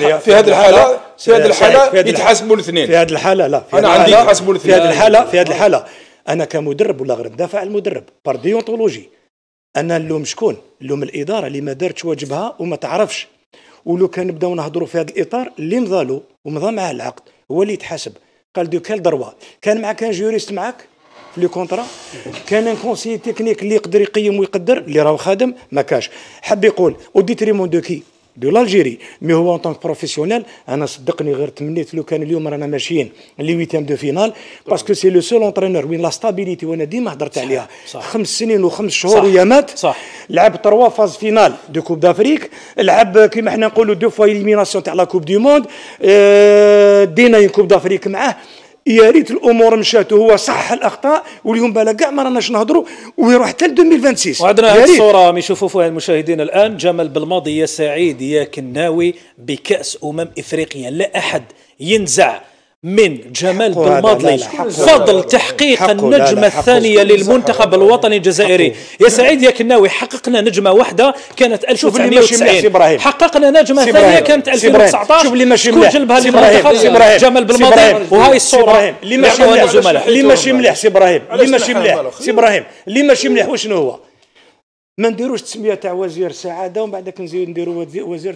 S4: يتحاسبوا الاثنين.
S2: في هذه الحالة لا،
S4: أنا عندي يتحاسبوا الاثنين.
S2: في هذه الحالة أنا كمدرب ولا غير ندافع عن المدرب بار ديونتولوجي. أنا نلوم شكون؟ نلوم الإدارة اللي ما دارتش واجبها وما تعرفش. ولو كان نبداو نهضروا في هذا الإطار اللي مضى له ومضى معاه العقد هو اللي يتحاسب. قال دو كال دروا كان جوريست معاك في لي كونترا، كان ان كونسيي تكنيك اللي يقدر يقيم ويقدر اللي راهو خادم ما كاش. حب يقول او ديتريمون دو كي دو لالجيري، مي هو اون طونك بروفيسيونيل. انا صدقني غير تمنيت لو كان اليوم رانا ماشيين لي ويتام دو فينال، باسكو سي لو سول اونترينور وين لا ستابيليتي، وانا ديما هضرت عليها. 5 سنين و5 شهور ويامات، لعب 3 فاز فينال دو كوب دافريك، لعب كيما حنا نقولوا 2 فوا إليميناسيون تاع لا كوب دو موند، دينا كوب دافريك معاه. يا ريت الامور مشات وهو صح الاخطاء، واليوم بالا كاع ما راناش نهضروا ويروح حتى ل 2026.
S1: وعندنا هذه الصوره يشوفوا فيها المشاهدين الان، جمال بالماضي يا سعيد يا كناوي بكاس افريقيا. لا احد ينزع من جمال بالماضي فضل تحقيق النجمة الثانية للمنتخب الوطني الجزائري. يا سعيد يا كناوي حققنا نجمة واحدة كانت 1990، حققنا نجمة ثانية كانت 2019.
S2: شوف اللي ماشي
S1: مليح، جلبها للمنتخب جمال بالماضي. وهاي الصورة
S2: اللي ماشي مليح، اللي ماشي مليح سي ابراهيم، اللي ماشي مليح سي ابراهيم، اللي ماشي مليح وشنو هو؟ ما نديروش تسميه تاع وزير السعاده ومن بعد نزيدو نديروا وزير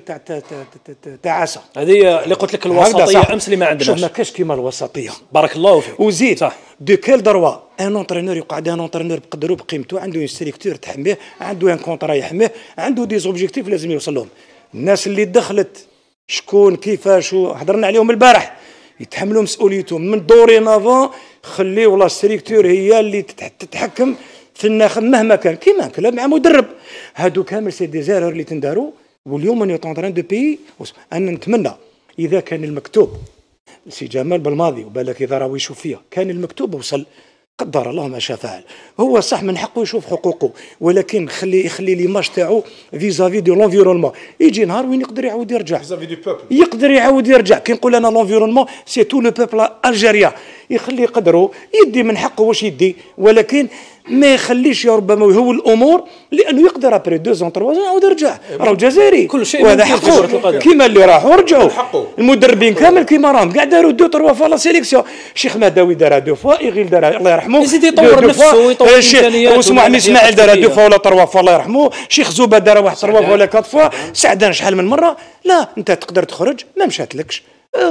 S2: تاع عسى.
S1: هذه اللي قلت لك الوسطيه امس اللي ما عندناش.
S2: شوف ما كاش كيما الوسطيه.
S1: بارك الله فيك.
S2: وزيد دو كيل دروا ان اونترينور يقعد ان اونترينور بقدروا بقيمته، عنده انستركتور تحميه، عنده ان كونطرا يحميه، عنده دي زوبجيكتيف لازم يوصل لهم. الناس اللي دخلت شكون كيفاش هضرنا عليهم البارح يتحملوا مسؤوليتهم من دوري نافون. خليوا لا ستركتور هي اللي تتحكم في الناخب مهما كان، كيما كلام مع مدرب. هادو كامل سي دي زيرور اللي تنداروا. واليوم اني طونطران دو بيي. انا نتمنى اذا كان المكتوب سي جمال بالماضي وبالك اذا راهو يشوف فيها كان المكتوب وصل، قدر الله ما شاء فعل. هو صح من حقه يشوف حقوقه، ولكن يخلي ليماج تاعو فيزافي دو لونفيرونمون. يجي نهار وين يقدر يعاود يرجع، يقدر يعاود يرجع. كي نقول انا لونفيرونمون سي تو لو بوبل الجيريا، يخلي قدره يدي من حقه واش يدي، ولكن ما يخليش يا ربما يهول الامور، لانه يقدر ابري 2 3 يعاود يرجع. راهو جزائري
S1: كل شيء
S2: وهذا حقه، كيما اللي راحوا رجعوا المدربين كامل كيما راهم كاع داروا 2 3 فوا لا سيليكسيون. الشيخ مهداوي دارها 2 فوا، إيغيل دارها الله يرحمه،
S1: يزيد يطور نفسه ويطور
S2: الامكانيات. واسمه عمي اسماعيل دارها 2 فوا ولا 3 فوا الله يرحمه. شيخ زوبه دارها 1 3 فوا ولا 4 فوا. سعدان شحال من مره. لا انت تقدر تخرج ما مشاتلكش،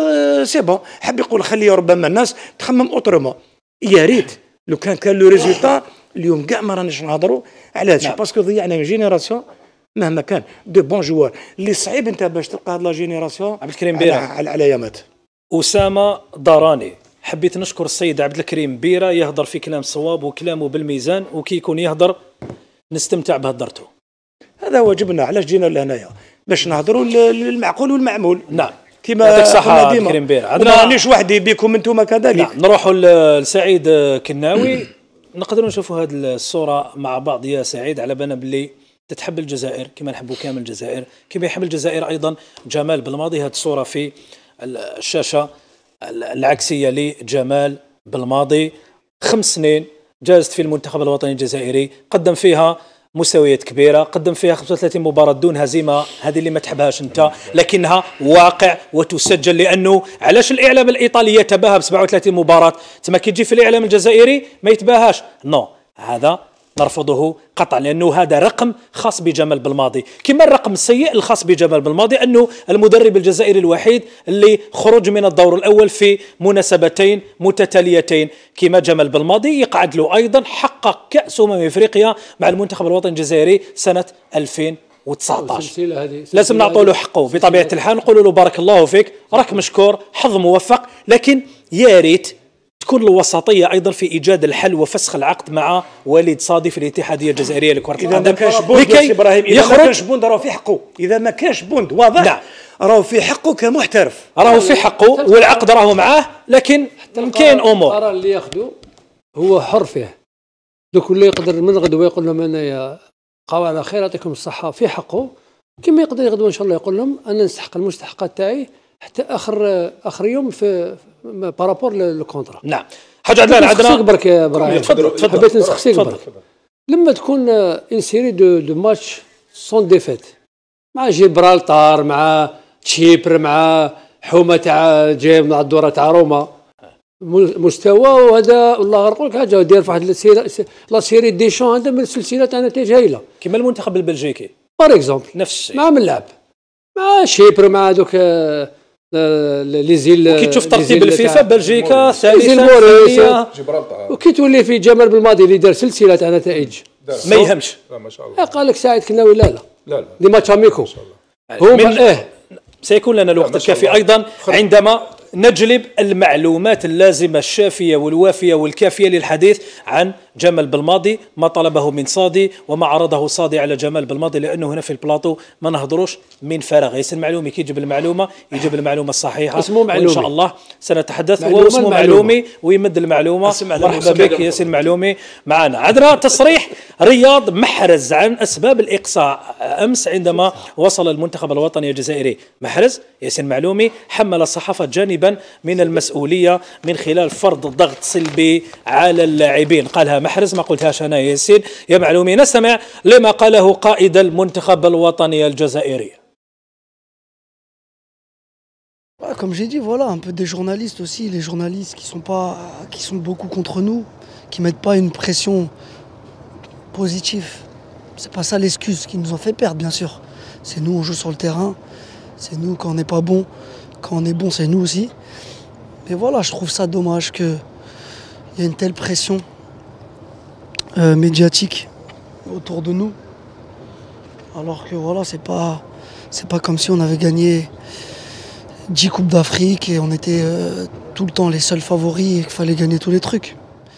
S2: سي بون. حب يقول خلي ربما الناس تخمم اوترومون. يا ريت لو كان لو ريزولتا اليوم كاع ما راناش نهضروا على هذا الشيء، باسكو ضيعنا من جينيراسيون مهما كان دو بون جوار اللي صعيب انت باش تلقى هاد لا جينيراسيون.
S1: عبد الكريم بيرة
S2: على ايامات
S1: اسامه ضراني. حبيت نشكر السيد عبد الكريم بيرة، يهضر في كلام صواب وكلامه بالميزان، وكي يكون يهضر نستمتع بهضرته.
S2: هذا واجبنا، علاش جينا لهنايا باش نهضروا المعقول والمعمول.
S1: نعم
S2: كيما
S1: صحة كريم بيرة.
S2: عندنا مانيش وحدي بكم انتم كذلك.
S1: نعم. نروحوا لسعيد كناوي. نقدروا نشوفوا هذه الصورة مع بعض يا سعيد، على بالنا باللي تتحب الجزائر كما نحبوا كامل الجزائر، كما يحب الجزائر أيضا جمال بالماضي. هذه الصورة في الشاشة العكسية لجمال بالماضي. 5 سنين جازت في المنتخب الوطني الجزائري، قدم فيها مستويات كبيرة، قدم فيها 35 مباراة دون هزيمة. هذه اللي ما تحبهاش انت، لكنها واقع وتسجل. لانه علاش الاعلام الايطالي يتباهى ب 37 مباراة، تما كي تجي في الاعلام الجزائري ما يتباهاش. نو، هذا نرفضه قطعا، لأنه هذا رقم خاص بجمال بلماضي، كما الرقم السيء الخاص بجمال بلماضي أنه المدرب الجزائري الوحيد اللي خرج من الدور الأول في مناسبتين متتاليتين. كما جمال بلماضي يقعد له أيضا حقق كأس أفريقيا مع المنتخب الوطني الجزائري سنة 2019. لازم نعطوا له حقه بطبيعة الحال، نقول له بارك الله فيك، راك مشكور، حظ موفق، لكن يا ريت تكون الوسطية أيضا في إيجاد الحل وفسخ العقد مع وليد صادي في الاتحادية الجزائرية لكرة القدم.
S2: إذا ما كانش بوند يا إبراهيم، إذا ما كانش بوند راه في حقه، إذا ما كانش بوند واضح نعم. راه في حقه كمحترف،
S1: راه في حقه والعقد راه معاه، لكن كاين أمور
S5: القرار اللي ياخذه هو حر فيه. دوك اللي يقدر من غدوة يقول لهم أنا قاو على خير يعطيكم الصحة في حقه، كما يقدر يغدوة إن شاء الله يقول لهم أنا نستحق المستحقات تاعي حتى آخر يوم في بارابور للكونترا.
S1: نعم. حاج عدنان عندنا
S5: برك يا ابراهيم، حبيت نسقسيك برك. لما تكون ان سيري دو ماتش سون ديفيت مع جيبرالتار، مع تشيبر، مع حومه تاع جايب مع الدوره تاع روما، مستوى وهذا والله غير نقول لك حاجه داير في واحد لا سيري ديشون هذا من السلسله تاع نتائج هايله
S1: كما المنتخب البلجيكي
S5: بار اكزومبل
S1: نفس الشيء
S5: مع ملعب مع شيبر مع دوك لي زيل.
S1: وكي تشوف ترتيب الفيفا بلجيكا ثالثه
S4: جبرالتار،
S5: وكي تولي في جمال بالماضي اللي دار سلسله تاع نتائج
S1: ما يهمش.
S4: لا ما شاء الله.
S5: قال لك ساعد كناوي لا
S1: دي
S5: ماتش اميكو
S1: هو سيكون لنا الوقت الكافي ايضا عندما نجلب المعلومات اللازمة الشافية والوافية والكافية للحديث عن جمال بلماضي، ما طلبه من صادي وما عرضه صادي على جمال بلماضي، لأنه هنا في البلاطو ما نهضروش من فراغ. ياسين معلومي كي يجيب المعلومة يجيب المعلومة الصحيحة،
S5: اسمه معلومي.
S1: وإن شاء الله سنتحدث واسمه معلومي ويمد المعلومة. مرحبا بك ياسين معلومي معنا. عندنا تصريح رياض محرز عن أسباب الإقصاء أمس عندما وصل المنتخب الوطني الجزائري. محرز ياسين معلومي حمل الصحافة جانبا من المسؤولية من خلال فرض ضغط سلبي على اللاعبين. قالها محرز، ما قلتهاش أنا ياسين. يا معلومي نستمع لما قاله قائد المنتخب الوطني الجزائري.
S6: Comme j'ai dit, voilà, un peu des journalistes aussi, les journalistes qui sont beaucoup contre nous, qui mettent pas une pression positive. C'est pas ça l'excuse qui nous en fait perdre, bien sûr. C'est nous, on joue sur le terrain. C'est nous quand on n'est pas bon. Quand on est bon, c'est nous aussi. Mais voilà, je trouve ça dommage qu'il y ait une telle pression médiatique autour de nous. Alors que voilà, c'est pas comme si on avait gagné 10 Coupes d'Afrique et on était tout le temps les seuls favoris et qu'il fallait gagner tous les trucs.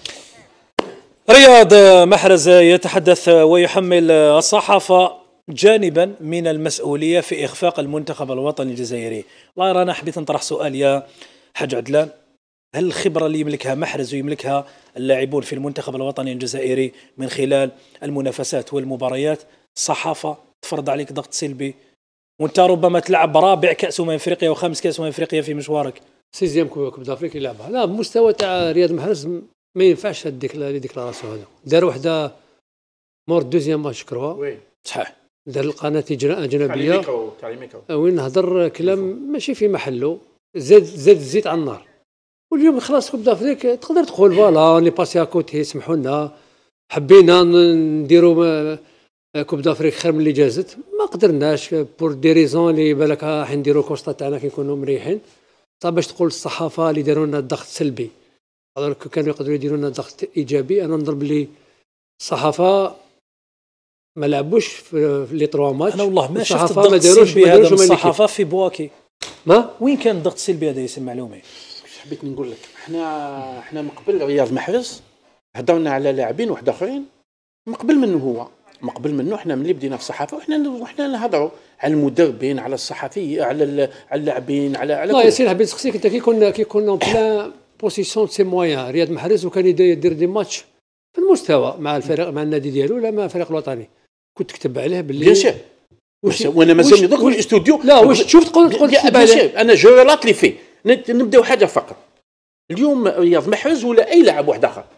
S1: رياض محرز يتحدث ويحمل الصحافة جانبا من المسؤولية في إخفاق المنتخب الوطني الجزائري. والله رانا حبيت نطرح سؤال يا حاج عدلان، هل الخبرة اللي يملكها محرز ويملكها اللاعبون في المنتخب الوطني الجزائري من خلال المنافسات والمباريات، الصحافة تفرض عليك ضغط سلبي وانت ربما تلعب رابع كأس افريقيا وخامس كأس افريقيا في مشوارك؟
S5: سيزيام كوب دافريك يلعبها. لا بمستوى تاع رياض محرز ما ينفعش هذيك لي ديكلاراسيون هذا. دار وحده مور دوزيام ماتش كروا
S1: صحيح،
S5: دار القناه اجنبيه وين هضر كلام ماشي في محله، زاد الزيت على النار. واليوم خلاص كوب دافريك تقدر تقول فوالا ني باسي اكوتي، سمحوا لنا حبينا نديروا كوب دافريك خير من اللي جازت، ما قدرناش بور دي ريزون اللي بالك راح نديروا كوستا تاعنا كي نكونوا مريحين. صعب باش تقول الصحافه اللي داروا لنا ضغط سلبي، كانوا يقدروا يديروا لنا ضغط ايجابي. انا نضرب لي الصحافه ما لعبوش في لي 3 ماتش.
S1: انا والله ما شفت الضغط السلبي هذا من الصحافه في بواكي.
S5: ما
S1: وين كان الضغط السلبي هذا ياسين معلومي؟
S3: حبيت نقول لك احنا من قبل رياض محرز هضرنا على لاعبين واحد اخرين من قبل منه احنا ملي بدينا في الصحافه وحنا نهضروا على المدربين، على الصحفيين، على اللاعبين، على
S5: لا ياسين حبيت نسقسيك انت كي كنا بلان بوزيسيون سي مويان رياض محرز وكان يدير دي ماتش في المستوى مع الفريق مع النادي ديالو ولا مع الفريق الوطني، كنت تكتب عليه باللي
S3: بيان سير وانا مازال ندخل في الاستوديو.
S5: لا واش تشوف تقول تكتب عليه؟
S3: انا جو ريلات لي في نبداو حاجه فقط. اليوم رياض محرز ولا اي لاعب واحد اخر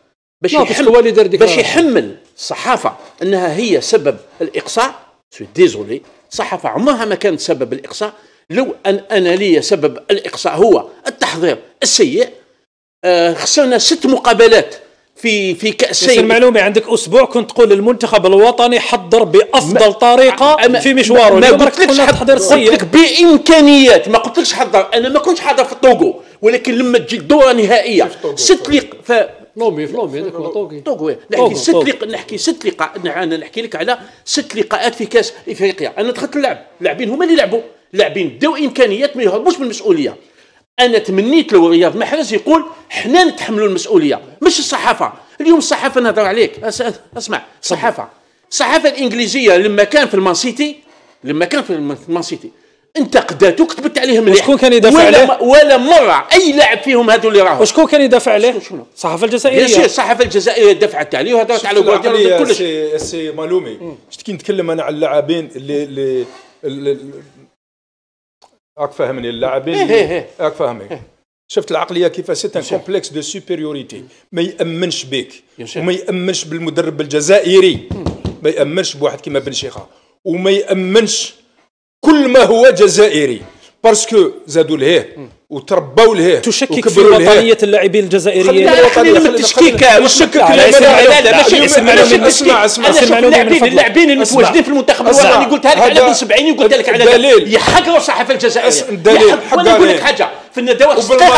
S3: باش يحمل الصحافه انها هي سبب الاقصاء، سو ديزولي، الصحافه عمرها ما كانت سبب الاقصاء. لو ان انا لي سبب الاقصاء هو التحضير السيء، خسرنا 6 مقابلات في كأسين.
S1: ياسر المعلومي عندك اسبوع كنت تقول المنتخب الوطني حضر بافضل طريقه في مشواره.
S3: ما قلتلكش
S1: تحضير سيء،
S3: قلت لك بامكانيات، ما قلتلكش حضر. انا ما كنتش حاضر في الطوغو، ولكن لما تجي الدوره نهائيه
S5: فلومي هذاك هو
S3: طوغو نحكي 6 لقاءات. انا نحكي لك على 6 لقاءات في كاس افريقيا. انا دخلت اللعب، اللاعبين هما اللي لعبوا، لاعبين داو امكانيات ما يهربوش من المسؤوليه. انا تمنيت لو رياض محرز يقول حنا نتحملوا المسؤوليه مش الصحافه. اليوم الصحافه نهضر عليك، اسمع، الصحافه الانجليزيه لما كان في المان سيتي انتقدته وكتبت عليه مليح.
S1: وشكون كان يدافع عليه؟
S3: ولا مره اي لاعب فيهم هذو اللي راهم.
S1: وشكون كان يدافع عليه؟ الصحافه الجزائريه.
S3: الصحافه الجزائريه دفعت عليه وهضرت على جوارديولا
S4: كلش. سي معلومي شفت كي نتكلم انا على اللاعبين اللي راك فاهمني، اللاعبين راك فاهمني. شفت العقليه كيف سيت ان كومبلكس دو سوبيريوريتي، ما يامنش بك وما يامنش بالمدرب الجزائري، ما يامنش بواحد كيما بن شيخه، وما يامنش كل ما هو جزائري، باسكو زادوا لهيه وتربوا لهيه.
S1: تشكك في وطنيه اللاعبين الجزائريين.
S3: خلينا من التشكيك والشك. لا ماشي اسمع اللاعبين المتواجدين في المنتخب الوطني قلتها لك على بن سبعيني وقلت لك على يحقروا الصحافه الجزائريه. وانا نقول لك حاجه في الندوات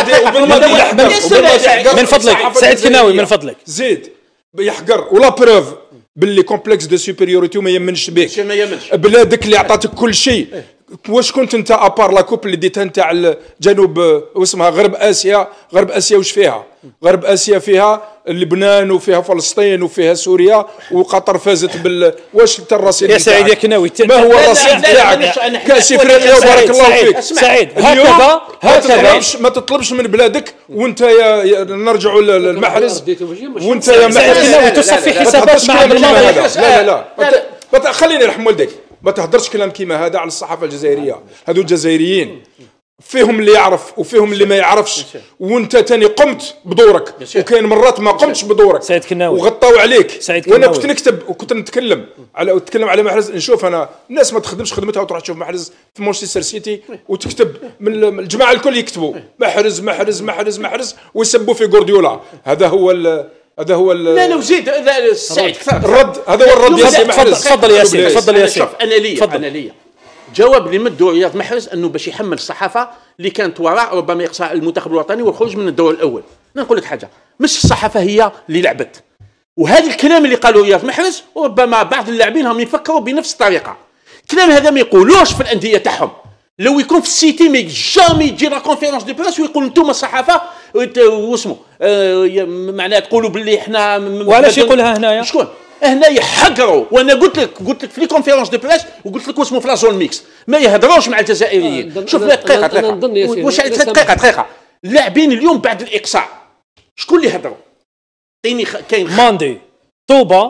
S1: من فضلك سعيد كناوي من فضلك
S4: زيد يحقر ولا بروف باللي كومبلكس دو سوبيريوريتي وما يمنش بك.
S3: ما يمنش
S4: بلادك اللي عطاتك كل شيء. واش كنت انت ابار لا كوب اللي ديتها انت على جنوب واسمها غرب اسيا؟ غرب اسيا واش فيها؟ غرب اسيا فيها لبنان وفيها فلسطين وفيها سوريا، وقطر فازت واش انت الرصيد
S1: يا سعيد يا كناوي؟
S4: ما هو الرصيد تاعك؟ كاس افريقيا بارك الله فيك.
S1: سعيد
S4: هكذا ما تطلبش من بلادك وانت نرجعوا للمحرز وانت يا محرز
S1: تصفي حسابات مع الماضي.
S4: لا خليني نرحم والديك. ما تهدرش كلام كيما هذا على الصحافه الجزائريه. هذو الجزائريين فيهم اللي يعرف وفيهم اللي ما يعرفش، وانت تاني قمت بدورك وكاين مرات ما قمتش بدورك
S1: سعيد كناوي
S4: وغطاو عليك.
S1: وانا
S4: كنت نكتب وكنت نتكلم على محرز. نشوف انا الناس ما تخدمش خدمتها وتروح تشوف محرز في مانشستر سيتي وتكتب من الجماعه الكل يكتبوا محرز محرز محرز محرز ويسبوا في جوارديولا. هذا هو
S3: لا وزيد سعيد
S4: الرد. هذا هو الرد يا سي محرز.
S1: تفضل يا سيدي تفضل يا سيدي.
S3: انا ليا جواب اللي مدوا رياض محرز انه باش يحمل الصحافه اللي كانت وراء ربما يقصى المنتخب الوطني والخروج من الدور الاول. نقول لك حاجه، مش الصحافه هي اللي لعبت، وهذا الكلام اللي قالوا رياض محرز وربما بعض اللاعبين هم يفكروا بنفس الطريقه. الكلام هذا ما يقولوش في الانديه تاعهم. لو يكون في السيتي ما جامي يجي لا كونفيرونس دو بريس ويقول انتم الصحافه واسمه معناها تقولوا باللي احنا
S1: وعلاش يقولها هنايا؟
S3: شكون هنا يحقروا؟ وانا قلت لك في لي كونفيرونس دو بريس وقلت لك واسمه في لا زون ميكس ما يهضروش مع الجزائريين. شوف دقيقه واش دقيقه اللاعبين اليوم بعد الاقصاء شكون اللي هضروا؟ عطيني كاين
S1: ماندي طوبه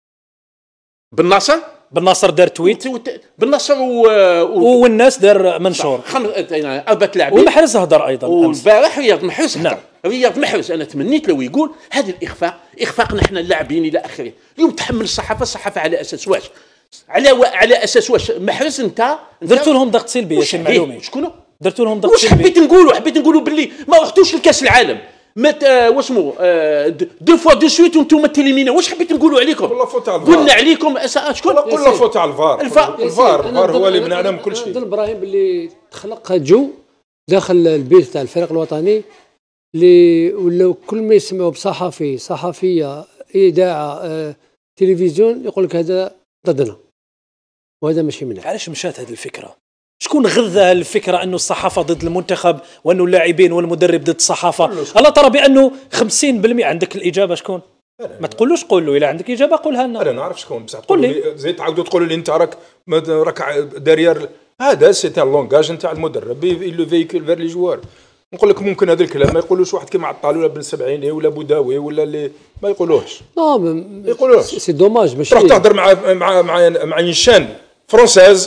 S3: بالناصر
S1: دار تويت
S3: بالناصر
S1: والناس دار منشور
S3: 4 لاعبين
S1: ومحرز هضر ايضا.
S3: والبارح رياض محرز
S1: نعم.
S3: رياض محرز انا تمنيت لو يقول هذا اخفاقنا احنا اللاعبين الى اخره. اليوم تحمل الصحافه على اساس واش؟ على اساس واش؟ محرز انت
S1: درتوا لهم ضغط سلبي يا سي المعلومي.
S3: شكون
S1: درتوا لهم ضغط
S3: واش
S1: سلبي؟
S3: حبيت نقولوا باللي ما رحتوش لكاس العالم واسمو 2 فوا دو سويت وانتم تيليمينا. واش حبيت نقولوا عليكم؟ قلنا عليكم شكون؟
S4: قلنا فوت على الفار هو اللي منعنا من كل شيء.
S5: نظن ابراهيم باللي تخلق جو داخل البيت تاع الفريق الوطني اللي ولاو كل ما يسمعوا صحفيه اذاعه تلفزيون يقول لك هذا ضدنا وهذا ماشي منها.
S1: علاش مشات هذه الفكره؟ شكون غذى الفكره انه الصحافه ضد المنتخب وانه اللاعبين والمدرب ضد الصحافه؟ الا ترى بانه 50% عندك الاجابه شكون؟ ما تقولوش قول له الا عندك اجابه قولها لنا.
S4: انا نعرف شكون بصح تقول لي زيد تعاودوا تقولوا لي انت راك دارير. هذا سي ان لونغاج نتاع المدرب لو فيكول فير لي جوار. نقول لك ممكن هذا الكلام ما يقولوش واحد كيما عطال ولا بن سبعيني ولا بوداوي ولا اللي ما يقولوش.
S5: ما يقولوش سي دوماج. باش
S4: تروح تهضر مع ينشان فرونسيز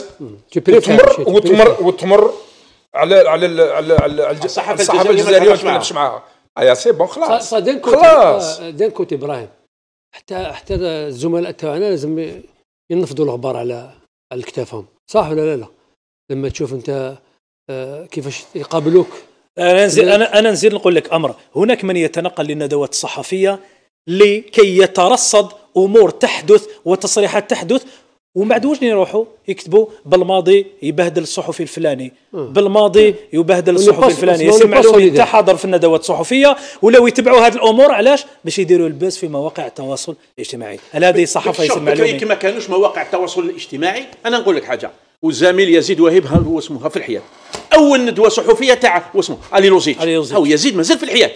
S4: وتمر على الصحافه الجزائريه ما تكلمش معاها. يا سي بون خلاص
S5: دان كوتي ابراهيم حتى الزملاء تاعنا لازم ينفضوا الغبار على كتافهم، صح ولا لا؟ لما تشوف انت كيفاش يقابلوك.
S1: انا نزيد نقول لك امر. هناك من يتنقل للندوات الصحفيه لكي يترصد امور تحدث وتصريحات تحدث، ومن بعد وجن يروحوا يكتبوا بالماضي يبهدل الصحفي الفلاني، بالماضي يبهدل الصحفي الفلاني، يسمع لهم انت حاضر في الندوات الصحفيه، ولو يتبعوا هذه الامور علاش باش يديروا البث في مواقع التواصل الاجتماعي. هل هذه صحافه يسمع لهم
S3: كما كانوش مواقع التواصل الاجتماعي؟ انا نقول لك حاجه، والزميل يزيد وهيب هو اسمها في الحياه اول ندوه صحفيه تاع واسمه علي لوزيتش او يزيد مازال في الحياه،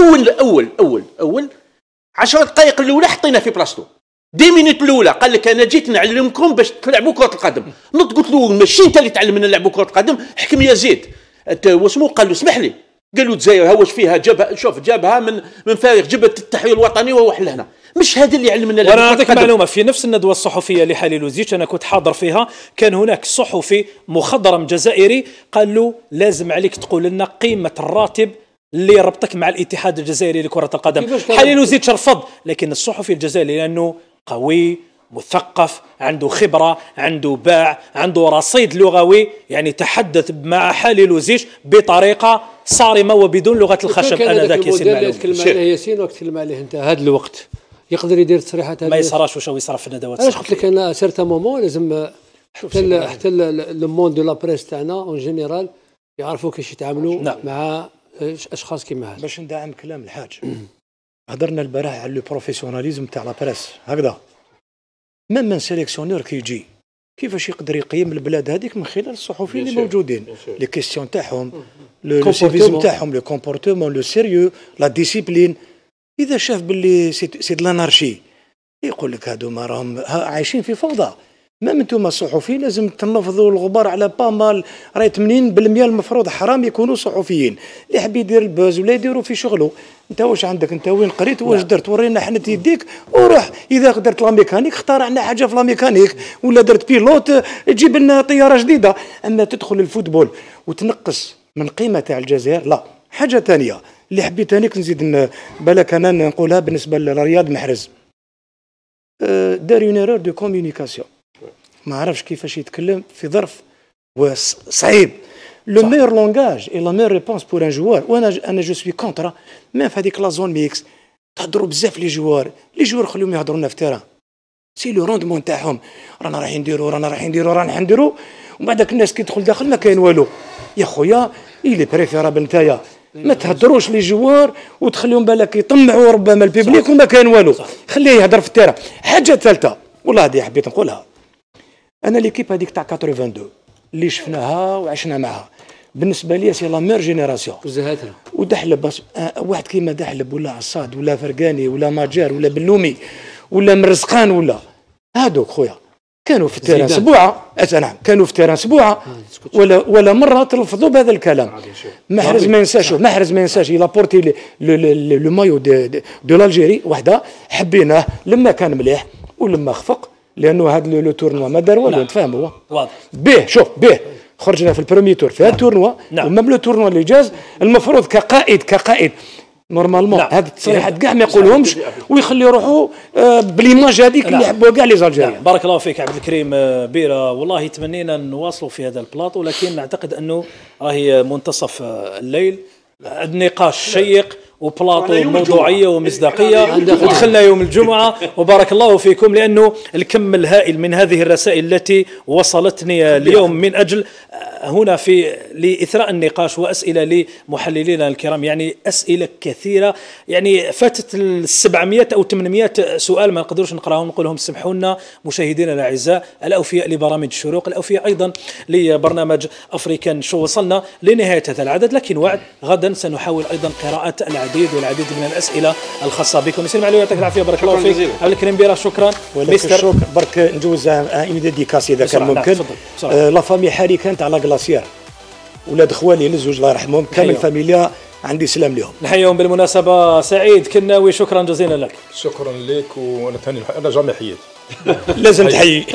S3: اول 10 دقائق الاولى حطينا في بلاصتو، 10 مينوت الاولى قال لك انا جيت نعلمكم باش تلعبوا كره القدم. نط قلت له ماشي انت اللي تعلمنا نلعبوا كره القدم، حكم يزيد واسمه قال له اسمح لي، قال له الجزائر هاوش فيها جابها من فارغ جبهه التحرير الوطني ووحل هنا، مش هذا اللي علمنا.
S1: وانا نعطيك معلومه، في نفس الندوه الصحفيه لحالي لوزيتش انا كنت حاضر فيها، كان هناك صحفي مخضرم جزائري قال له لازم عليك تقول لنا قيمه الراتب اللي ربطك مع الاتحاد الجزائري لكره القدم. حالي لوزيتش رفض، لكن الصحفي الجزائري لانه قوي مثقف عنده خبرة عنده باع عنده رصيد لغوي، يعني تحدث مع حالي لوزيتش بطريقة صارمة وبدون لغة الخشب. أنا ذاك ياسين معلوم
S5: تكلم عليه ياسين وتكلم عليه أنت هذا الوقت يقدر يدير تصريحات
S1: ما يصراش واش هو يصرف في الندوات.
S5: علاش قلت لك أنا سيرتا مومون لازم حتى لو موند دو لا بريس تاعنا اون جينيرال يعرفوا كيفاش يتعاملوا مع اشخاص كيما هذا.
S2: باش ندعم كلام الحاج، هضرنا البارح على لو بروفيسيوناليزم تاع لا بريس، هكذا من سيليكسيونور كيجي كيفاش يقدر يقيم البلاد هذيك من خلال الصحفيين اللي موجودين، لي كيستيون تاعهم، لو سيفيزم تاعهم، لو كومبورتمون، لو سيريو، لا ديسيبلين. اذا شاف باللي سي لانارشي يقول لك هادو ما راهم عايشين في فوضى. ما انتم الصحفيين لازم تنفضوا الغبار على بامال، راهي 80% المفروض حرام يكونوا صحفيين، اللي حاب يدير البوز ولا يديروا في شغله. انت واش عندك؟ انت وين قريت؟ واش درت؟ ورينا حنت يديك وروح. اذا درت لا ميكانيك اخترعنا حاجه في لا ميكانيك، ولا درت بيلوت تجيب لنا طياره جديده. اما تدخل الفوتبول وتنقص من قيمه تاع الجزائر، لا. حاجه ثانيه اللي حبيت انك نزيد بالك انا نقولها بالنسبه لرياض محرز، دار اون ايرور دو كومونيكاسيون، ما عرفش كيفاش يتكلم في ظرف صعيب. لو ميور لونغاج اي لا ميور ريبونس بور ان جوار. وانا جو سوي كونترا ميم في هذيك لا زون ميكس تهضروا بزاف لي جوار خليهم يهضروا لنا في التيران، سي لو روندمون تاعهم، رانا رايحين نديروا ومن بعدك الناس كي تدخل داخل ما كاين والو. يا خويا إلي بريفيرابل نتايا ما تهضروش لي جوار وتخليهم بالك يطمعوا ربما البيبليك وما كاين والو، خليه يهضر في التيران. حاجه ثالثه والله هذه حبيت نقولها، انا ليكيب هذيك تاع 82 اللي شفناها وعشنا معها، بالنسبه لي سي لا مير جينيراسيون
S5: وزهاتنا
S2: ودحلب. واحد كيما دحلب ولا عصاد ولا فرقاني ولا ماجار ولا بلومي ولا مرزقان ولا هادوك خويا كانوا في التيران سبوعه. نعم كانوا في التيران سبوعه ولا مره تلفظوا بهذا الكلام. محرز ما ينساش الى بورتي لو مايو دو لالجيري وحده، حبيناه لما كان مليح ولما خفق، لانه هذا لو تورنوا ما دار والو. تفهموا
S1: واضح
S2: به. شوف به خرجنا في البرومي تور في هذا التورنوا ومام لو تورنوا اللي جاز المفروض كقائد نورمالمون هاد التصريحات كاع ما يقولهمش ويخلي روحه باليماج هذيك اللي يحبوها كاع لي زالجيريان.
S1: بارك الله فيك عبد الكريم بيرة، والله تمنينا نواصلوا في هذا البلاطو، لكن نعتقد انه راهي منتصف الليل، النقاش شيق وبلاطو موضوعيه ومصداقيه، ودخلنا يوم الجمعه وبارك الله فيكم، لانه الكم الهائل من هذه الرسائل التي وصلتني اليوم من اجل هنا في لاثراء النقاش واسئله لمحللينا الكرام، يعني اسئله كثيره، يعني فاتت 700 او 800 سؤال ما نقدروش نقراهم نقول لهم سمحوا لنا مشاهدينا الاعزاء الاوفياء لبرامج الشروق، الاوفياء ايضا لبرنامج افريكان شو. وصلنا لنهايه هذا العدد، لكن وعد غدا سنحاول ايضا قراءه العديد من الاسئله الخاصه بكم. يسلم عليك يعطيك العافيه، بارك الله فيك عبد الكريم بيرة. شكرا
S2: مستر. برك نجوز ان ديكاسي اذا كان ممكن. لا فامي حالي كانت على كلاسيير، ولاد خوالي للزوج الله يرحمهم كامل الفاميليا عندي سلام لهم.
S1: نحييهم بالمناسبه. سعيد كناوي شكرا جزيلا لك.
S4: شكرا لك، وانا ثاني انا جامي حييت
S2: لازم تحيي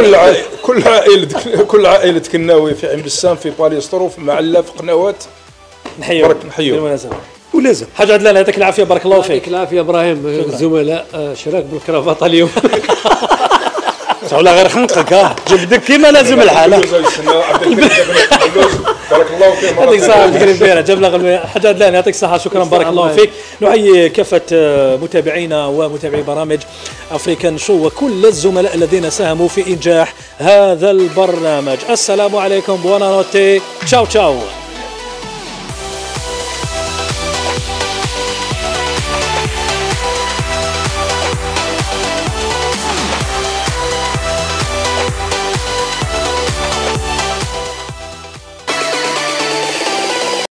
S4: كل عائله كناوي في عين بسام في باليسترو في معلة في قنوات.
S1: نحييهم بالمناسبه
S2: ولازم.
S1: حاج عدلان يعطيك العافيه، بارك الله فيك.
S5: يعطيك العافيه ابراهيم. الزملاء شراك بالكرافطه اليوم
S2: ولا غير خنقك جبدك كيما لازم الحاله.
S4: بارك الله فيك.
S1: يعطيك الصحة الكريم فينا جبل حاج عدلان يعطيك الصحة شكرا بارك الله فيك. نحيي كافة متابعينا ومتابعي برامج أفريكان شو وكل الزملاء الذين ساهموا في إنجاح هذا البرنامج. السلام عليكم بوانا نوتي تشاو تشاو.